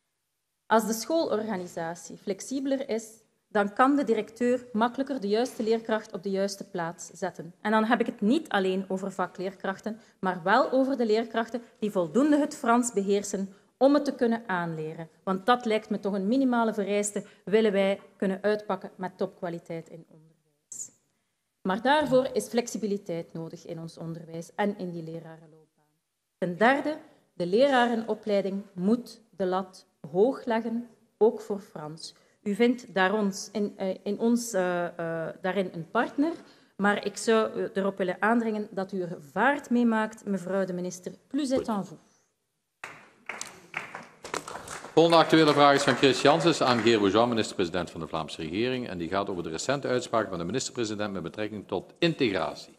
als de schoolorganisatie flexibeler is, dan kan de directeur makkelijker de juiste leerkracht op de juiste plaats zetten. En dan heb ik het niet alleen over vakleerkrachten, maar wel over de leerkrachten die voldoende het Frans beheersen om het te kunnen aanleren. Want dat lijkt me toch een minimale vereiste, willen wij kunnen uitpakken met topkwaliteit in onderwijs. Maar daarvoor is flexibiliteit nodig in ons onderwijs en in die lerarenloopbaan. Ten derde, de lerarenopleiding moet de lat hoog leggen, ook voor Frans. U vindt in ons daarin een partner, maar ik zou erop willen aandringen dat u er vaart mee maakt, mevrouw de minister. Plus est en vous. De volgende actuele vraag is van Chris Janssens aan Geert Bourgeois, minister-president van de Vlaamse regering. En die gaat over de recente uitspraak van de minister-president met betrekking tot integratie.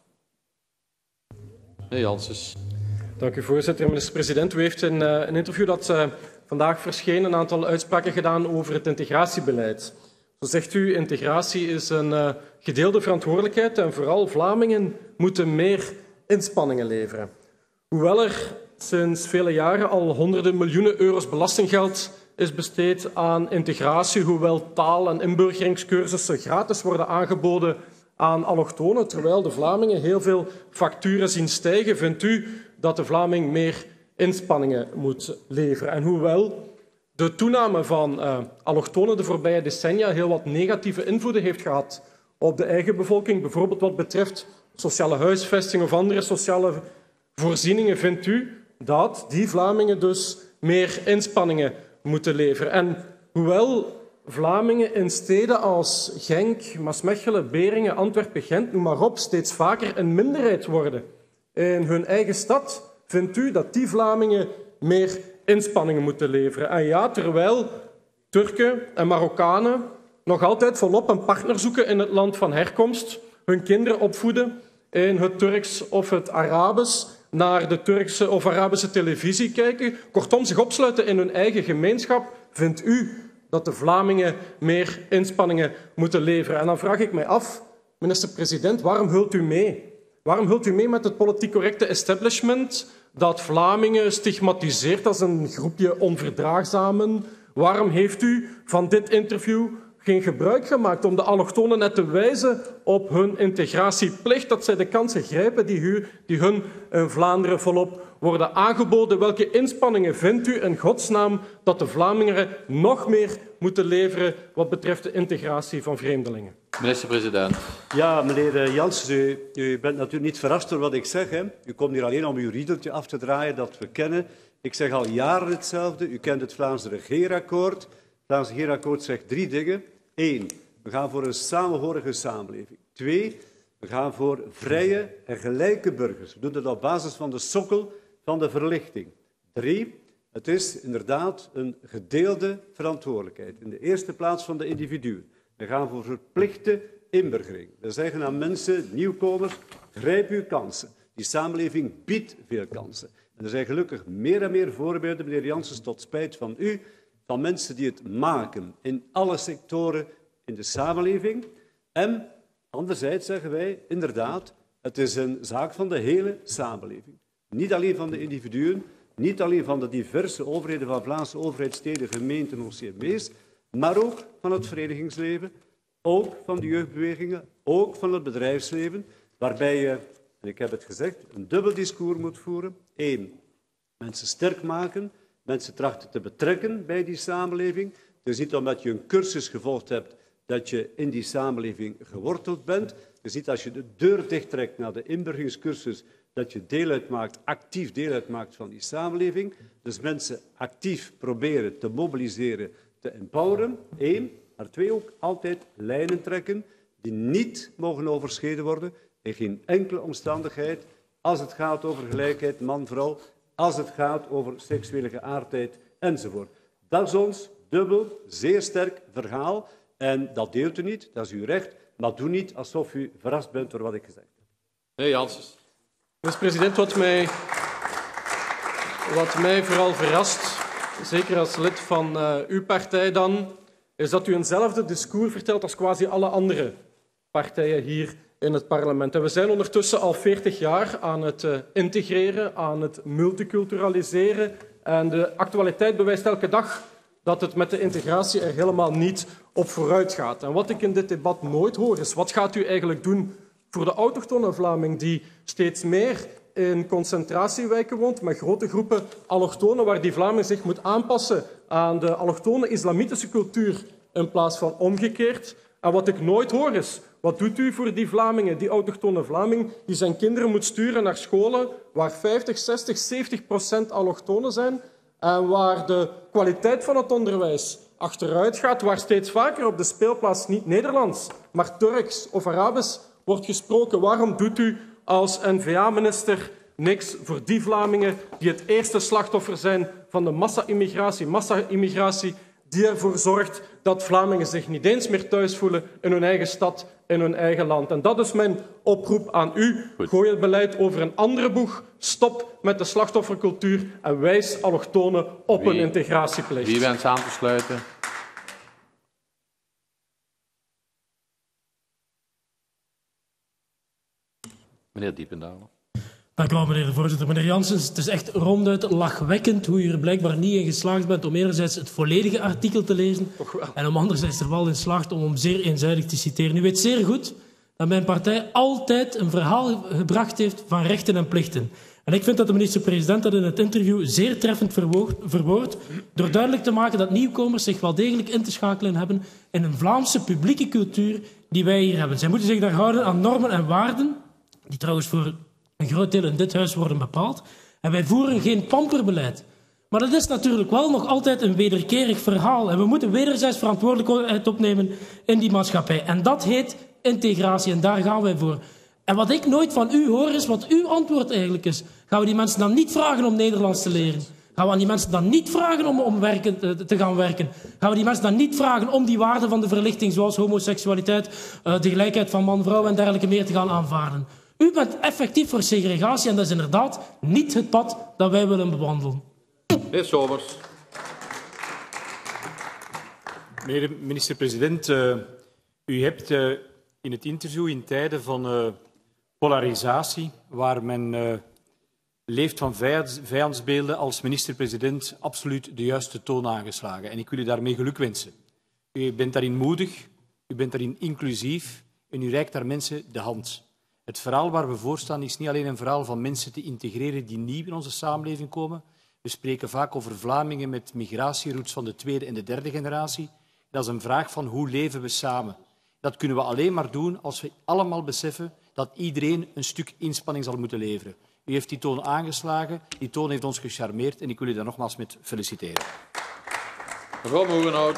Meneer Janssens. Dank u, voorzitter. Minister-president, u heeft in een interview dat vandaag verscheen een aantal uitspraken gedaan over het integratiebeleid. Zo zegt u, integratie is een gedeelde verantwoordelijkheid en vooral Vlamingen moeten meer inspanningen leveren. Hoewel er sinds vele jaren al honderden miljoenen euro's belastinggeld is besteed aan integratie, hoewel taal- en inburgeringscursussen gratis worden aangeboden aan allochtonen, terwijl de Vlamingen heel veel facturen zien stijgen, vindt u dat de Vlaming meer inspanningen moet leveren. En hoewel de toename van allochtonen de voorbije decennia heel wat negatieve invloeden heeft gehad op de eigen bevolking, bijvoorbeeld wat betreft sociale huisvesting of andere sociale voorzieningen, vindt u dat die Vlamingen dus meer inspanningen moeten leveren. En hoewel Vlamingen in steden als Genk, Maasmechelen, Beringen, Antwerpen, Gent, noem maar op, steeds vaker een minderheid worden in hun eigen stad, vindt u dat die Vlamingen meer inspanningen moeten leveren. En ja, terwijl Turken en Marokkanen nog altijd volop een partner zoeken in het land van herkomst, hun kinderen opvoeden in het Turks of het Arabisch, naar de Turkse of Arabische televisie kijken, kortom zich opsluiten in hun eigen gemeenschap, vindt u dat de Vlamingen meer inspanningen moeten leveren. En dan vraag ik mij af, minister-president, waarom hult u mee? Waarom hult u mee met het politiek correcte establishment dat Vlamingen stigmatiseert als een groepje onverdraagzamen? Waarom heeft u van dit interview geen gebruik gemaakt om de allochtonen net te wijzen op hun integratieplicht, dat zij de kansen grijpen die hun in Vlaanderen volop worden aangeboden? Welke inspanningen vindt u in godsnaam dat de Vlamingen nog meer moeten leveren wat betreft de integratie van vreemdelingen? Minister-president. Ja, meneer Janssens, u bent natuurlijk niet verrast door wat ik zeg. Hè. U komt hier alleen om uw riedeltje af te draaien dat we kennen. Ik zeg al jaren hetzelfde. U kent het Vlaamse regeerakkoord. Het Vlaamse regeerakkoord zegt 3 dingen. 1. We gaan voor een samenhorige samenleving. 2. We gaan voor vrije en gelijke burgers. We doen dat op basis van de sokkel van de verlichting. 3. Het is inderdaad een gedeelde verantwoordelijkheid. In de eerste plaats van de individuen. We gaan voor verplichte inburgering. We zeggen aan mensen, nieuwkomers, grijp uw kansen. Die samenleving biedt veel kansen. En er zijn gelukkig meer en meer voorbeelden, meneer Janssens, tot spijt van u, van mensen die het maken in alle sectoren in de samenleving. En anderzijds zeggen wij, inderdaad, het is een zaak van de hele samenleving. Niet alleen van de individuen, niet alleen van de diverse overheden van Vlaamse overheid, steden, gemeenten, OCMW's, maar ook van het verenigingsleven, ook van de jeugdbewegingen, ook van het bedrijfsleven, waarbij je, en ik heb het gezegd, een dubbel discours moet voeren. 1. Mensen sterk maken, mensen trachten te betrekken bij die samenleving. Het is niet omdat je een cursus gevolgd hebt dat je in die samenleving geworteld bent. Het is niet als je de deur dichttrekt naar de inburgeringscursus dat je deel uitmaakt, actief deel uitmaakt van die samenleving. Dus mensen actief proberen te mobiliseren, te empoweren. 1. Maar 2 ook altijd lijnen trekken die niet mogen overschreden worden in geen enkele omstandigheid als het gaat over gelijkheid man-vrouw, als het gaat over seksuele geaardheid enzovoort. Dat is ons dubbel, zeer sterk verhaal en dat deelt u niet, dat is uw recht, maar doe niet alsof u verrast bent door wat ik gezegd heb. Meneer Janssens. Minister-president, wat mij vooral verrast, zeker als lid van uw partij dan, is dat u eenzelfde discours vertelt als quasi alle andere partijen hier in het parlement. En we zijn ondertussen al 40 jaar aan het integreren, aan het multiculturaliseren. En de actualiteit bewijst elke dag dat het met de integratie er helemaal niet op vooruit gaat. En wat ik in dit debat nooit hoor is, wat gaat u eigenlijk doen voor de autochtone Vlaming die steeds meer in concentratiewijken woont, met grote groepen allochtonen, waar die Vlaming zich moet aanpassen aan de allochtone islamitische cultuur in plaats van omgekeerd. En wat ik nooit hoor is, Wat doet u voor die Vlamingen, die autochtone Vlaming, die zijn kinderen moet sturen naar scholen waar 50, 60, 70% allochtonen zijn en waar de kwaliteit van het onderwijs achteruit gaat, waar steeds vaker op de speelplaats niet Nederlands, maar Turks of Arabisch wordt gesproken? Waarom doet u als N-VA-minister niks voor die Vlamingen die het eerste slachtoffer zijn van de massa-immigratie die ervoor zorgt dat Vlamingen zich niet eens meer thuis voelen in hun eigen stad, in hun eigen land? En dat is mijn oproep aan u. Gooi het beleid over een andere boeg. Stop met de slachtoffercultuur en wijs allochtonen op hun integratieplicht. Wie wenst aan te sluiten? Meneer Diependalen. Dank u wel, meneer de voorzitter. Meneer Janssens, het is echt ronduit lachwekkend hoe u er blijkbaar niet in geslaagd bent om enerzijds het volledige artikel te lezen en om anderzijds er wel in slaagt om hem zeer eenzijdig te citeren. U weet zeer goed dat mijn partij altijd een verhaal gebracht heeft van rechten en plichten. En ik vind dat de minister-president dat in het interview zeer treffend verwoordt door duidelijk te maken dat nieuwkomers zich wel degelijk in te schakelen hebben in een Vlaamse publieke cultuur die wij hier hebben. Zij moeten zich daar houden aan normen en waarden, die trouwens voor een groot deel in dit huis worden bepaald. En wij voeren geen pamperbeleid. Maar dat is natuurlijk wel nog altijd een wederkerig verhaal. En we moeten wederzijds verantwoordelijkheid opnemen in die maatschappij. En dat heet integratie. En daar gaan wij voor. En wat ik nooit van u hoor, is wat uw antwoord eigenlijk is. Gaan we die mensen dan niet vragen om Nederlands te leren? Gaan we aan die mensen dan niet vragen om te gaan werken? Gaan we die mensen dan niet vragen om die waarden van de verlichting, zoals homoseksualiteit, de gelijkheid van man-vrouw en dergelijke meer te gaan aanvaarden? U bent effectief voor segregatie en dat is inderdaad niet het pad dat wij willen bewandelen. Meneer Somers. Meneer de minister-president, u hebt in het interview in tijden van polarisatie, waar men leeft van vijandsbeelden, als minister-president absoluut de juiste toon aangeslagen. En ik wil u daarmee geluk wensen. U bent daarin moedig, u bent daarin inclusief en u reikt daar mensen de hand. Het verhaal waar we voor staan is niet alleen een verhaal van mensen te integreren die nieuw in onze samenleving komen. We spreken vaak over Vlamingen met migratieroutes van de tweede en de derde generatie. Dat is een vraag van hoe leven we samen. Dat kunnen we alleen maar doen als we allemaal beseffen dat iedereen een stuk inspanning zal moeten leveren. U heeft die toon aangeslagen, die toon heeft ons gecharmeerd en ik wil u daar nogmaals met feliciteren. Mevrouw Moerenhout.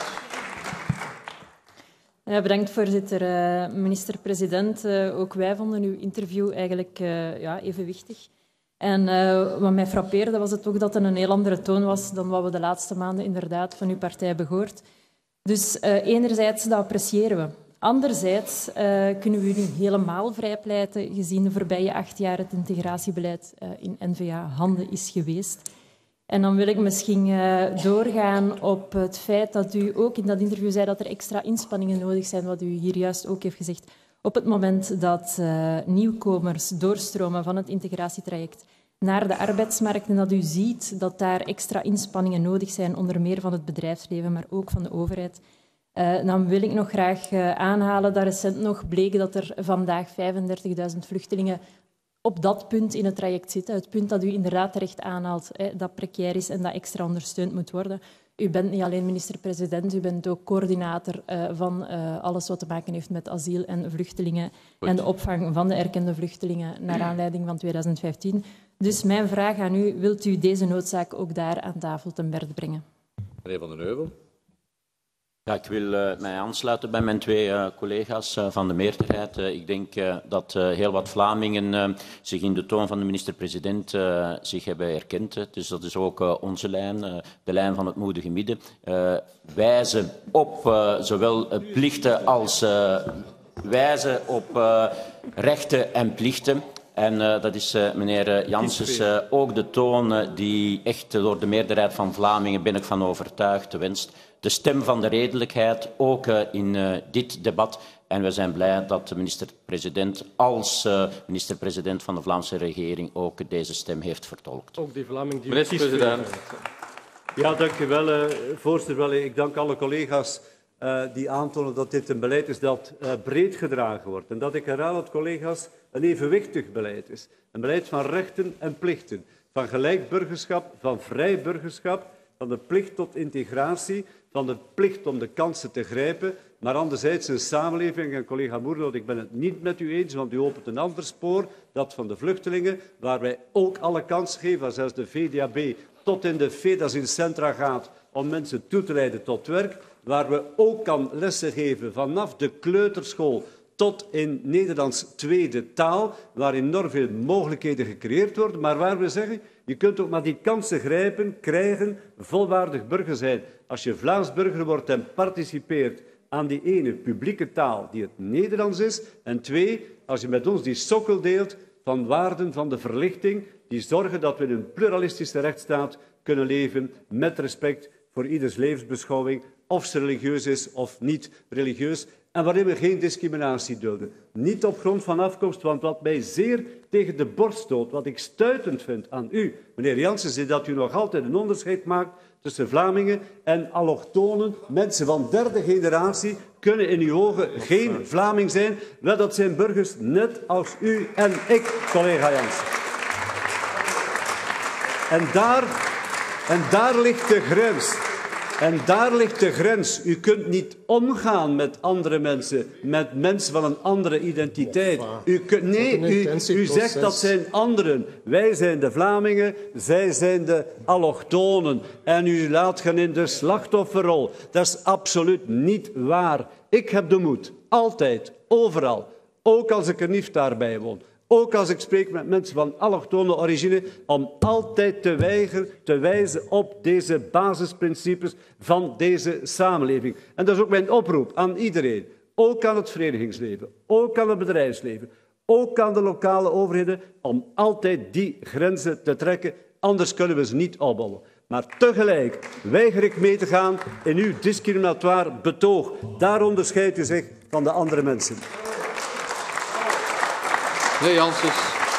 Ja, bedankt, voorzitter. Minister-president, ook wij vonden uw interview eigenlijk evenwichtig. En wat mij frappeerde was het toch dat het een heel andere toon was dan wat we de laatste maanden inderdaad van uw partij hebben gehoord. Dus enerzijds, dat appreciëren we. Anderzijds kunnen we u niet helemaal vrijpleiten, gezien de voorbije 8 jaar het integratiebeleid in N-VA handen is geweest. En dan wil ik misschien doorgaan op het feit dat u ook in dat interview zei dat er extra inspanningen nodig zijn, wat u hier juist ook heeft gezegd. Op het moment dat nieuwkomers doorstromen van het integratietraject naar de arbeidsmarkt en dat u ziet dat daar extra inspanningen nodig zijn, onder meer van het bedrijfsleven, maar ook van de overheid, dan wil ik nog graag aanhalen dat recent nog bleek dat er vandaag 35.000 vluchtelingen op dat punt in het traject zitten. Het punt dat u inderdaad terecht aanhaalt, dat precair is en dat extra ondersteund moet worden. U bent niet alleen minister-president, u bent ook coördinator van alles wat te maken heeft met asiel en vluchtelingen en de opvang van de erkende vluchtelingen naar aanleiding van 2015. Dus mijn vraag aan u, wilt u deze noodzaak ook daar aan tafel ten berde brengen? Meneer Van den Heuvel. Ja, ik wil mij aansluiten bij mijn 2 collega's van de meerderheid. Ik denk dat heel wat Vlamingen zich in de toon van de minister-president zich hebben herkend. Dus dat is ook onze lijn, de lijn van het moedige midden. Wijzen op zowel plichten als wijzen op rechten en plichten. En dat is, meneer Janssens, ook de toon die echt door de meerderheid van Vlamingen, ben ik van overtuigd, wenst. De stem van de redelijkheid, ook in dit debat. En we zijn blij dat de minister-president als minister-president van de Vlaamse regering ook deze stem heeft vertolkt. Ook die Vlaming die minister-president. Ja, dank u wel, voorzitter. Ik dank alle collega's die aantonen dat dit een beleid is dat breed gedragen wordt. En dat ik herhaal het, collega's, een evenwichtig beleid is. Een beleid van rechten en plichten. Van gelijk burgerschap, van vrij burgerschap, van de plicht tot integratie, van de plicht om de kansen te grijpen, maar anderzijds een samenleving, en collega Moerloot, ik ben het niet met u eens, want u opent een ander spoor, dat van de vluchtelingen, waar wij ook alle kansen geven, waar zelfs de VDAB tot in de FEDA's in centra gaat om mensen toe te leiden tot werk, waar we ook kan lessen geven vanaf de kleuterschool tot in Nederlands tweede taal, waar enorm veel mogelijkheden gecreëerd worden, maar waar we zeggen, je kunt ook maar die kansen grijpen, krijgen, volwaardig burger zijn. Als je Vlaams burger wordt en participeert aan die ene publieke taal die het Nederlands is, en twee, als je met ons die sokkel deelt van waarden van de verlichting, die zorgen dat we in een pluralistische rechtsstaat kunnen leven met respect voor ieders levensbeschouwing, of ze religieus is of niet religieus, en waarin we geen discriminatie dulden. Niet op grond van afkomst, want wat mij zeer tegen de borst stoot, wat ik stuitend vind aan u, meneer Janssens, is dat u nog altijd een onderscheid maakt tussen Vlamingen en allochtonen. Mensen van derde generatie kunnen in uw ogen geen Vlaming zijn. Wel, dat zijn burgers net als u en ik, collega Janssen. En daar ligt de grens. En daar ligt de grens. U kunt niet omgaan met andere mensen, met mensen van een andere identiteit. U zegt dat zijn anderen. Wij zijn de Vlamingen, zij zijn de allochtonen. En u laat gaan in de slachtofferrol. Dat is absoluut niet waar. Ik heb de moed, altijd, overal, ook als ik er niet daarbij woon, ook als ik spreek met mensen van allochtone origine, om altijd te wijzen op deze basisprincipes van deze samenleving. En dat is ook mijn oproep aan iedereen, ook aan het verenigingsleven, ook aan het bedrijfsleven, ook aan de lokale overheden, om altijd die grenzen te trekken, anders kunnen we ze niet opbouwen. Maar tegelijk weiger ik mee te gaan in uw discriminatoire betoog. Daar onderscheidt u zich van de andere mensen. Meneer Janssens.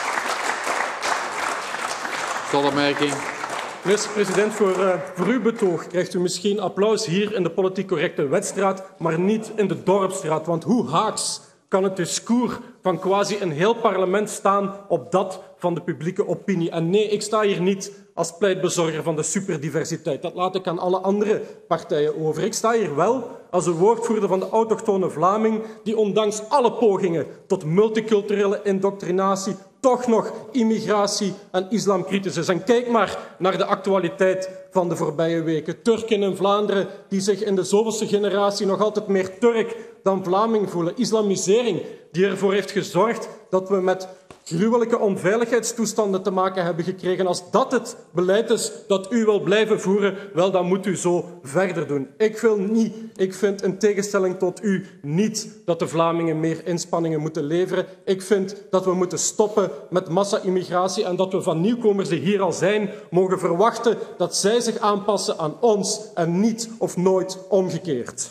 Tot opmerking. Minister-president, voor uw betoog krijgt u misschien applaus hier in de politiek correcte Wetstraat, maar niet in de Dorpsstraat. Want hoe haaks kan het discours van quasi een heel parlement staan op dat van de publieke opinie? En nee, ik sta hier niet als pleitbezorger van de superdiversiteit. Dat laat ik aan alle andere partijen over. Ik sta hier wel als een woordvoerder van de autochtone Vlaming die ondanks alle pogingen tot multiculturele indoctrinatie toch nog immigratie en islamkritisch is. En kijk maar naar de actualiteit van de voorbije weken. Turken in Vlaanderen die zich in de zoveelste generatie nog altijd meer Turk dan Vlaming voelen. Islamisering die ervoor heeft gezorgd dat we met gruwelijke onveiligheidstoestanden te maken hebben gekregen. Als dat het beleid is dat u wil blijven voeren, wel, dan moet u zo verder doen. Ik vind in tegenstelling tot u niet dat de Vlamingen meer inspanningen moeten leveren. Ik vind dat we moeten stoppen met massa-immigratie en dat we van nieuwkomers die hier al zijn, mogen verwachten dat zij zich aanpassen aan ons en niet of nooit omgekeerd.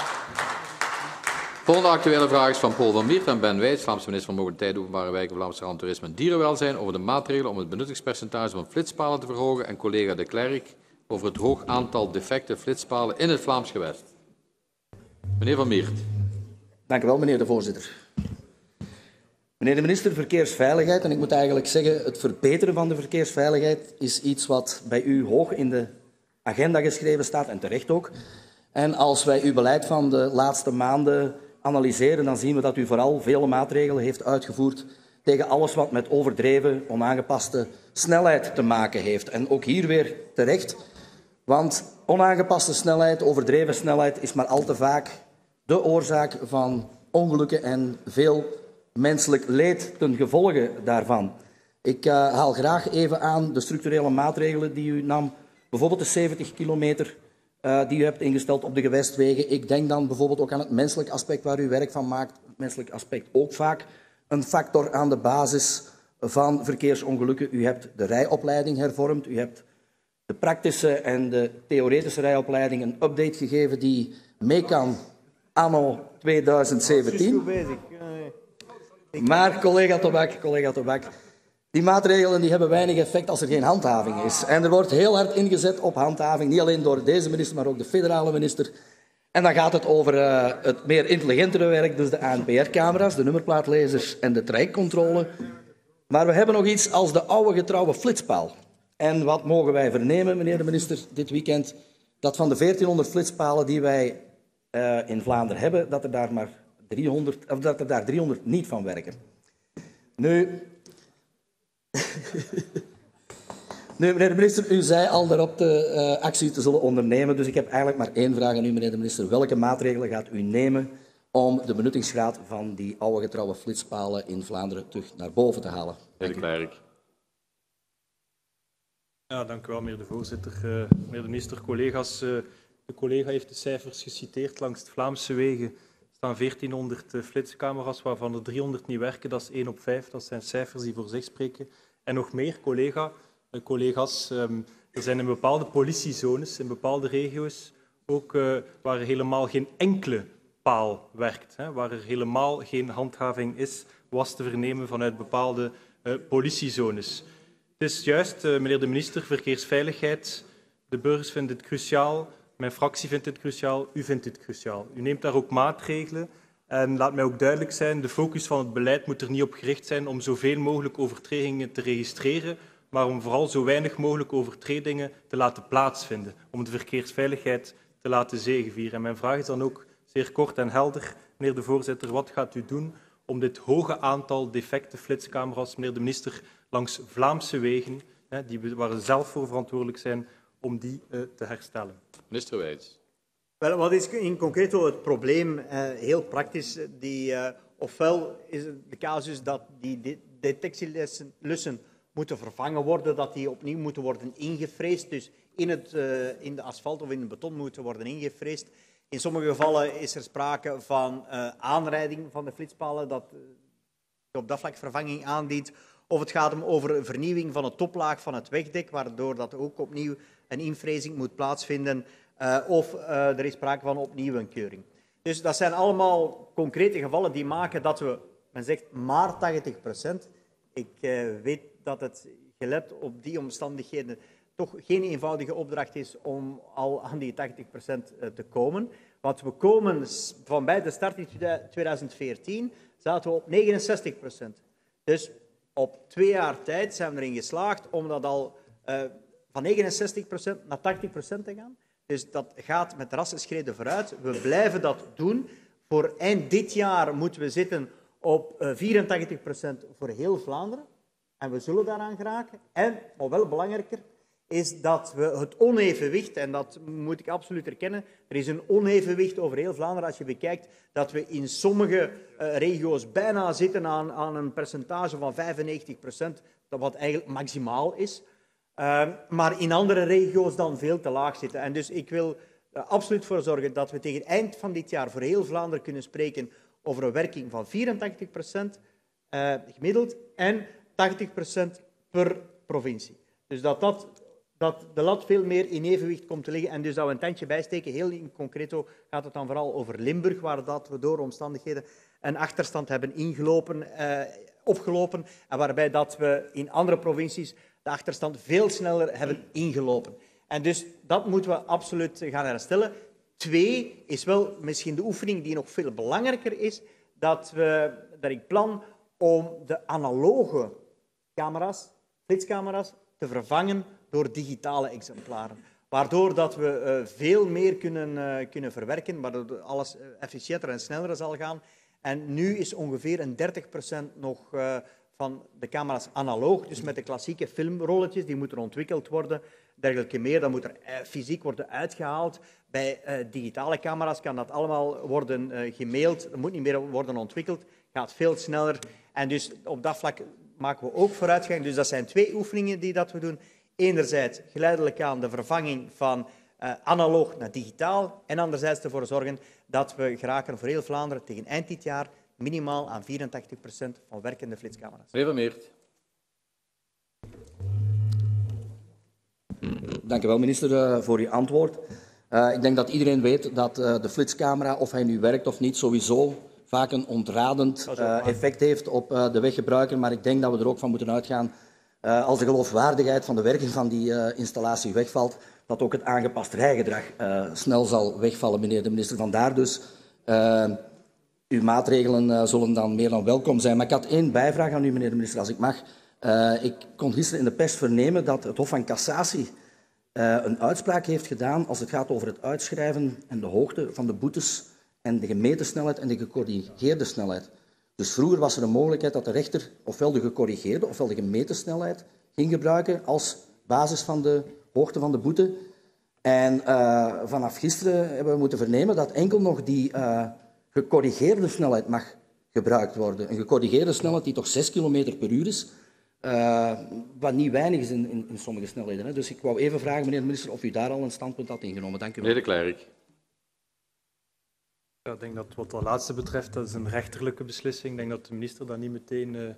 De volgende actuele vraag is van Paul van Miert en Ben Wijts, Vlaamse minister van Mobiliteit, Openbare Wijken, Vlaamse Rand, Toerisme en Dierenwelzijn, over de maatregelen om het benuttingspercentage van flitspalen te verhogen, en collega De Clercq over het hoog aantal defecte flitspalen in het Vlaams gewest. Meneer van Miert. Dank u wel, meneer de voorzitter. Meneer de minister, verkeersveiligheid, en ik moet eigenlijk zeggen, het verbeteren van de verkeersveiligheid is iets wat bij u hoog in de agenda geschreven staat, en terecht ook. En als wij uw beleid van de laatste maanden analyseren, dan zien we dat u vooral vele maatregelen heeft uitgevoerd tegen alles wat met overdreven, onaangepaste snelheid te maken heeft. En ook hier weer terecht, want onaangepaste snelheid, overdreven snelheid is maar al te vaak de oorzaak van ongelukken en veel menselijk leed ten gevolge daarvan. Ik haal graag even aan de structurele maatregelen die u nam, bijvoorbeeld de 70 kilometer die u hebt ingesteld op de gewestwegen. Ik denk dan bijvoorbeeld ook aan het menselijk aspect waar u werk van maakt. Het menselijk aspect ook vaak een factor aan de basis van verkeersongelukken. U hebt de rijopleiding hervormd. U hebt de praktische en de theoretische rijopleiding een update gegeven die mee kan anno 2017. Maar collega Tobak, die maatregelen die hebben weinig effect als er geen handhaving is. En er wordt heel hard ingezet op handhaving, niet alleen door deze minister, maar ook de federale minister. En dan gaat het over het meer intelligentere werk, dus de ANPR-camera's, de nummerplaatlezers en de trajectcontrole. Maar we hebben nog iets als de oude getrouwe flitspaal. En wat mogen wij vernemen, meneer de minister, dit weekend? dat van de 1400 flitspalen die wij in Vlaanderen hebben, dat er daar maar 300 niet van werken. Nu, meneer de minister, u zei al daarop de actie te zullen ondernemen, dus ik heb eigenlijk maar één vraag aan u, meneer de minister. Welke maatregelen gaat u nemen om de benuttingsgraad van die oude getrouwe flitspalen in Vlaanderen terug naar boven te halen? Meneer de Klerk. Ja, dank u wel, meneer de voorzitter. Meneer de minister, collega's. De collega heeft de cijfers geciteerd. Langs de Vlaamse wegen staan 1400 flitscamera's, waarvan er 300 niet werken. Dat is 1 op 5. Dat zijn cijfers die voor zich spreken. En nog meer, collega's. Er zijn in bepaalde politiezones, in bepaalde regio's, ook waar er helemaal geen enkele paal werkt. Waar er helemaal geen handhaving is, was te vernemen vanuit bepaalde politiezones. Het is juist, meneer de minister, verkeersveiligheid. De burgers vinden dit cruciaal. Mijn fractie vindt dit cruciaal. U vindt dit cruciaal. U neemt daar ook maatregelen. En laat mij ook duidelijk zijn, de focus van het beleid moet er niet op gericht zijn om zoveel mogelijk overtredingen te registreren, maar om vooral zo weinig mogelijk overtredingen te laten plaatsvinden, om de verkeersveiligheid te laten zegevieren. En mijn vraag is dan ook zeer kort en helder, meneer de voorzitter, wat gaat u doen om dit hoge aantal defecte flitscamera's, meneer de minister, langs Vlaamse wegen, waar we zelf voor verantwoordelijk zijn, om die te herstellen? Minister Wijts. Wel, wat is in concreto het probleem? Heel praktisch. Ofwel is het de casus dat die detectielussen moeten vervangen worden, dat die opnieuw moeten worden ingefreesd, dus in de asfalt of in het beton moeten worden ingefreesd. In sommige gevallen is er sprake van aanrijding van de flitspalen, dat op dat vlak vervanging aandient. Of het gaat over vernieuwing van de toplaag van het wegdek, waardoor dat ook opnieuw een infrezing moet plaatsvinden. Of er is sprake van opnieuw een keuring. Dus dat zijn allemaal concrete gevallen die maken dat men zegt maar 80%. Ik weet dat het, gelet op die omstandigheden, toch geen eenvoudige opdracht is om al aan die 80% te komen. Want we komen van bij de start in 2014 zaten we op 69%. Dus op 2 jaar tijd zijn we erin geslaagd om dat al van 69% naar 80% te gaan. Dus dat gaat met rassenschreden vooruit. We blijven dat doen. Voor eind dit jaar moeten we zitten op 84% voor heel Vlaanderen. En we zullen daaraan geraken. En, maar wel belangrijker, is dat we het onevenwicht, en dat moet ik absoluut erkennen, er is een onevenwicht over heel Vlaanderen als je bekijkt dat we in sommige regio's bijna zitten aan een percentage van 95%, wat eigenlijk maximaal is. Maar in andere regio's dan veel te laag zitten. En dus ik wil er absoluut voor zorgen dat we tegen het eind van dit jaar voor heel Vlaanderen kunnen spreken over een werking van 84% gemiddeld en 80% per provincie. Dus dat de lat veel meer in evenwicht komt te liggen. En dus dat we een tandje bijsteken. Heel in concreto gaat het dan vooral over Limburg, waar dat we door omstandigheden een achterstand hebben opgelopen. En waarbij dat we in andere provincies de achterstand veel sneller hebben ingelopen. En dus dat moeten we absoluut gaan herstellen. 2 is wel misschien de oefening die nog veel belangrijker is, dat ik plan om de analoge camera's, flitscamera's, te vervangen door digitale exemplaren. Waardoor dat we veel meer kunnen verwerken, waardoor alles efficiënter en sneller zal gaan. En nu is ongeveer een 30% nog van de camera's analoog, dus met de klassieke filmrolletjes, die moeten ontwikkeld worden, dergelijke meer. Dat moet er fysiek worden uitgehaald. Bij digitale camera's kan dat allemaal worden gemaild, dat moet niet meer worden ontwikkeld, gaat veel sneller. En dus op dat vlak maken we ook vooruitgang. Dus dat zijn 2 oefeningen die dat we doen. Enerzijds geleidelijk aan de vervanging van analoog naar digitaal en anderzijds ervoor zorgen dat we geraken voor heel Vlaanderen tegen eind dit jaar minimaal aan 84% van werkende flitscamera's. Meneer Vermeert. Dank u wel, minister, voor uw antwoord. Ik denk dat iedereen weet dat de flitscamera, of hij nu werkt of niet, sowieso vaak een ontradend effect heeft op de weggebruiker. Maar ik denk dat we er ook van moeten uitgaan, als de geloofwaardigheid van de werking van die installatie wegvalt, dat ook het aangepast rijgedrag snel zal wegvallen, meneer de minister. Vandaar dus, uw maatregelen zullen dan meer dan welkom zijn. Maar ik had 1 bijvraag aan u, meneer de minister, als ik mag. Ik kon gisteren in de pers vernemen dat het Hof van Cassatie een uitspraak heeft gedaan als het gaat over het uitschrijven en de hoogte van de boetes en de gemeten snelheid en de gecorrigeerde snelheid. Dus vroeger was er een mogelijkheid dat de rechter ofwel de gecorrigeerde ofwel de gemeten snelheid ging gebruiken als basis van de hoogte van de boete. En vanaf gisteren hebben we moeten vernemen dat enkel nog die gecorrigeerde snelheid mag gebruikt worden. Een gecorrigeerde snelheid die toch 6 km per uur is, wat niet weinig is in sommige snelheden. Hè. Dus ik wou even vragen, meneer de minister, of u daar al een standpunt had ingenomen. Dank u wel. Meneer De Clercq. Ja, ik denk dat wat dat laatste betreft, dat is een rechterlijke beslissing. Ik denk dat de minister daar niet meteen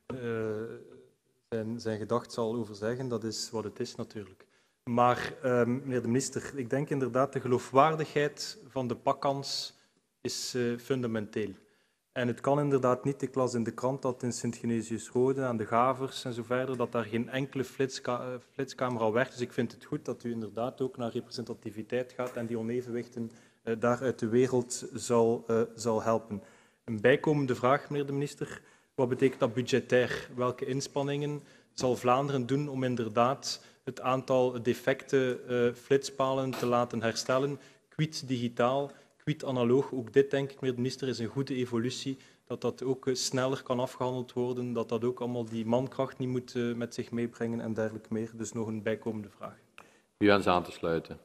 zijn gedacht zal over zeggen. Dat is wat het is natuurlijk. Maar, meneer de minister, ik denk inderdaad de geloofwaardigheid van de pakkans is fundamenteel. En het kan inderdaad niet, ik las in de krant dat in Sint-Genesius-Rode, aan de Gavers en zo verder, dat daar geen enkele flitscamera werkt. Dus ik vind het goed dat u inderdaad ook naar representativiteit gaat en die onevenwichten daar uit de wereld zal helpen. Een bijkomende vraag, meneer de minister. Wat betekent dat budgetair? Welke inspanningen zal Vlaanderen doen om inderdaad het aantal defecte flitspalen te laten herstellen? Quid digitaal, quid analoog. Ook dit, denk ik, meneer de minister, is een goede evolutie. Dat dat ook sneller kan afgehandeld worden. Dat dat ook allemaal die mankracht niet moet met zich meebrengen en dergelijke meer. Dus nog een bijkomende vraag. U wens aan te sluiten.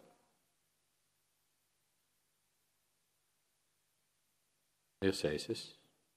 Meneer Sijsses.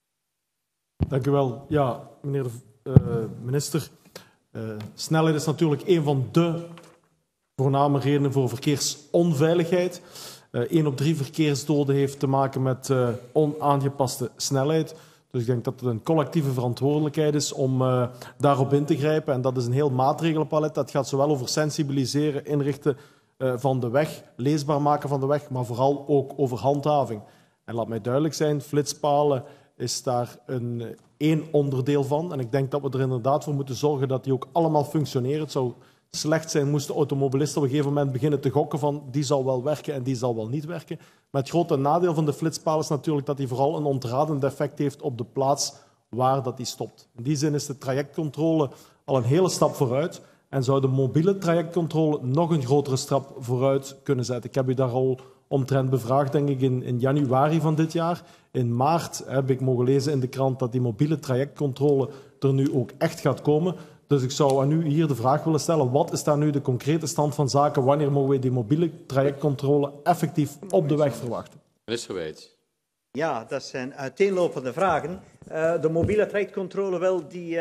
Dank u wel. Ja, meneer de minister. Snelheid is natuurlijk een van de voorname redenen voor verkeersonveiligheid. 1 op 3 verkeersdoden heeft te maken met onaangepaste snelheid. Dus ik denk dat het een collectieve verantwoordelijkheid is om daarop in te grijpen. En dat is een heel maatregelenpalet. Dat gaat zowel over sensibiliseren, inrichten van de weg, leesbaar maken van de weg, maar vooral ook over handhaving. En laat mij duidelijk zijn, flitspalen is daar één onderdeel van. En ik denk dat we er inderdaad voor moeten zorgen dat die ook allemaal functioneren. Het zou slecht zijn moesten automobilisten op een gegeven moment beginnen te gokken van die zal wel werken en die zal wel niet werken. Maar het grote nadeel van de flitspaal is natuurlijk dat die vooral een ontradend effect heeft op de plaats waar dat die stopt. In die zin is de trajectcontrole al een hele stap vooruit en zou de mobiele trajectcontrole nog een grotere stap vooruit kunnen zetten. Ik heb u daar al omtrent bevraagd, denk ik, in januari van dit jaar. In maart heb ik mogen lezen in de krant dat die mobiele trajectcontrole er nu ook echt gaat komen. Dus ik zou aan u hier de vraag willen stellen, wat is daar nu de concrete stand van zaken? Wanneer mogen we die mobiele trajectcontrole effectief op de weg verwachten? Minister Wijts. Ja, dat zijn uiteenlopende vragen. De mobiele trajectcontrole, wel, die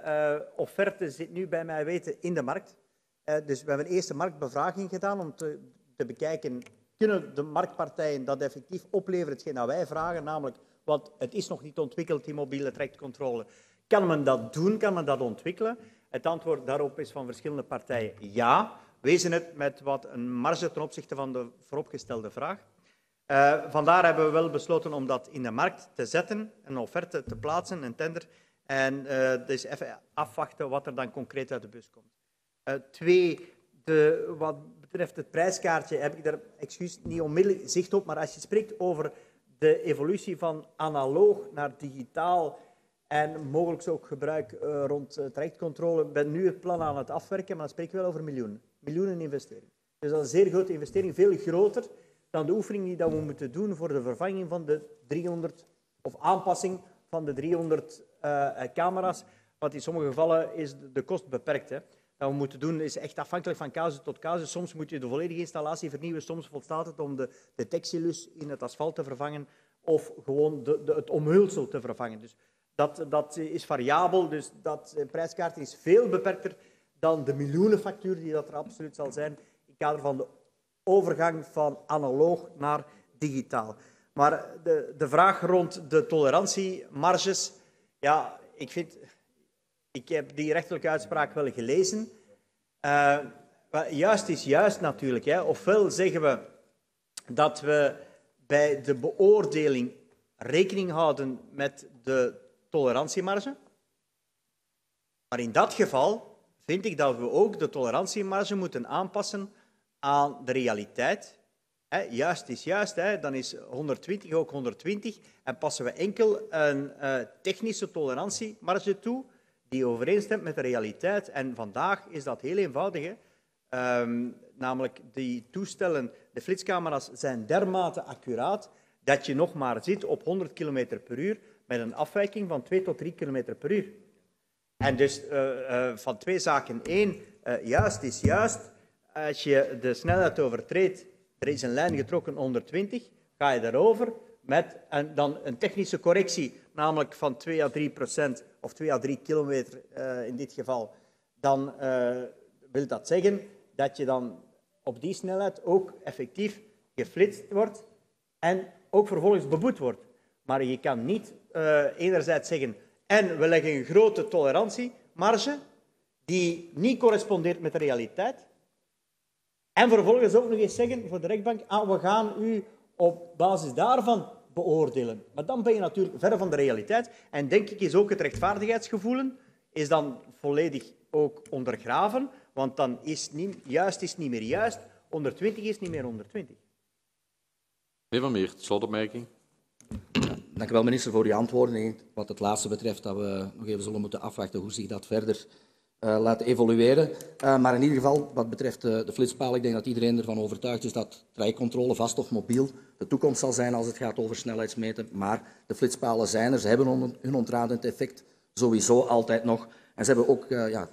offerte zit nu bij mij weten in de markt. Dus we hebben een eerste marktbevraging gedaan om te bekijken, kunnen de marktpartijen dat effectief opleveren, hetgeen dat wij vragen, namelijk, want het is nog niet ontwikkeld, die mobiele trajectcontrole. Kan men dat doen? Kan men dat ontwikkelen? Het antwoord daarop is van verschillende partijen ja. Wezen het met wat een marge ten opzichte van de vooropgestelde vraag. Vandaar hebben we wel besloten om dat in de markt te zetten, een offerte te plaatsen, een tender. En dus even afwachten wat er dan concreet uit de bus komt. 2, wat betreft het prijskaartje heb ik daar niet onmiddellijk zicht op, maar als je spreekt over de evolutie van analoog naar digitaal en mogelijk ook gebruik rond trajectcontrole, ben nu het plan aan het afwerken, maar dan spreken we wel over miljoenen. Miljoenen investering. Dus dat is een zeer grote investering, veel groter dan de oefening die we moeten doen voor de vervanging van de 300, of aanpassing van de 300 camera's. Want in sommige gevallen is de kost beperkt. Hè. Dat we moeten doen is echt afhankelijk van casus tot casus. Soms moet je de volledige installatie vernieuwen, soms volstaat het om de detectielus in het asfalt te vervangen of gewoon het omhulsel te vervangen. Dus dat is variabel, dus dat prijskaartje is veel beperkter dan de miljoenenfactuur die dat er absoluut zal zijn in het kader van de overgang van analoog naar digitaal. Maar de vraag rond de tolerantiemarges, ja, ik heb die rechterlijke uitspraak wel gelezen. Juist is juist natuurlijk. Hè. Ofwel zeggen we dat we bij de beoordeling rekening houden met de tolerantiemarge. Maar in dat geval vind ik dat we ook de tolerantiemarge moeten aanpassen aan de realiteit. Juist is juist, dan is 120 ook 120 en passen we enkel een technische tolerantiemarge toe die overeenstemt met de realiteit. En vandaag is dat heel eenvoudig. Namelijk, die toestellen, de flitscamera's zijn dermate accuraat dat je nog maar zit op 100 km per uur met een afwijking van 2 tot 3 km per uur. En dus van twee zaken. Eén, juist is juist. Als je de snelheid overtreedt, er is een lijn getrokken 120, ga je daarover met dan een technische correctie, namelijk van 2 à 3% of 2 à 3 kilometer in dit geval, dan wil dat zeggen dat je dan op die snelheid ook effectief geflitst wordt en ook vervolgens beboet wordt. Maar je kan niet enerzijds zeggen, en we leggen een grote tolerantiemarge die niet correspondeert met de realiteit, en vervolgens ook nog eens zeggen voor de rechtbank, we gaan u op basis daarvan beoordelen. Maar dan ben je natuurlijk ver van de realiteit. En denk ik is ook het rechtvaardigheidsgevoel is dan volledig ook ondergraven, want dan is juist is niet meer juist, 120 is niet meer 120. Meneer Van Meert, slotopmerking. Dank u wel, minister, voor uw antwoorden. Wat het laatste betreft, dat we nog even zullen moeten afwachten hoe zich dat verder laat evolueren. Maar in ieder geval, wat betreft de flitspaal, ik denk dat iedereen ervan overtuigd is dat trajectcontrole, vast of mobiel, de toekomst zal zijn als het gaat over snelheidsmeten. Maar de flitspalen zijn er, ze hebben hun ontradend effect sowieso altijd nog. En ze hebben ook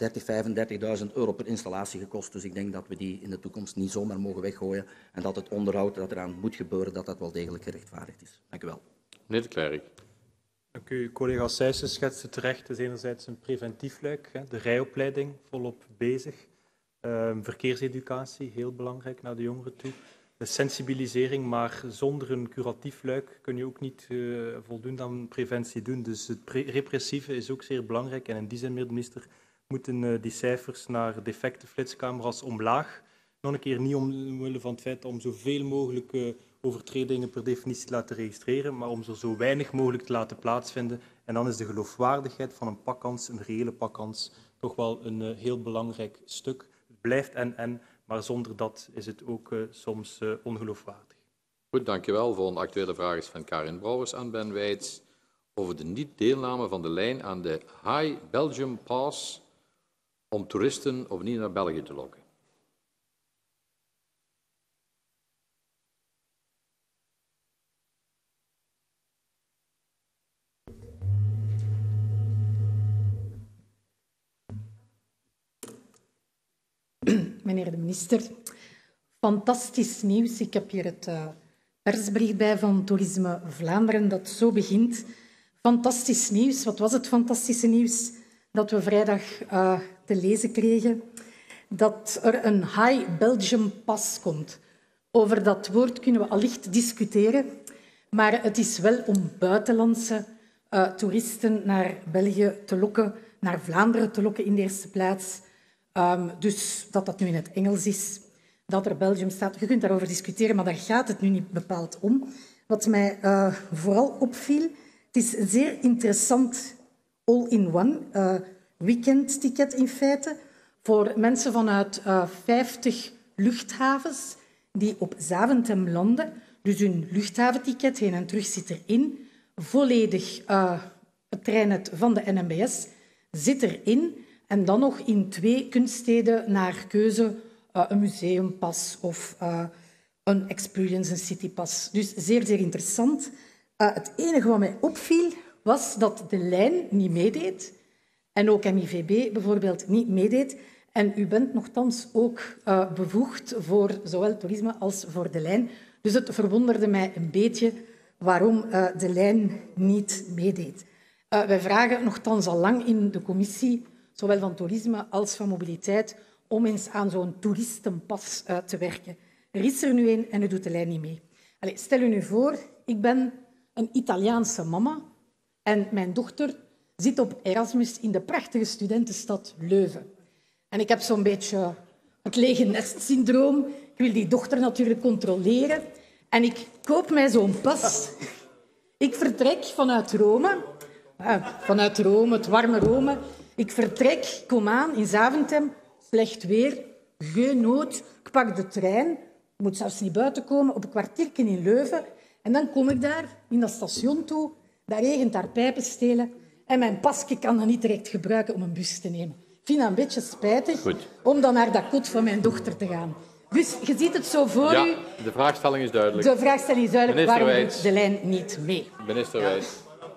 35.000 euro per installatie gekost. Dus ik denk dat we die in de toekomst niet zomaar mogen weggooien. En dat het onderhoud dat eraan moet gebeuren, dat wel degelijk gerechtvaardigd is. Dank u wel. Meneer de Klerk. Dank u. Collega Sijssen schetste terecht. Het is enerzijds een preventief luik, de rijopleiding volop bezig. Verkeerseducatie, heel belangrijk naar de jongeren toe. De sensibilisering, maar zonder een curatief luik kun je ook niet voldoende aan preventie doen. Dus het repressieve is ook zeer belangrijk. En in die zin, meneer de minister, moeten die cijfers naar defecte flitscamera's omlaag. Nog een keer niet omwille van het feit om zoveel mogelijk overtredingen per definitie te laten registreren, maar om ze zo weinig mogelijk te laten plaatsvinden. En dan is de geloofwaardigheid van een pakkans, een reële pakkans, toch wel een heel belangrijk stuk. Het blijft en, maar zonder dat is het ook soms ongeloofwaardig. Goed, dankjewel. Volgende actuele vraag is van Karin Brouwers aan Ben Wijts over de niet-deelname van de lijn aan de High Belgium Pass om toeristen opnieuw naar België te lokken. Meneer de minister, fantastisch nieuws. Ik heb hier het persbericht bij van Toerisme Vlaanderen dat zo begint. Fantastisch nieuws. Wat was het fantastische nieuws dat we vrijdag te lezen kregen? Dat er een High Belgium Pass komt. Over dat woord kunnen we allicht discussiëren, maar het is wel om buitenlandse toeristen naar België te lokken, naar Vlaanderen te lokken in de eerste plaats. Dus dat nu in het Engels is, dat er Belgium staat. Je kunt daarover discussiëren, maar daar gaat het nu niet bepaald om. Wat mij vooral opviel, het is een zeer interessant all-in-one weekendticket in feite voor mensen vanuit 50 luchthavens die op Zaventem landen. Dus hun luchthaventicket heen en terug zit erin. Volledig het treinnet van de NMBS zit erin. En dan nog in 2 kunststeden naar keuze een museumpas of een experience, een citypas. Dus zeer, zeer interessant. Het enige wat mij opviel was dat de lijn niet meedeed en ook MIVB bijvoorbeeld niet meedeed. En u bent nochtans ook bevoegd voor zowel toerisme als voor de lijn. Dus het verwonderde mij een beetje waarom de lijn niet meedeed. Wij vragen nochtans al lang in de commissie, zowel van toerisme als van mobiliteit, om eens aan zo'n toeristenpas te werken. Er is er nu een en u doet de lijn niet mee. Allee, stel u nu voor, ik ben een Italiaanse mama en mijn dochter zit op Erasmus in de prachtige studentenstad Leuven. En ik heb zo'n beetje het lege nest-syndroom. Ik wil die dochter natuurlijk controleren. En ik koop mij zo'n pas. Ik vertrek vanuit Rome. Vanuit Rome, het warme Rome. Ik vertrek, kom aan in Zaventem, slecht weer, geen nood. Ik pak de trein, ik moet zelfs niet buiten komen, op een kwartiertje in Leuven. En dan kom ik daar in dat station toe, daar regent daar pijpen stelen en mijn pasje kan dan niet direct gebruiken om een bus te nemen. Ik vind dat een beetje spijtig om dan naar dat kot van mijn dochter te gaan. Dus je ziet het zo voor u. De vraagstelling is duidelijk. De vraagstelling is duidelijk. Minister Waarom Wijts. doet de lijn niet mee? Minister Wijts.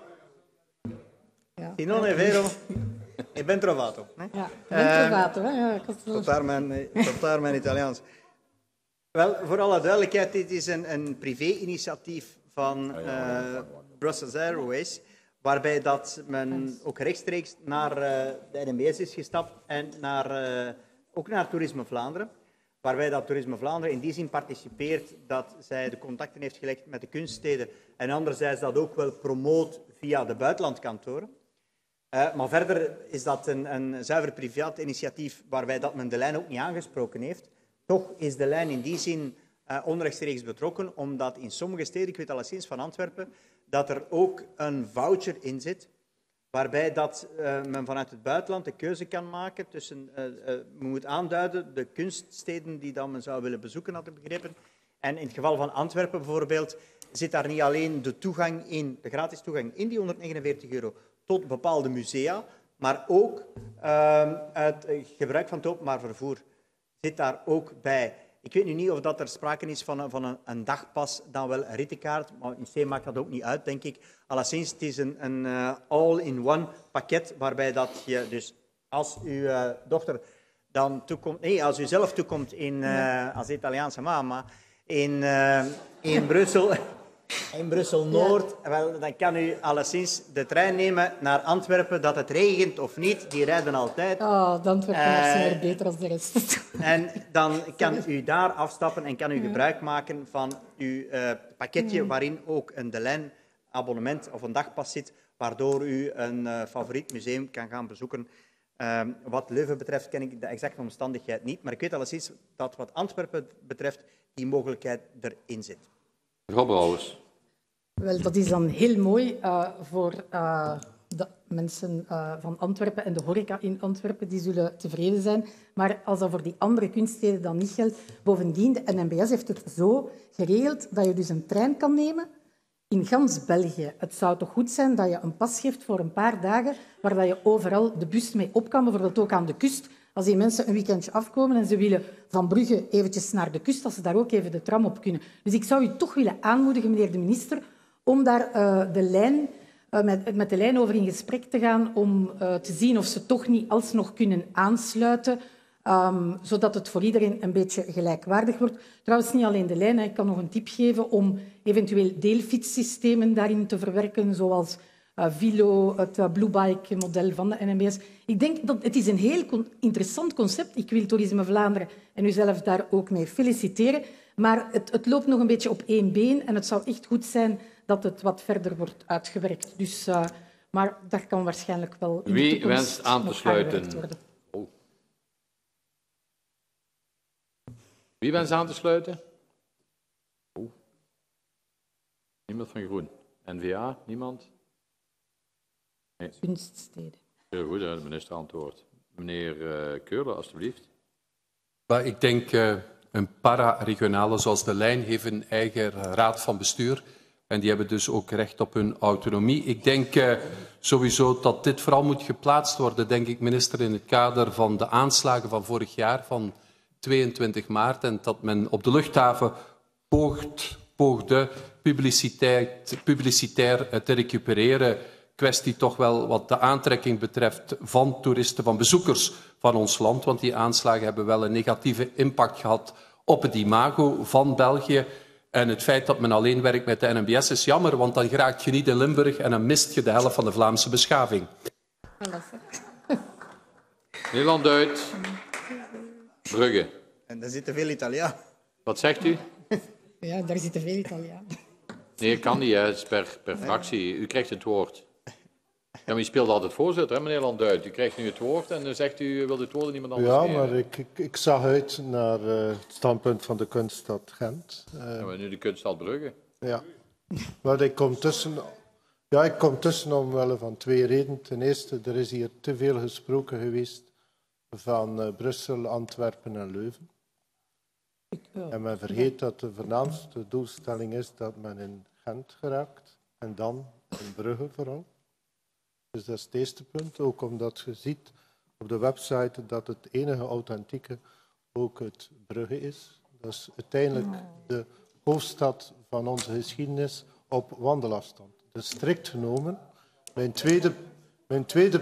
Non è vero, e ben trovato. Ja, ben trovato. Ja, tot daar mijn Italiaans. Wel, voor alle duidelijkheid, dit is een privé-initiatief van Brussels Airways, waarbij dat men ook rechtstreeks naar de NMBS is gestapt en ook naar Toerisme Vlaanderen. Waarbij dat Toerisme Vlaanderen in die zin participeert dat zij de contacten heeft gelegd met de kunststeden en anderzijds dat ook wel promoot via de buitenlandkantoren. Maar verder is dat een zuiver privaat initiatief waarbij dat men de lijn ook niet aangesproken heeft. Toch is de lijn in die zin onrechtstreeks betrokken, omdat in sommige steden, ik weet alleszins van Antwerpen, dat er ook een voucher in zit, waarbij dat, men vanuit het buitenland de keuze kan maken tussen, men moet aanduiden, de kunststeden die dan men zou willen bezoeken, had ik begrepen. En in het geval van Antwerpen bijvoorbeeld, zit daar niet alleen de toegang in, de gratis toegang in die €149 tot bepaalde musea, maar ook het gebruik van het openbaar vervoer zit daar ook bij. Ik weet nu niet of dat er sprake is van een dagpas, dan wel een rittenkaart, maar in C maakt dat ook niet uit, denk ik. Alleszins, het is een all-in-one pakket, waarbij dat je dus als uw dochter dan toekomt, nee, als u zelf toekomt als Italiaanse mama in Brussel... In Brussel-Noord, dan kan u alleszins de trein nemen naar Antwerpen, dat het regent of niet, die rijden altijd. Oh, de Antwerpenaars zijn er beter dan de rest. En dan kan u daar afstappen en kan u gebruik maken van uw pakketje, waarin ook een De Lijn abonnement of een dagpas zit, waardoor u een favoriet museum kan gaan bezoeken. Wat Leuven betreft ken ik de exacte omstandigheid niet, maar ik weet alleszins dat wat Antwerpen betreft die mogelijkheid erin zit. Mevrouw Brouwers. Wel, dat is dan heel mooi voor de mensen van Antwerpen en de horeca in Antwerpen. Die zullen tevreden zijn. Maar als dat voor die andere kunststeden dan niet geldt... Bovendien, de NMBS heeft het zo geregeld dat je dus een trein kan nemen in gans België. Het zou toch goed zijn dat je een pas geeft voor een paar dagen waar dat je overal de bus mee op kan, bijvoorbeeld ook aan de kust. Als die mensen een weekendje afkomen en ze willen van Brugge eventjes naar de kust, dat ze daar ook even de tram op kunnen. Dus ik zou u toch willen aanmoedigen, meneer de minister, om daar met de lijn over in gesprek te gaan, om te zien of ze toch niet alsnog kunnen aansluiten, zodat het voor iedereen een beetje gelijkwaardig wordt. Trouwens, niet alleen de lijn. Ik kan nog een tip geven om eventueel deelfietssystemen daarin te verwerken, zoals Vilo, het Blue Bike-model van de NMBS. Ik denk dat het is een heel interessant concept. Ik wil Toerisme Vlaanderen en uzelf daar ook mee feliciteren. Maar het loopt nog een beetje op één been en het zou echt goed zijn dat het wat verder wordt uitgewerkt. Dus, maar daar kan waarschijnlijk wel in de toekomst Wie wenst aan te sluiten? Oh. Wie wenst aan te sluiten? Oh. Niemand van Groen. N-VA? Niemand? Nee. Kunststeden. Heel goed, de minister antwoordt. Meneer Keurle, alstublieft. Maar ik denk een para-regionale zoals de Lijn heeft een eigen raad van bestuur. En die hebben dus ook recht op hun autonomie. Ik denk sowieso dat dit vooral moet geplaatst worden, denk ik, minister, in het kader van de aanslagen van vorig jaar, van 22 maart. En dat men op de luchthaven poogde publicitair te recupereren. Kwestie toch wel wat de aantrekking betreft van toeristen, van bezoekers van ons land. Want die aanslagen hebben wel een negatieve impact gehad op het imago van België. En het feit dat men alleen werkt met de NMBS is jammer, want dan geraakt je niet in Limburg en dan mist je de helft van de Vlaamse beschaving. Nederland-Duits. Brugge. En daar zitten veel Italianen. Wat zegt u? Ja, daar zitten veel Italianen. Nee, kan niet. Het is per fractie. U krijgt het woord. Ja, maar u speelt altijd voorzitter, hè, meneer Land-Duits. U krijgt nu het woord en dan zegt u wil het woord aan iemand anders geven. Ja, maar ik zag uit naar het standpunt van de kunststad Gent. Ja, maar nu de kunststad Brugge. Ja, maar ik kom tussen omwille van twee redenen. Ten eerste, er is hier te veel gesproken geweest van Brussel, Antwerpen en Leuven. En men vergeet dat de voornaamste doelstelling is dat men in Gent geraakt en dan in Brugge vooral. Dus dat is het eerste punt, ook omdat je ziet op de website dat het enige authentieke ook het Brugge is. Dat is uiteindelijk de hoofdstad van onze geschiedenis op wandelafstand. Dus strikt genomen, mijn tweede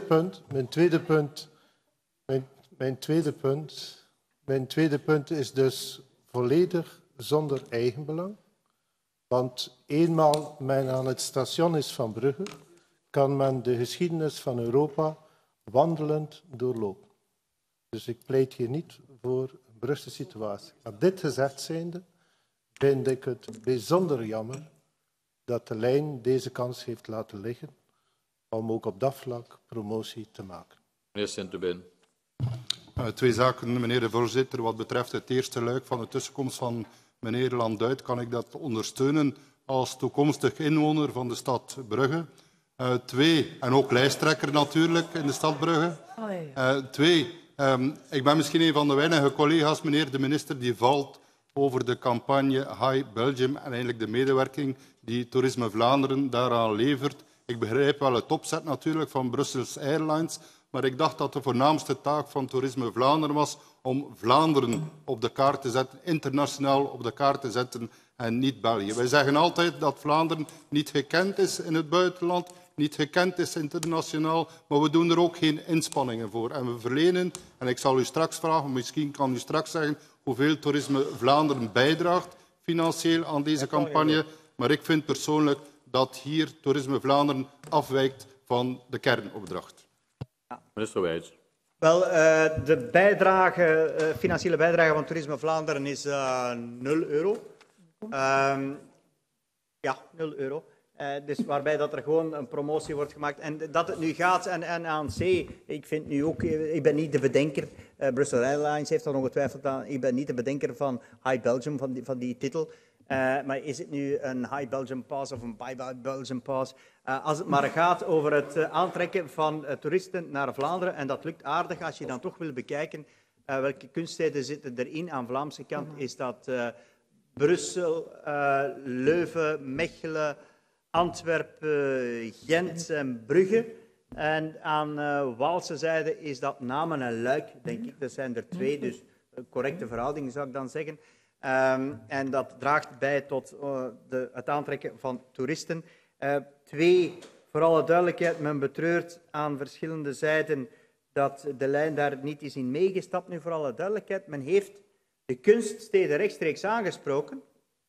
punt is dus volledig zonder eigenbelang. Want eenmaal men aan het station is van Brugge, kan men de geschiedenis van Europa wandelend doorlopen. Dus ik pleit hier niet voor een Brugse situatie. Maar dit gezegd zijnde, vind ik het bijzonder jammer dat de lijn deze kans heeft laten liggen om ook op dat vlak promotie te maken. Meneer Sint-Dubin. Twee zaken, meneer de voorzitter. Wat betreft het eerste luik van de tussenkomst van meneer Landuit, kan ik dat ondersteunen als toekomstig inwoner van de stad Brugge. Twee, en ook lijsttrekker natuurlijk in de stad Brugge. Ik ben misschien een van de weinige collega's, meneer de minister, die valt over de campagne Hi Belgium en eigenlijk de medewerking die Toerisme Vlaanderen daaraan levert. Ik begrijp wel het opzet natuurlijk van Brussels Airlines, maar ik dacht dat de voornaamste taak van Toerisme Vlaanderen was om Vlaanderen op de kaart te zetten, internationaal op de kaart te zetten en niet België. Wij zeggen altijd dat Vlaanderen niet gekend is in het buitenland, niet gekend is internationaal, maar we doen er ook geen inspanningen voor. En we verlenen, en ik zal u straks vragen, misschien kan u straks zeggen hoeveel Toerisme Vlaanderen bijdraagt financieel aan deze campagne, maar ik vind persoonlijk dat hier Toerisme Vlaanderen afwijkt van de kernopdracht. Minister Wijts. Wel, de financiële bijdrage van Toerisme Vlaanderen is €0. Ja, €0. Dus waarbij dat er gewoon een promotie wordt gemaakt. En dat het nu gaat en aan C, ik vind nu ook, ik ben niet de bedenker, Brussels Airlines heeft er ongetwijfeld aan, ik ben niet de bedenker van Hi Belgium, van die titel. Maar is het nu een Hi Belgium Pass of een Bye Bye Belgium Pass? Als het maar gaat over het aantrekken van toeristen naar Vlaanderen, en dat lukt aardig als je dan toch wil bekijken welke kunststeden zitten erin aan Vlaamse kant, is dat Brussel, Leuven, Mechelen, Antwerpen, Gent en Brugge. En aan Waalse zijde is dat Namen en Luik, denk ik. Dat zijn er twee, dus een correcte verhouding zou ik dan zeggen. En dat draagt bij tot het aantrekken van toeristen. Twee, voor alle duidelijkheid, men betreurt aan verschillende zijden dat de lijn daar niet is in meegestapt. Nu, voor alle duidelijkheid, men heeft de kunststeden rechtstreeks aangesproken.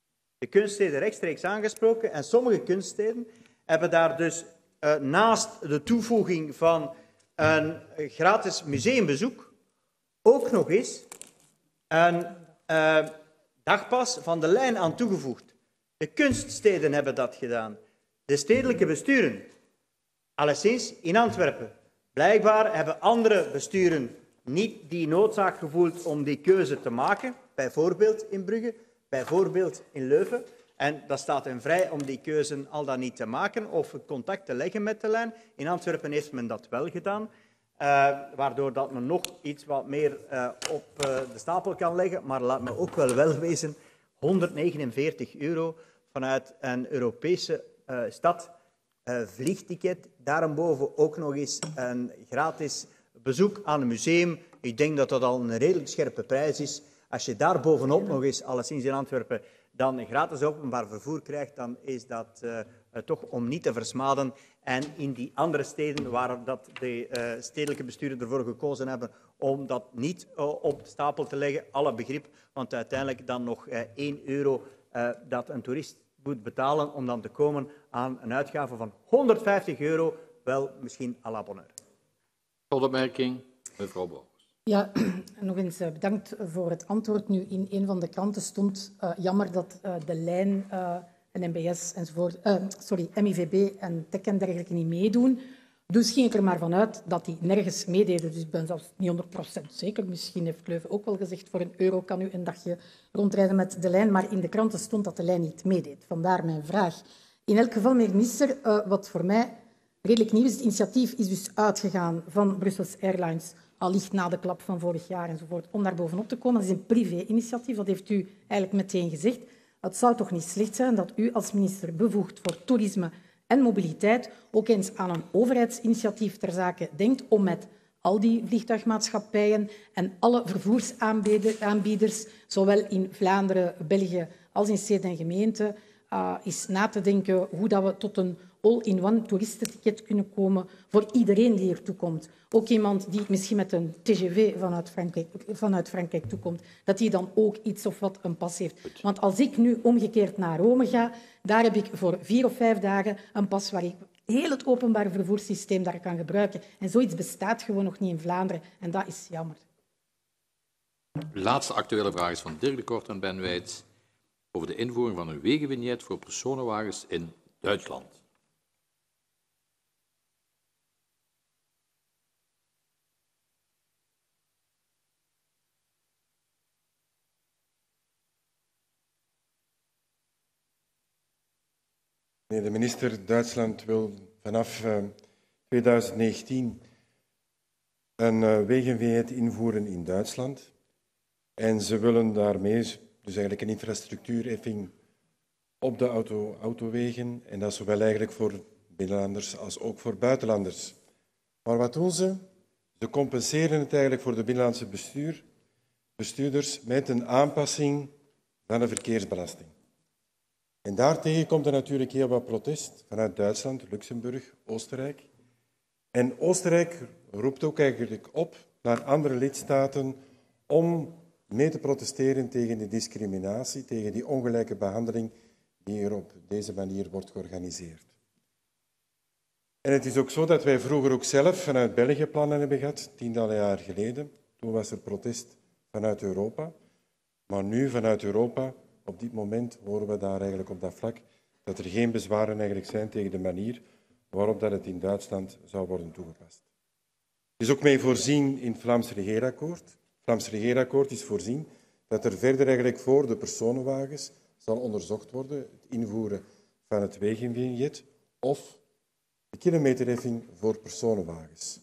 En sommige kunststeden hebben daar dus naast de toevoeging van een gratis museumbezoek ook nog eens een dagpas van de lijn aan toegevoegd. De kunststeden hebben dat gedaan. De stedelijke besturen, alleszins in Antwerpen. Blijkbaar hebben andere besturen niet die noodzaak gevoeld om die keuze te maken, bijvoorbeeld in Brugge, bijvoorbeeld in Leuven. En dat staat hen vrij om die keuze al dan niet te maken of contact te leggen met de lijn. In Antwerpen heeft men dat wel gedaan, waardoor dat men nog iets wat meer op de stapel kan leggen. Maar laat me ook wel wezen, €149 vanuit een Europese stad, vliegticket, daarboven ook nog eens een gratis bezoek aan een museum. Ik denk dat dat al een redelijk scherpe prijs is. Als je daar bovenop nog eens, alleszins in Antwerpen, dan een gratis openbaar vervoer krijgt, dan is dat toch om niet te versmaden. En in die andere steden waar dat de stedelijke besturen ervoor gekozen hebben om dat niet op de stapel te leggen, alle begrip, want uiteindelijk dan nog €1 dat een toerist moet betalen om dan te komen aan een uitgave van €150, wel misschien à la bonne heure. Tot opmerking, mevrouw Brouwers. Ja, nog eens bedankt voor het antwoord. Nu, in een van de kranten stond jammer dat de lijn en MBS enzovoort, MIVB en TEC en dergelijke niet meedoen. Dus ging ik er maar vanuit dat die nergens meededen. Dus ik ben zelfs niet 100% zeker. Misschien heeft Leuven ook wel gezegd, voor €1 kan u een dagje rondrijden met de lijn. Maar in de kranten stond dat de lijn niet meedeed. Vandaar mijn vraag. In elk geval, meneer de minister, wat voor mij redelijk nieuw is, het initiatief is dus uitgegaan van Brussels Airlines, allicht na de klap van vorig jaar enzovoort, om daar bovenop te komen. Dat is een privé-initiatief, dat heeft u eigenlijk meteen gezegd. Het zou toch niet slecht zijn dat u als minister bevoegd voor toerisme en mobiliteit ook eens aan een overheidsinitiatief ter zake denkt om met al die vliegtuigmaatschappijen en alle vervoersaanbieders, zowel in Vlaanderen, België als in steden en gemeenten, is na te denken hoe dat we tot een all-in-one toeristenticket kunnen komen voor iedereen die hier toekomt. Ook iemand die misschien met een TGV vanuit Frankrijk toekomt, dat die dan ook iets of wat een pas heeft. Want als ik nu omgekeerd naar Rome ga, daar heb ik voor 4 of 5 dagen een pas waar ik heel het openbaar vervoerssysteem daar kan gebruiken. En zoiets bestaat gewoon nog niet in Vlaanderen. En dat is jammer. De laatste actuele vraag is van Dirk de Kort en Ben Wijts over de invoering van een wegenvignet voor personenwagens in Duitsland. Meneer de minister, Duitsland wil vanaf 2019 een wegenvignet invoeren in Duitsland. En ze willen daarmee dus eigenlijk een infrastructuurheffing op de autowegen. En dat is zowel eigenlijk voor binnenlanders als ook voor buitenlanders. Maar wat doen ze? Ze compenseren het eigenlijk voor de binnenlandse bestuurders met een aanpassing van de verkeersbelasting. En daartegen komt er natuurlijk heel wat protest vanuit Duitsland, Luxemburg, Oostenrijk. En Oostenrijk roept ook eigenlijk op naar andere lidstaten om mee te protesteren tegen die discriminatie, tegen die ongelijke behandeling die hier op deze manier wordt georganiseerd. En het is ook zo dat wij vroeger ook zelf vanuit België plannen hebben gehad, 10 jaar geleden. Toen was er protest vanuit Europa. Maar nu vanuit Europa, op dit moment, horen we daar eigenlijk op dat vlak dat er geen bezwaren eigenlijk zijn tegen de manier waarop dat het in Duitsland zou worden toegepast. Het is ook mee voorzien in het Vlaams Regeerakkoord. Het Vlaams Regeerakkoord is voorzien dat er verder eigenlijk voor de personenwagens zal onderzocht worden het invoeren van het wegenvignet of de kilometerheffing voor personenwagens.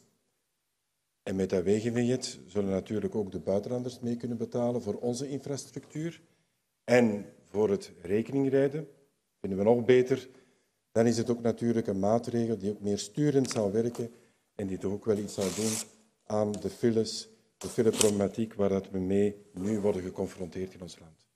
En met dat wegenvignet zullen natuurlijk ook de buitenlanders mee kunnen betalen voor onze infrastructuur. En voor het rekeningrijden vinden we nog beter. Dan is het ook natuurlijk een maatregel die ook meer sturend zal werken en die toch ook wel iets zal doen aan de files, de fileproblematiek waar dat we mee nu worden geconfronteerd in ons land.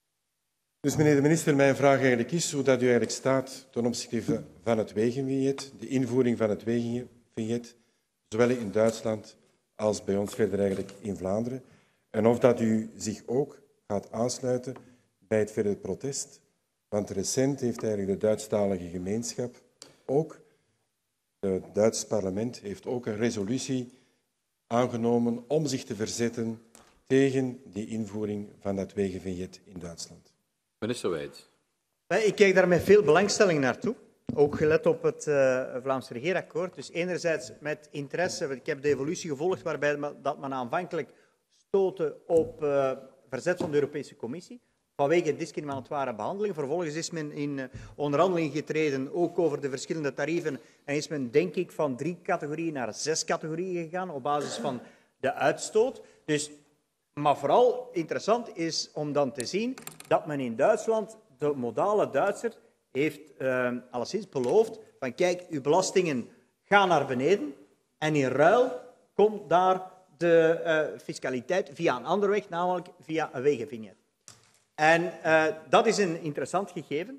Dus meneer de minister, mijn vraag eigenlijk is hoe dat u eigenlijk staat ten opzichte van het wegenvignet, de invoering van het wegenvignet, zowel in Duitsland als bij ons verder eigenlijk in Vlaanderen. En of dat u zich ook gaat aansluiten bij het verdere protest. Want recent heeft eigenlijk de Duitsstalige gemeenschap ook, het Duits parlement heeft ook een resolutie aangenomen om zich te verzetten tegen die invoering van dat wegenvignet in Duitsland. Minister Wijts. Ik kijk daar met veel belangstelling naartoe. Ook gelet op het Vlaams Regeerakkoord. Dus enerzijds met interesse, ik heb de evolutie gevolgd waarbij dat men aanvankelijk stootte op verzet van de Europese Commissie vanwege discriminatoire behandeling. Vervolgens is men in onderhandeling getreden, ook over de verschillende tarieven, en is men, denk ik, van 3 categorieën naar 6 categorieën gegaan op basis van de uitstoot. Dus, maar vooral interessant is om dan te zien dat men in Duitsland, de modale Duitser, heeft alleszins beloofd van kijk, uw belastingen gaan naar beneden en in ruil komt daar de fiscaliteit via een andere weg, namelijk via een wegenvignet. En dat is een interessant gegeven.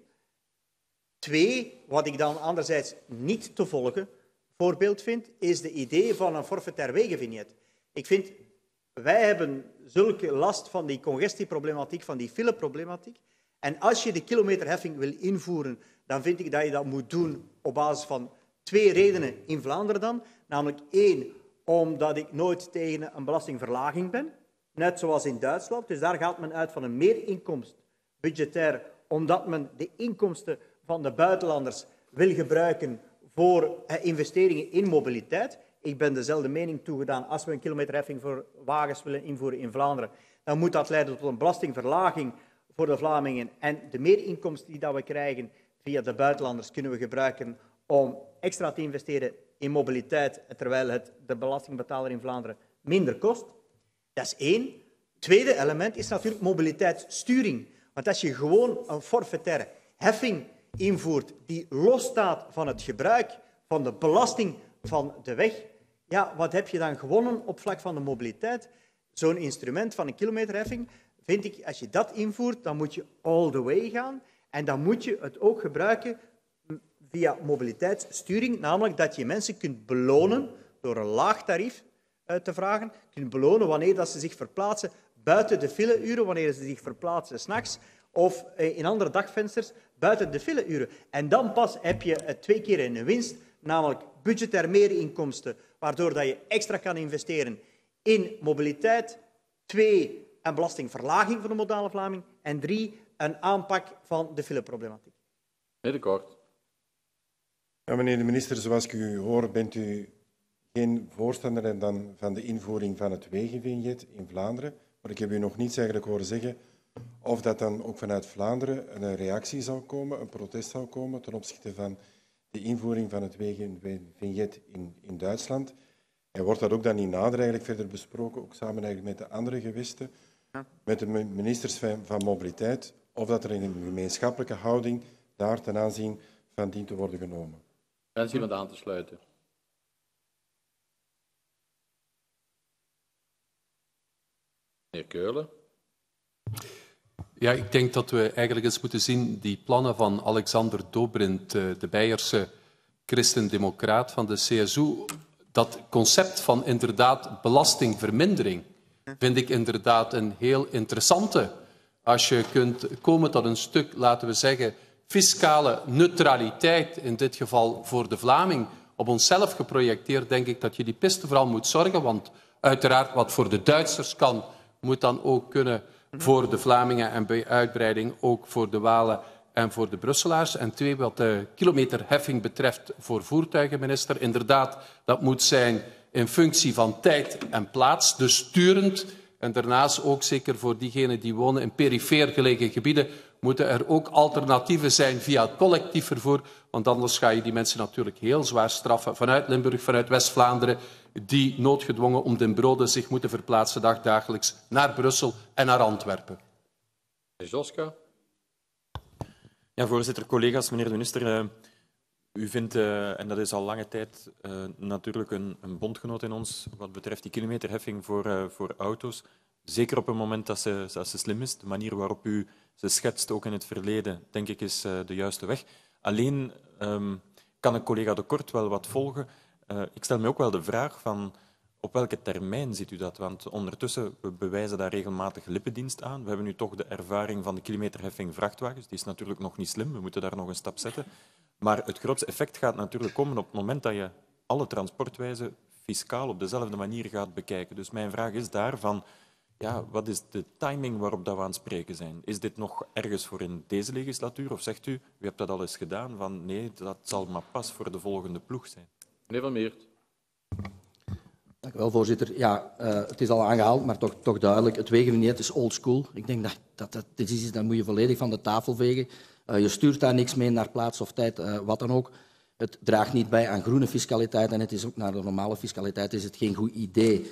2, wat ik dan anderzijds niet te volgen voorbeeld vind, is de idee van een forfaitair wegenvignet. Ik vind, wij hebben zulke last van die congestieproblematiek, van die fileproblematiek. En als je de kilometerheffing wil invoeren, dan vind ik dat je dat moet doen op basis van 2 redenen in Vlaanderen dan. Namelijk 1, omdat ik nooit tegen een belastingverlaging ben, net zoals in Duitsland. Dus daar gaat men uit van een meerinkomst budgetair, omdat men de inkomsten van de buitenlanders wil gebruiken voor investeringen in mobiliteit. Ik ben dezelfde mening toegedaan. Als we een kilometerheffing voor wagens willen invoeren in Vlaanderen, dan moet dat leiden tot een belastingverlaging voor de Vlamingen. En de meerinkomsten die dat we krijgen via de buitenlanders kunnen we gebruiken om extra te investeren in mobiliteit, terwijl het de belastingbetaler in Vlaanderen minder kost. Dat is 1. Tweede element is natuurlijk mobiliteitssturing. Want als je gewoon een forfaitaire heffing invoert die losstaat van het gebruik van de belasting van de weg, ja, wat heb je dan gewonnen op vlak van de mobiliteit? Zo'n instrument van een kilometerheffing, vind ik, als je dat invoert, dan moet je all the way gaan. En dan moet je het ook gebruiken via mobiliteitssturing, namelijk dat je mensen kunt belonen door een laag tarief te vragen, kunt belonen wanneer dat ze zich verplaatsen buiten de fileuren, wanneer ze zich verplaatsen 's nachts of in andere dagvensters buiten de fileuren. En dan pas heb je 2 keer een winst, namelijk budgetair meerinkomsten, waardoor dat je extra kan investeren in mobiliteit. 2, een belastingverlaging voor de modale Vlaming. En 3, een aanpak van de fileproblematiek. Middenkort. Ja, meneer de minister, zoals ik u hoor, bent u geen voorstander dan van de invoering van het wegenvignet in Vlaanderen. Maar ik heb u nog niets eigenlijk horen zeggen of dat dan ook vanuit Vlaanderen een reactie zou komen, een protest zou komen ten opzichte van de invoering van het wegenvignet in Duitsland. En wordt dat ook dan niet nader eigenlijk verder besproken, ook samen eigenlijk met de andere gewesten, met de ministers van Mobiliteit, of dat er een gemeenschappelijke houding daar ten aanzien van dient te worden genomen? Wens iemand aan te sluiten? Meneer Keulen. Ja, ik denk dat we eigenlijk eens moeten zien die plannen van Alexander Dobrindt, de Beierse christendemocraat van de CSU, dat concept van inderdaad belastingvermindering vind ik inderdaad een heel interessante. Als je kunt komen tot een stuk, laten we zeggen, fiscale neutraliteit, in dit geval voor de Vlaming, op onszelf geprojecteerd, denk ik dat je die piste vooral moet zorgen, want uiteraard wat voor de Duitsers kan, moet dan ook kunnen voor de Vlamingen en bij uitbreiding ook voor de Walen en voor de Brusselaars. En 2, wat de kilometerheffing betreft voor voertuigen, minister. Inderdaad, dat moet zijn in functie van tijd en plaats, dus sturend. En daarnaast ook zeker voor diegenen die wonen in perifeer gelegen gebieden, moeten er ook alternatieven zijn via het collectief vervoer, want anders ga je die mensen natuurlijk heel zwaar straffen vanuit Limburg, vanuit West-Vlaanderen, die noodgedwongen om den brode zich moeten verplaatsen dagdagelijks naar Brussel en naar Antwerpen. Joska. Ja, voorzitter, collega's, meneer de minister. U vindt, en dat is al lange tijd natuurlijk een bondgenoot in ons, wat betreft die kilometerheffing voor auto's. Zeker op het moment dat ze slim is. De manier waarop u ze schetst, ook in het verleden, denk ik, is de juiste weg. Alleen kan een collega De Kort wel wat volgen. Ik stel me ook wel de vraag van op welke termijn ziet u dat? Want ondertussen, we bewijzen daar regelmatig lippendienst aan. We hebben nu toch de ervaring van de kilometerheffing vrachtwagens. Die is natuurlijk nog niet slim, we moeten daar nog een stap zetten. Maar het grootste effect gaat natuurlijk komen op het moment dat je alle transportwijzen fiscaal op dezelfde manier gaat bekijken. Dus mijn vraag is daarvan, ja, wat is de timing waarop dat we aan het spreken zijn? Is dit nog ergens voor in deze legislatuur? Of zegt u hebt dat al eens gedaan, van nee, dat zal maar pas voor de volgende ploeg zijn? Meneer Van Meert. Dank u wel, voorzitter. Ja, het is al aangehaald, maar toch duidelijk. Het wegenvignet is old school. Ik denk dat dit is, dat moet je volledig van de tafel vegen. Je stuurt daar niks mee naar plaats of tijd, wat dan ook. Het draagt niet bij aan groene fiscaliteit en het is ook naar de normale fiscaliteit is het geen goed idee.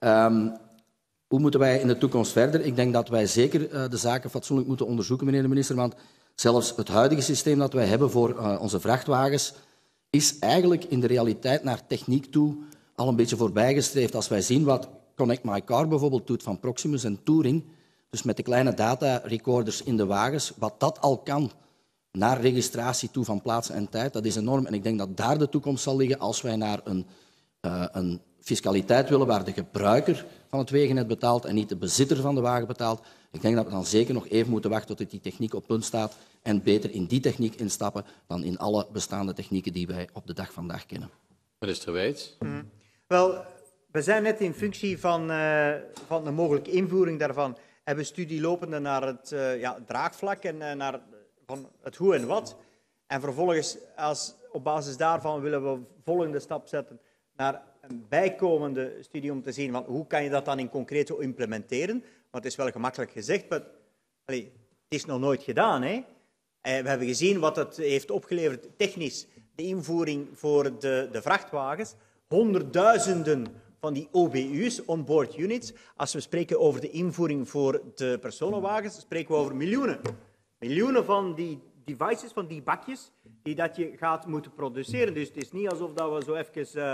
Hoe moeten wij in de toekomst verder? Ik denk dat wij zeker de zaken fatsoenlijk moeten onderzoeken, meneer de minister, want zelfs het huidige systeem dat wij hebben voor onze vrachtwagens is eigenlijk in de realiteit naar techniek toe al een beetje voorbijgestreefd. Als wij zien wat Connect My Car bijvoorbeeld doet van Proximus en Touring, dus met de kleine datarecorders in de wagens, wat dat al kan naar registratie toe van plaats en tijd, dat is enorm. En ik denk dat daar de toekomst zal liggen als wij naar een fiscaliteit willen waar de gebruiker van het wegennet betaalt en niet de bezitter van de wagen betaalt. Ik denk dat we dan zeker nog even moeten wachten tot die techniek op punt staat en beter in die techniek instappen dan in alle bestaande technieken die wij op de dag vandaag kennen. Minister Wijts. Wel, we zijn net in functie van de mogelijke invoering daarvan hebben we studie lopende naar het draagvlak en naar van het hoe en wat. En vervolgens, op basis daarvan willen we een volgende stap zetten naar een bijkomende studie om te zien van hoe kan je dat dan in concreet implementeren. Want het is wel gemakkelijk gezegd, maar het is nog nooit gedaan. Hè? We hebben gezien wat het heeft opgeleverd technisch, de invoering voor de vrachtwagens. Honderdduizenden van die OBU's, on-board units. Als we spreken over de invoering voor de personenwagens, spreken we over miljoenen. Miljoenen van die devices, van die bakjes, die dat je gaat moeten produceren. Dus het is niet alsof dat we zo even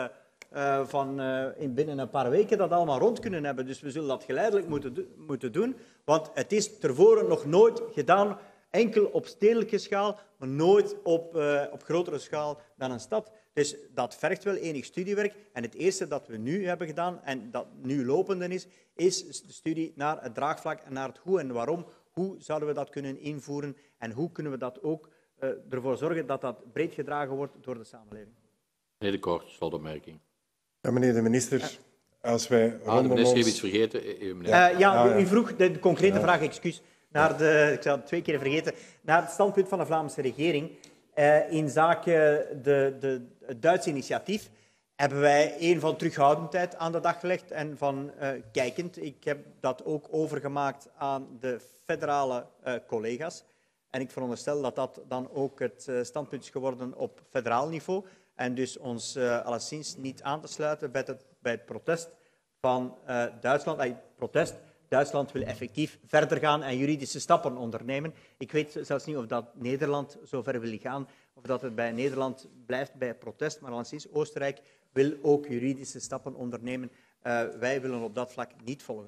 binnen een paar weken dat allemaal rond kunnen hebben. Dus we zullen dat geleidelijk moeten doen. Want het is tevoren nog nooit gedaan, enkel op stedelijke schaal, maar nooit op grotere schaal dan een stad. Dus dat vergt wel enig studiewerk. En het eerste dat we nu hebben gedaan, en dat nu lopende is de studie naar het draagvlak en naar het hoe en waarom. Hoe zouden we dat kunnen invoeren en hoe kunnen we dat ook ervoor zorgen dat dat breed gedragen wordt door de samenleving. Meneer De Kort, slotopmerking. Ja, meneer de minister, als wij de minister heeft iets vergeten. U vroeg de concrete vraag, excuus, ik zal het 2 keer vergeten, naar het standpunt van de Vlaamse regering in zaken het Duitse initiatief. Hebben wij een van terughoudendheid aan de dag gelegd en van kijkend. Ik heb dat ook overgemaakt aan de federale collega's. En ik veronderstel dat dat dan ook het standpunt is geworden op federaal niveau. En dus ons alleszins niet aan te sluiten bij het protest van Duitsland. Duitsland wil effectief verder gaan en juridische stappen ondernemen. Ik weet zelfs niet of dat Nederland zo ver wil gaan, of dat het bij Nederland blijft bij het protest. Maar alleszins, Oostenrijk wil ook juridische stappen ondernemen. Wij willen op dat vlak niet volgen.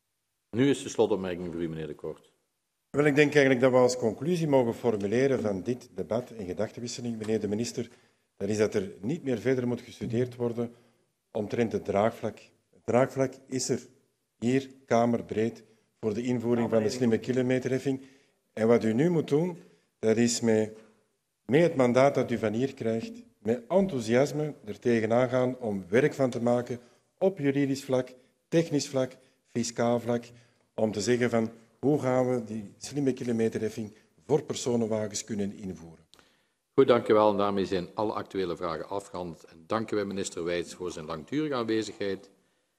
Nu is de slotopmerking voor u, meneer De Kort. Wel, ik denk eigenlijk dat we als conclusie mogen formuleren van dit debat en gedachtenwisseling, meneer de minister, dat is dat er niet meer verder moet gestudeerd worden omtrent het draagvlak. Het draagvlak is er hier, kamerbreed, voor de invoering van de slimme kilometerheffing. En wat u nu moet doen, dat is met het mandaat dat u van hier krijgt, met enthousiasme er tegenaan gaan om werk van te maken op juridisch vlak, technisch vlak, fiscaal vlak, om te zeggen van hoe gaan we die slimme kilometerheffing voor personenwagens kunnen invoeren. Goed, dank u wel. En daarmee zijn alle actuele vragen afgehandeld. En danken wij minister Wijts voor zijn langdurige aanwezigheid.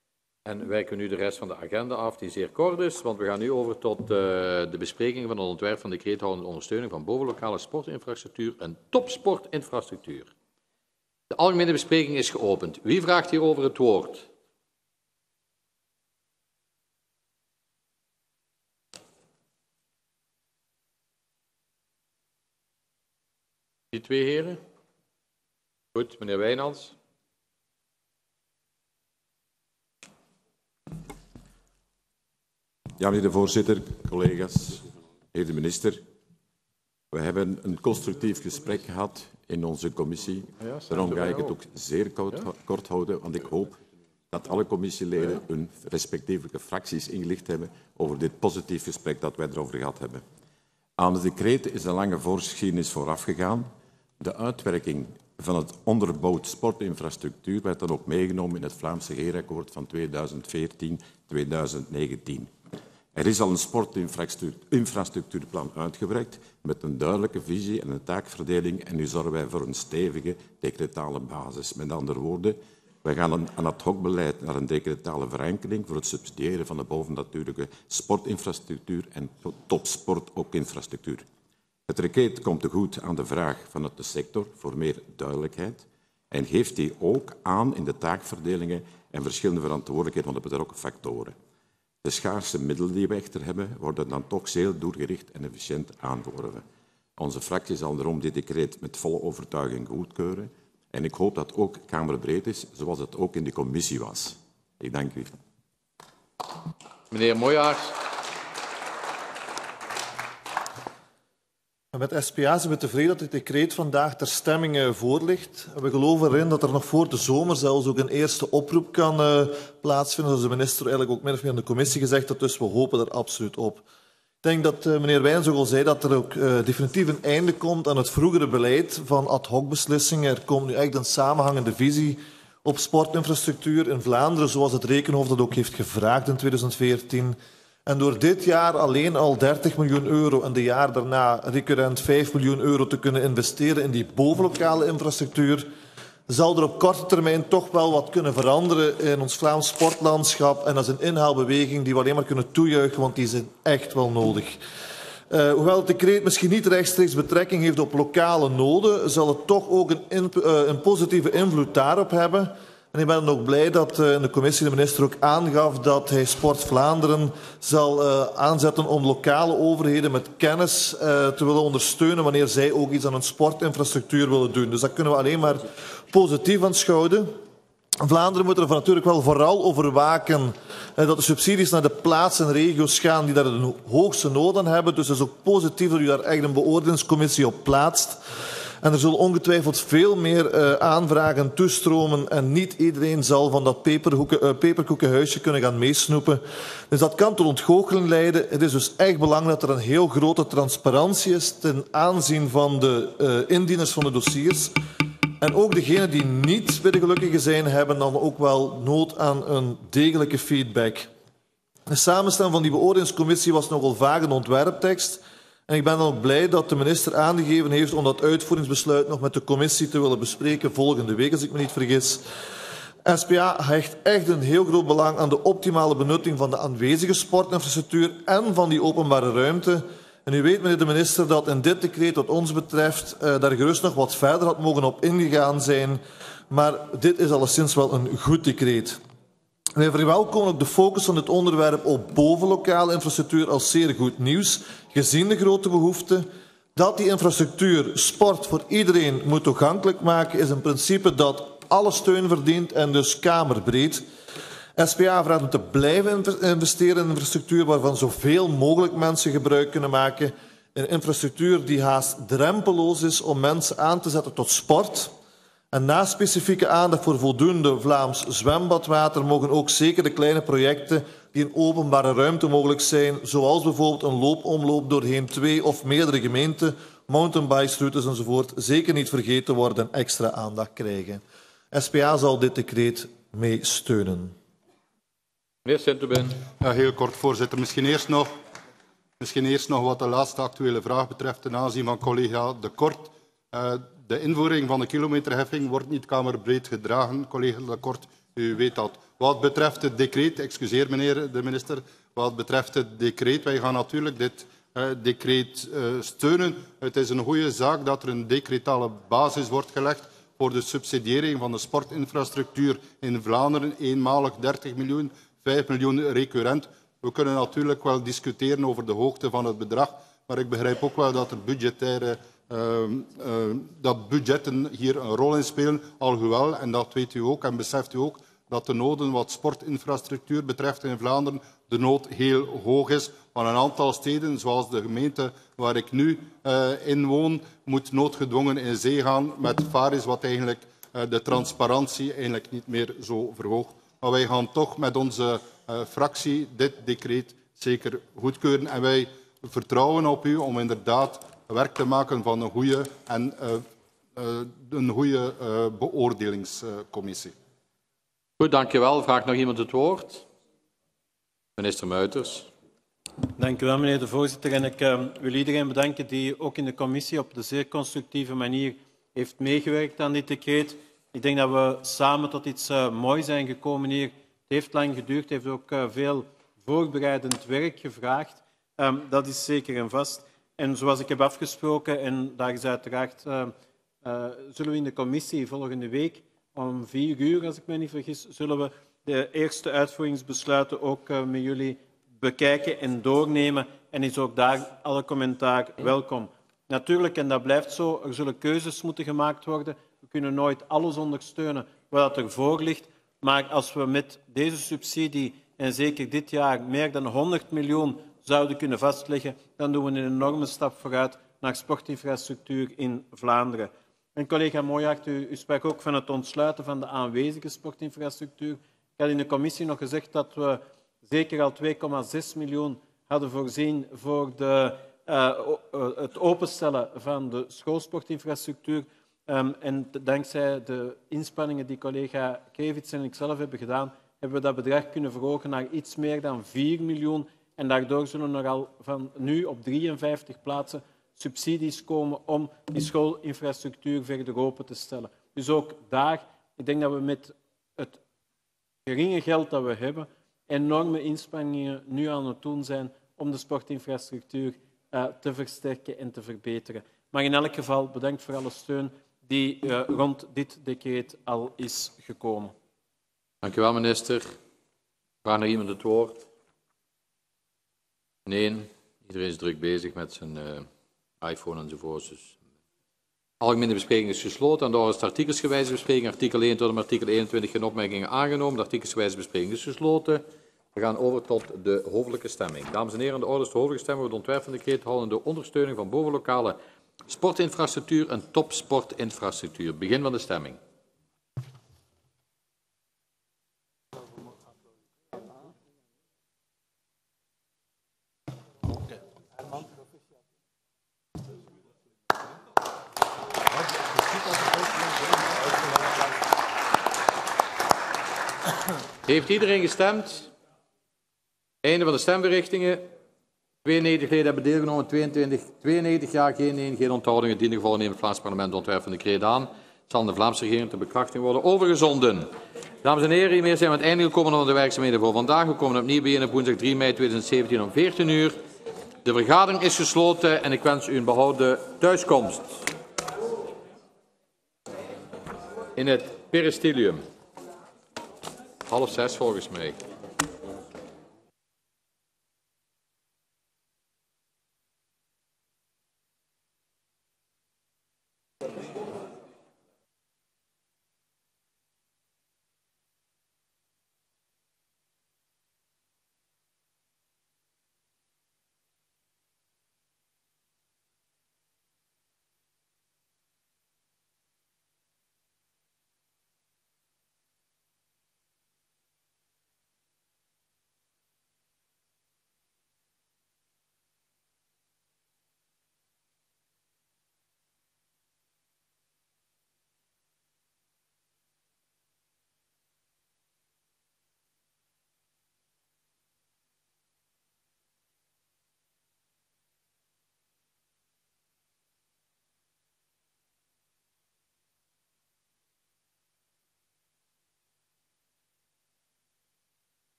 En wijken nu de rest van de agenda af, die zeer kort is, want we gaan nu over tot de bespreking van het ontwerp van decreet houdende ondersteuning van bovenlokale sportinfrastructuur en topsportinfrastructuur. De algemene bespreking is geopend. Wie vraagt hierover het woord? Die 2 heren? Goed, meneer Wijnands. Ja, meneer de voorzitter, collega's, meneer de minister. We hebben een constructief gesprek gehad in onze commissie. Daarom ga ik het ook zeer kort houden, want ik hoop dat alle commissieleden hun respectievelijke fracties ingelicht hebben over dit positief gesprek dat wij erover gehad hebben. Aan het decreet is een lange voorgeschiedenis voorafgegaan. De uitwerking van het onderbouwd sportinfrastructuur werd dan ook meegenomen in het Vlaamse regeerakkoord van 2014-2019. Er is al een sportinfrastructuurplan uitgewerkt met een duidelijke visie en een taakverdeling en nu zorgen wij voor een stevige decretale basis. Met andere woorden, wij gaan een ad hoc beleid naar een decretale verenkeling voor het subsidiëren van de bovennatuurlijke sportinfrastructuur en topsport ook infrastructuur. Het decreet komt tegemoet aan de vraag vanuit de sector voor meer duidelijkheid en geeft die ook aan in de taakverdelingen en verschillende verantwoordelijkheden van de betrokken factoren. De schaarse middelen die we echter hebben, worden dan toch zeer doelgericht en efficiënt aangeworven. Onze fractie zal daarom dit decreet met volle overtuiging goedkeuren en ik hoop dat het ook kamerbreed is, zoals het ook in de commissie was. Ik dank u. Meneer Mooijaars. Met SPA zijn we tevreden dat dit decreet vandaag ter stemming voorligt. We geloven erin dat er nog voor de zomer zelfs ook een eerste oproep kan plaatsvinden, zoals de minister eigenlijk ook min of meer aan de commissie gezegd had, dus we hopen er absoluut op. Ik denk dat meneer Wijns ook al zei dat er ook definitief een einde komt aan het vroegere beleid van ad hoc beslissingen. Er komt nu echt een samenhangende visie op sportinfrastructuur in Vlaanderen, zoals het Rekenhof dat ook heeft gevraagd in 2014. En door dit jaar alleen al 30 miljoen euro en de jaar daarna recurrent 5 miljoen euro te kunnen investeren in die bovenlokale infrastructuur, zal er op korte termijn toch wel wat kunnen veranderen in ons Vlaams sportlandschap. En dat is een inhaalbeweging die we alleen maar kunnen toejuichen, want die zijn echt wel nodig. Hoewel het decreet misschien niet rechtstreeks betrekking heeft op lokale noden, zal het toch ook een positieve invloed daarop hebben. En ik ben dan ook blij dat in de commissie de minister ook aangaf dat hij Sport Vlaanderen zal aanzetten om lokale overheden met kennis te willen ondersteunen wanneer zij ook iets aan hun sportinfrastructuur willen doen. Dus dat kunnen we alleen maar positief aanschouwen. Vlaanderen moet er natuurlijk wel vooral over waken dat de subsidies naar de plaatsen en regio's gaan die daar de hoogste nood aan hebben. Dus het is ook positief dat u daar echt een beoordelingscommissie op plaatst. En er zullen ongetwijfeld veel meer aanvragen toestromen en niet iedereen zal van dat peperkoekenhuisje kunnen gaan meesnoepen. Dus dat kan tot ontgoocheling leiden. Het is dus echt belangrijk dat er een heel grote transparantie is ten aanzien van de indieners van de dossiers. En ook degenen die niet bij de gelukkigen zijn, hebben dan ook wel nood aan een degelijke feedback. De samenstelling van die beoordelingscommissie was nogal vaag een ontwerptekst. En ik ben dan ook blij dat de minister aangegeven heeft om dat uitvoeringsbesluit nog met de commissie te willen bespreken volgende week, als ik me niet vergis. SPA hecht echt een heel groot belang aan de optimale benutting van de aanwezige sportinfrastructuur en van die openbare ruimte. En u weet, meneer de minister, dat in dit decreet wat ons betreft daar gerust nog wat verder had mogen op ingegaan zijn. Maar dit is alleszins wel een goed decreet. Wij verwelkomen ook de focus van dit onderwerp op bovenlokale infrastructuur als zeer goed nieuws, gezien de grote behoefte. Dat die infrastructuur sport voor iedereen moet toegankelijk maken, is een principe dat alle steun verdient en dus kamerbreed. SPA vraagt om te blijven investeren in infrastructuur waarvan zoveel mogelijk mensen gebruik kunnen maken. Een infrastructuur die haast drempeloos is om mensen aan te zetten tot sport. En naast specifieke aandacht voor voldoende Vlaams zwembadwater mogen ook zeker de kleine projecten die in openbare ruimte mogelijk zijn, zoals bijvoorbeeld een loopomloop doorheen 2 of meerdere gemeenten, mountainbikesroutes enzovoort, zeker niet vergeten worden en extra aandacht krijgen. SPA zal dit decreet mee steunen. Meneer Sint-Oben. Ja, heel kort, voorzitter. Misschien eerst nog wat de laatste actuele vraag betreft ten aanzien van collega De Kort. De invoering van de kilometerheffing wordt niet kamerbreed gedragen, collega De Kort. U weet dat. Wat betreft het decreet, excuseer meneer de minister, wat betreft het decreet, wij gaan natuurlijk dit decreet steunen. Het is een goede zaak dat er een decretale basis wordt gelegd voor de subsidiëring van de sportinfrastructuur in Vlaanderen. Eenmalig 30 miljoen, 5 miljoen recurrent. We kunnen natuurlijk wel discussiëren over de hoogte van het bedrag, maar ik begrijp ook wel dat er dat budgetten hier een rol in spelen, alhoewel, en dat weet u ook en beseft u ook, dat de noden wat sportinfrastructuur betreft in Vlaanderen de nood heel hoog is. Van een aantal steden, zoals de gemeente waar ik nu in woon, moet noodgedwongen in zee gaan met Faris, wat eigenlijk de transparantie eigenlijk niet meer zo verhoogt. Maar wij gaan toch met onze fractie dit decreet zeker goedkeuren. En wij vertrouwen op u om inderdaad werk te maken van een goede beoordelingscommissie. Goed, dank u wel. Vraagt nog iemand het woord? Minister Muiters. Dank u wel, meneer de voorzitter. En ik wil iedereen bedanken die ook in de commissie op de zeer constructieve manier heeft meegewerkt aan dit decreet. Ik denk dat we samen tot iets moois zijn gekomen hier. Het heeft lang geduurd, het heeft ook veel voorbereidend werk gevraagd. Dat is zeker en vast. En zoals ik heb afgesproken, en daar is uiteraard, zullen we in de commissie volgende week om 4 uur, als ik me niet vergis, zullen we de eerste uitvoeringsbesluiten ook met jullie bekijken en doornemen. En is ook daar alle commentaar welkom. Natuurlijk, en dat blijft zo, er zullen keuzes moeten gemaakt worden. We kunnen nooit alles ondersteunen wat er voor ligt. Maar als we met deze subsidie, en zeker dit jaar, meer dan 100 miljoen zouden kunnen vastleggen, dan doen we een enorme stap vooruit naar sportinfrastructuur in Vlaanderen. En collega Mooijaert, u sprak ook van het ontsluiten van de aanwezige sportinfrastructuur. Ik had in de commissie nog gezegd dat we zeker al 2,6 miljoen hadden voorzien voor het openstellen van de schoolsportinfrastructuur. En dankzij de inspanningen die collega Krevits en ikzelf hebben gedaan, hebben we dat bedrag kunnen verhogen naar iets meer dan 4 miljoen. En daardoor zullen er al van nu op 53 plaatsen subsidies komen om die schoolinfrastructuur verder open te stellen. Dus ook daar, ik denk dat we met het geringe geld dat we hebben, enorme inspanningen nu aan het doen zijn om de sportinfrastructuur te versterken en te verbeteren. Maar in elk geval bedankt voor alle steun die rond dit decreet al is gekomen. Dank u wel, minister. Vraagt nog iemand het woord? Nee, iedereen is druk bezig met zijn iPhone enzovoort. Dus Algemene bespreking is gesloten. Aan de orde is de artikelsgewijze bespreking. Artikel 1 tot en met artikel 21 geen opmerkingen aangenomen. De artikelsgewijze bespreking is gesloten. We gaan over tot de hoofdelijke stemming. Dames en heren, aan de orde is de hoofdelijke stemming over het ontwerp van decreet houdende ondersteuning van bovenlokale sportinfrastructuur en topsportinfrastructuur. Begin van de stemming. Heeft iedereen gestemd? Einde van de stemverrichtingen. 92 leden hebben deelgenomen, 92 ja, geen nee, geen onthoudingen. In ieder geval neemt het Vlaams parlement het ontwerp van de decreet aan. Het zal aan de Vlaamse regering ter bekrachtiging worden overgezonden. Dames en heren, hiermee zijn we aan het einde gekomen van de werkzaamheden voor vandaag. We komen opnieuw bijeen op woensdag 3 mei 2017 om 14 uur. De vergadering is gesloten en ik wens u een behouden thuiskomst. In het peristylium. 5:30 volgens mij.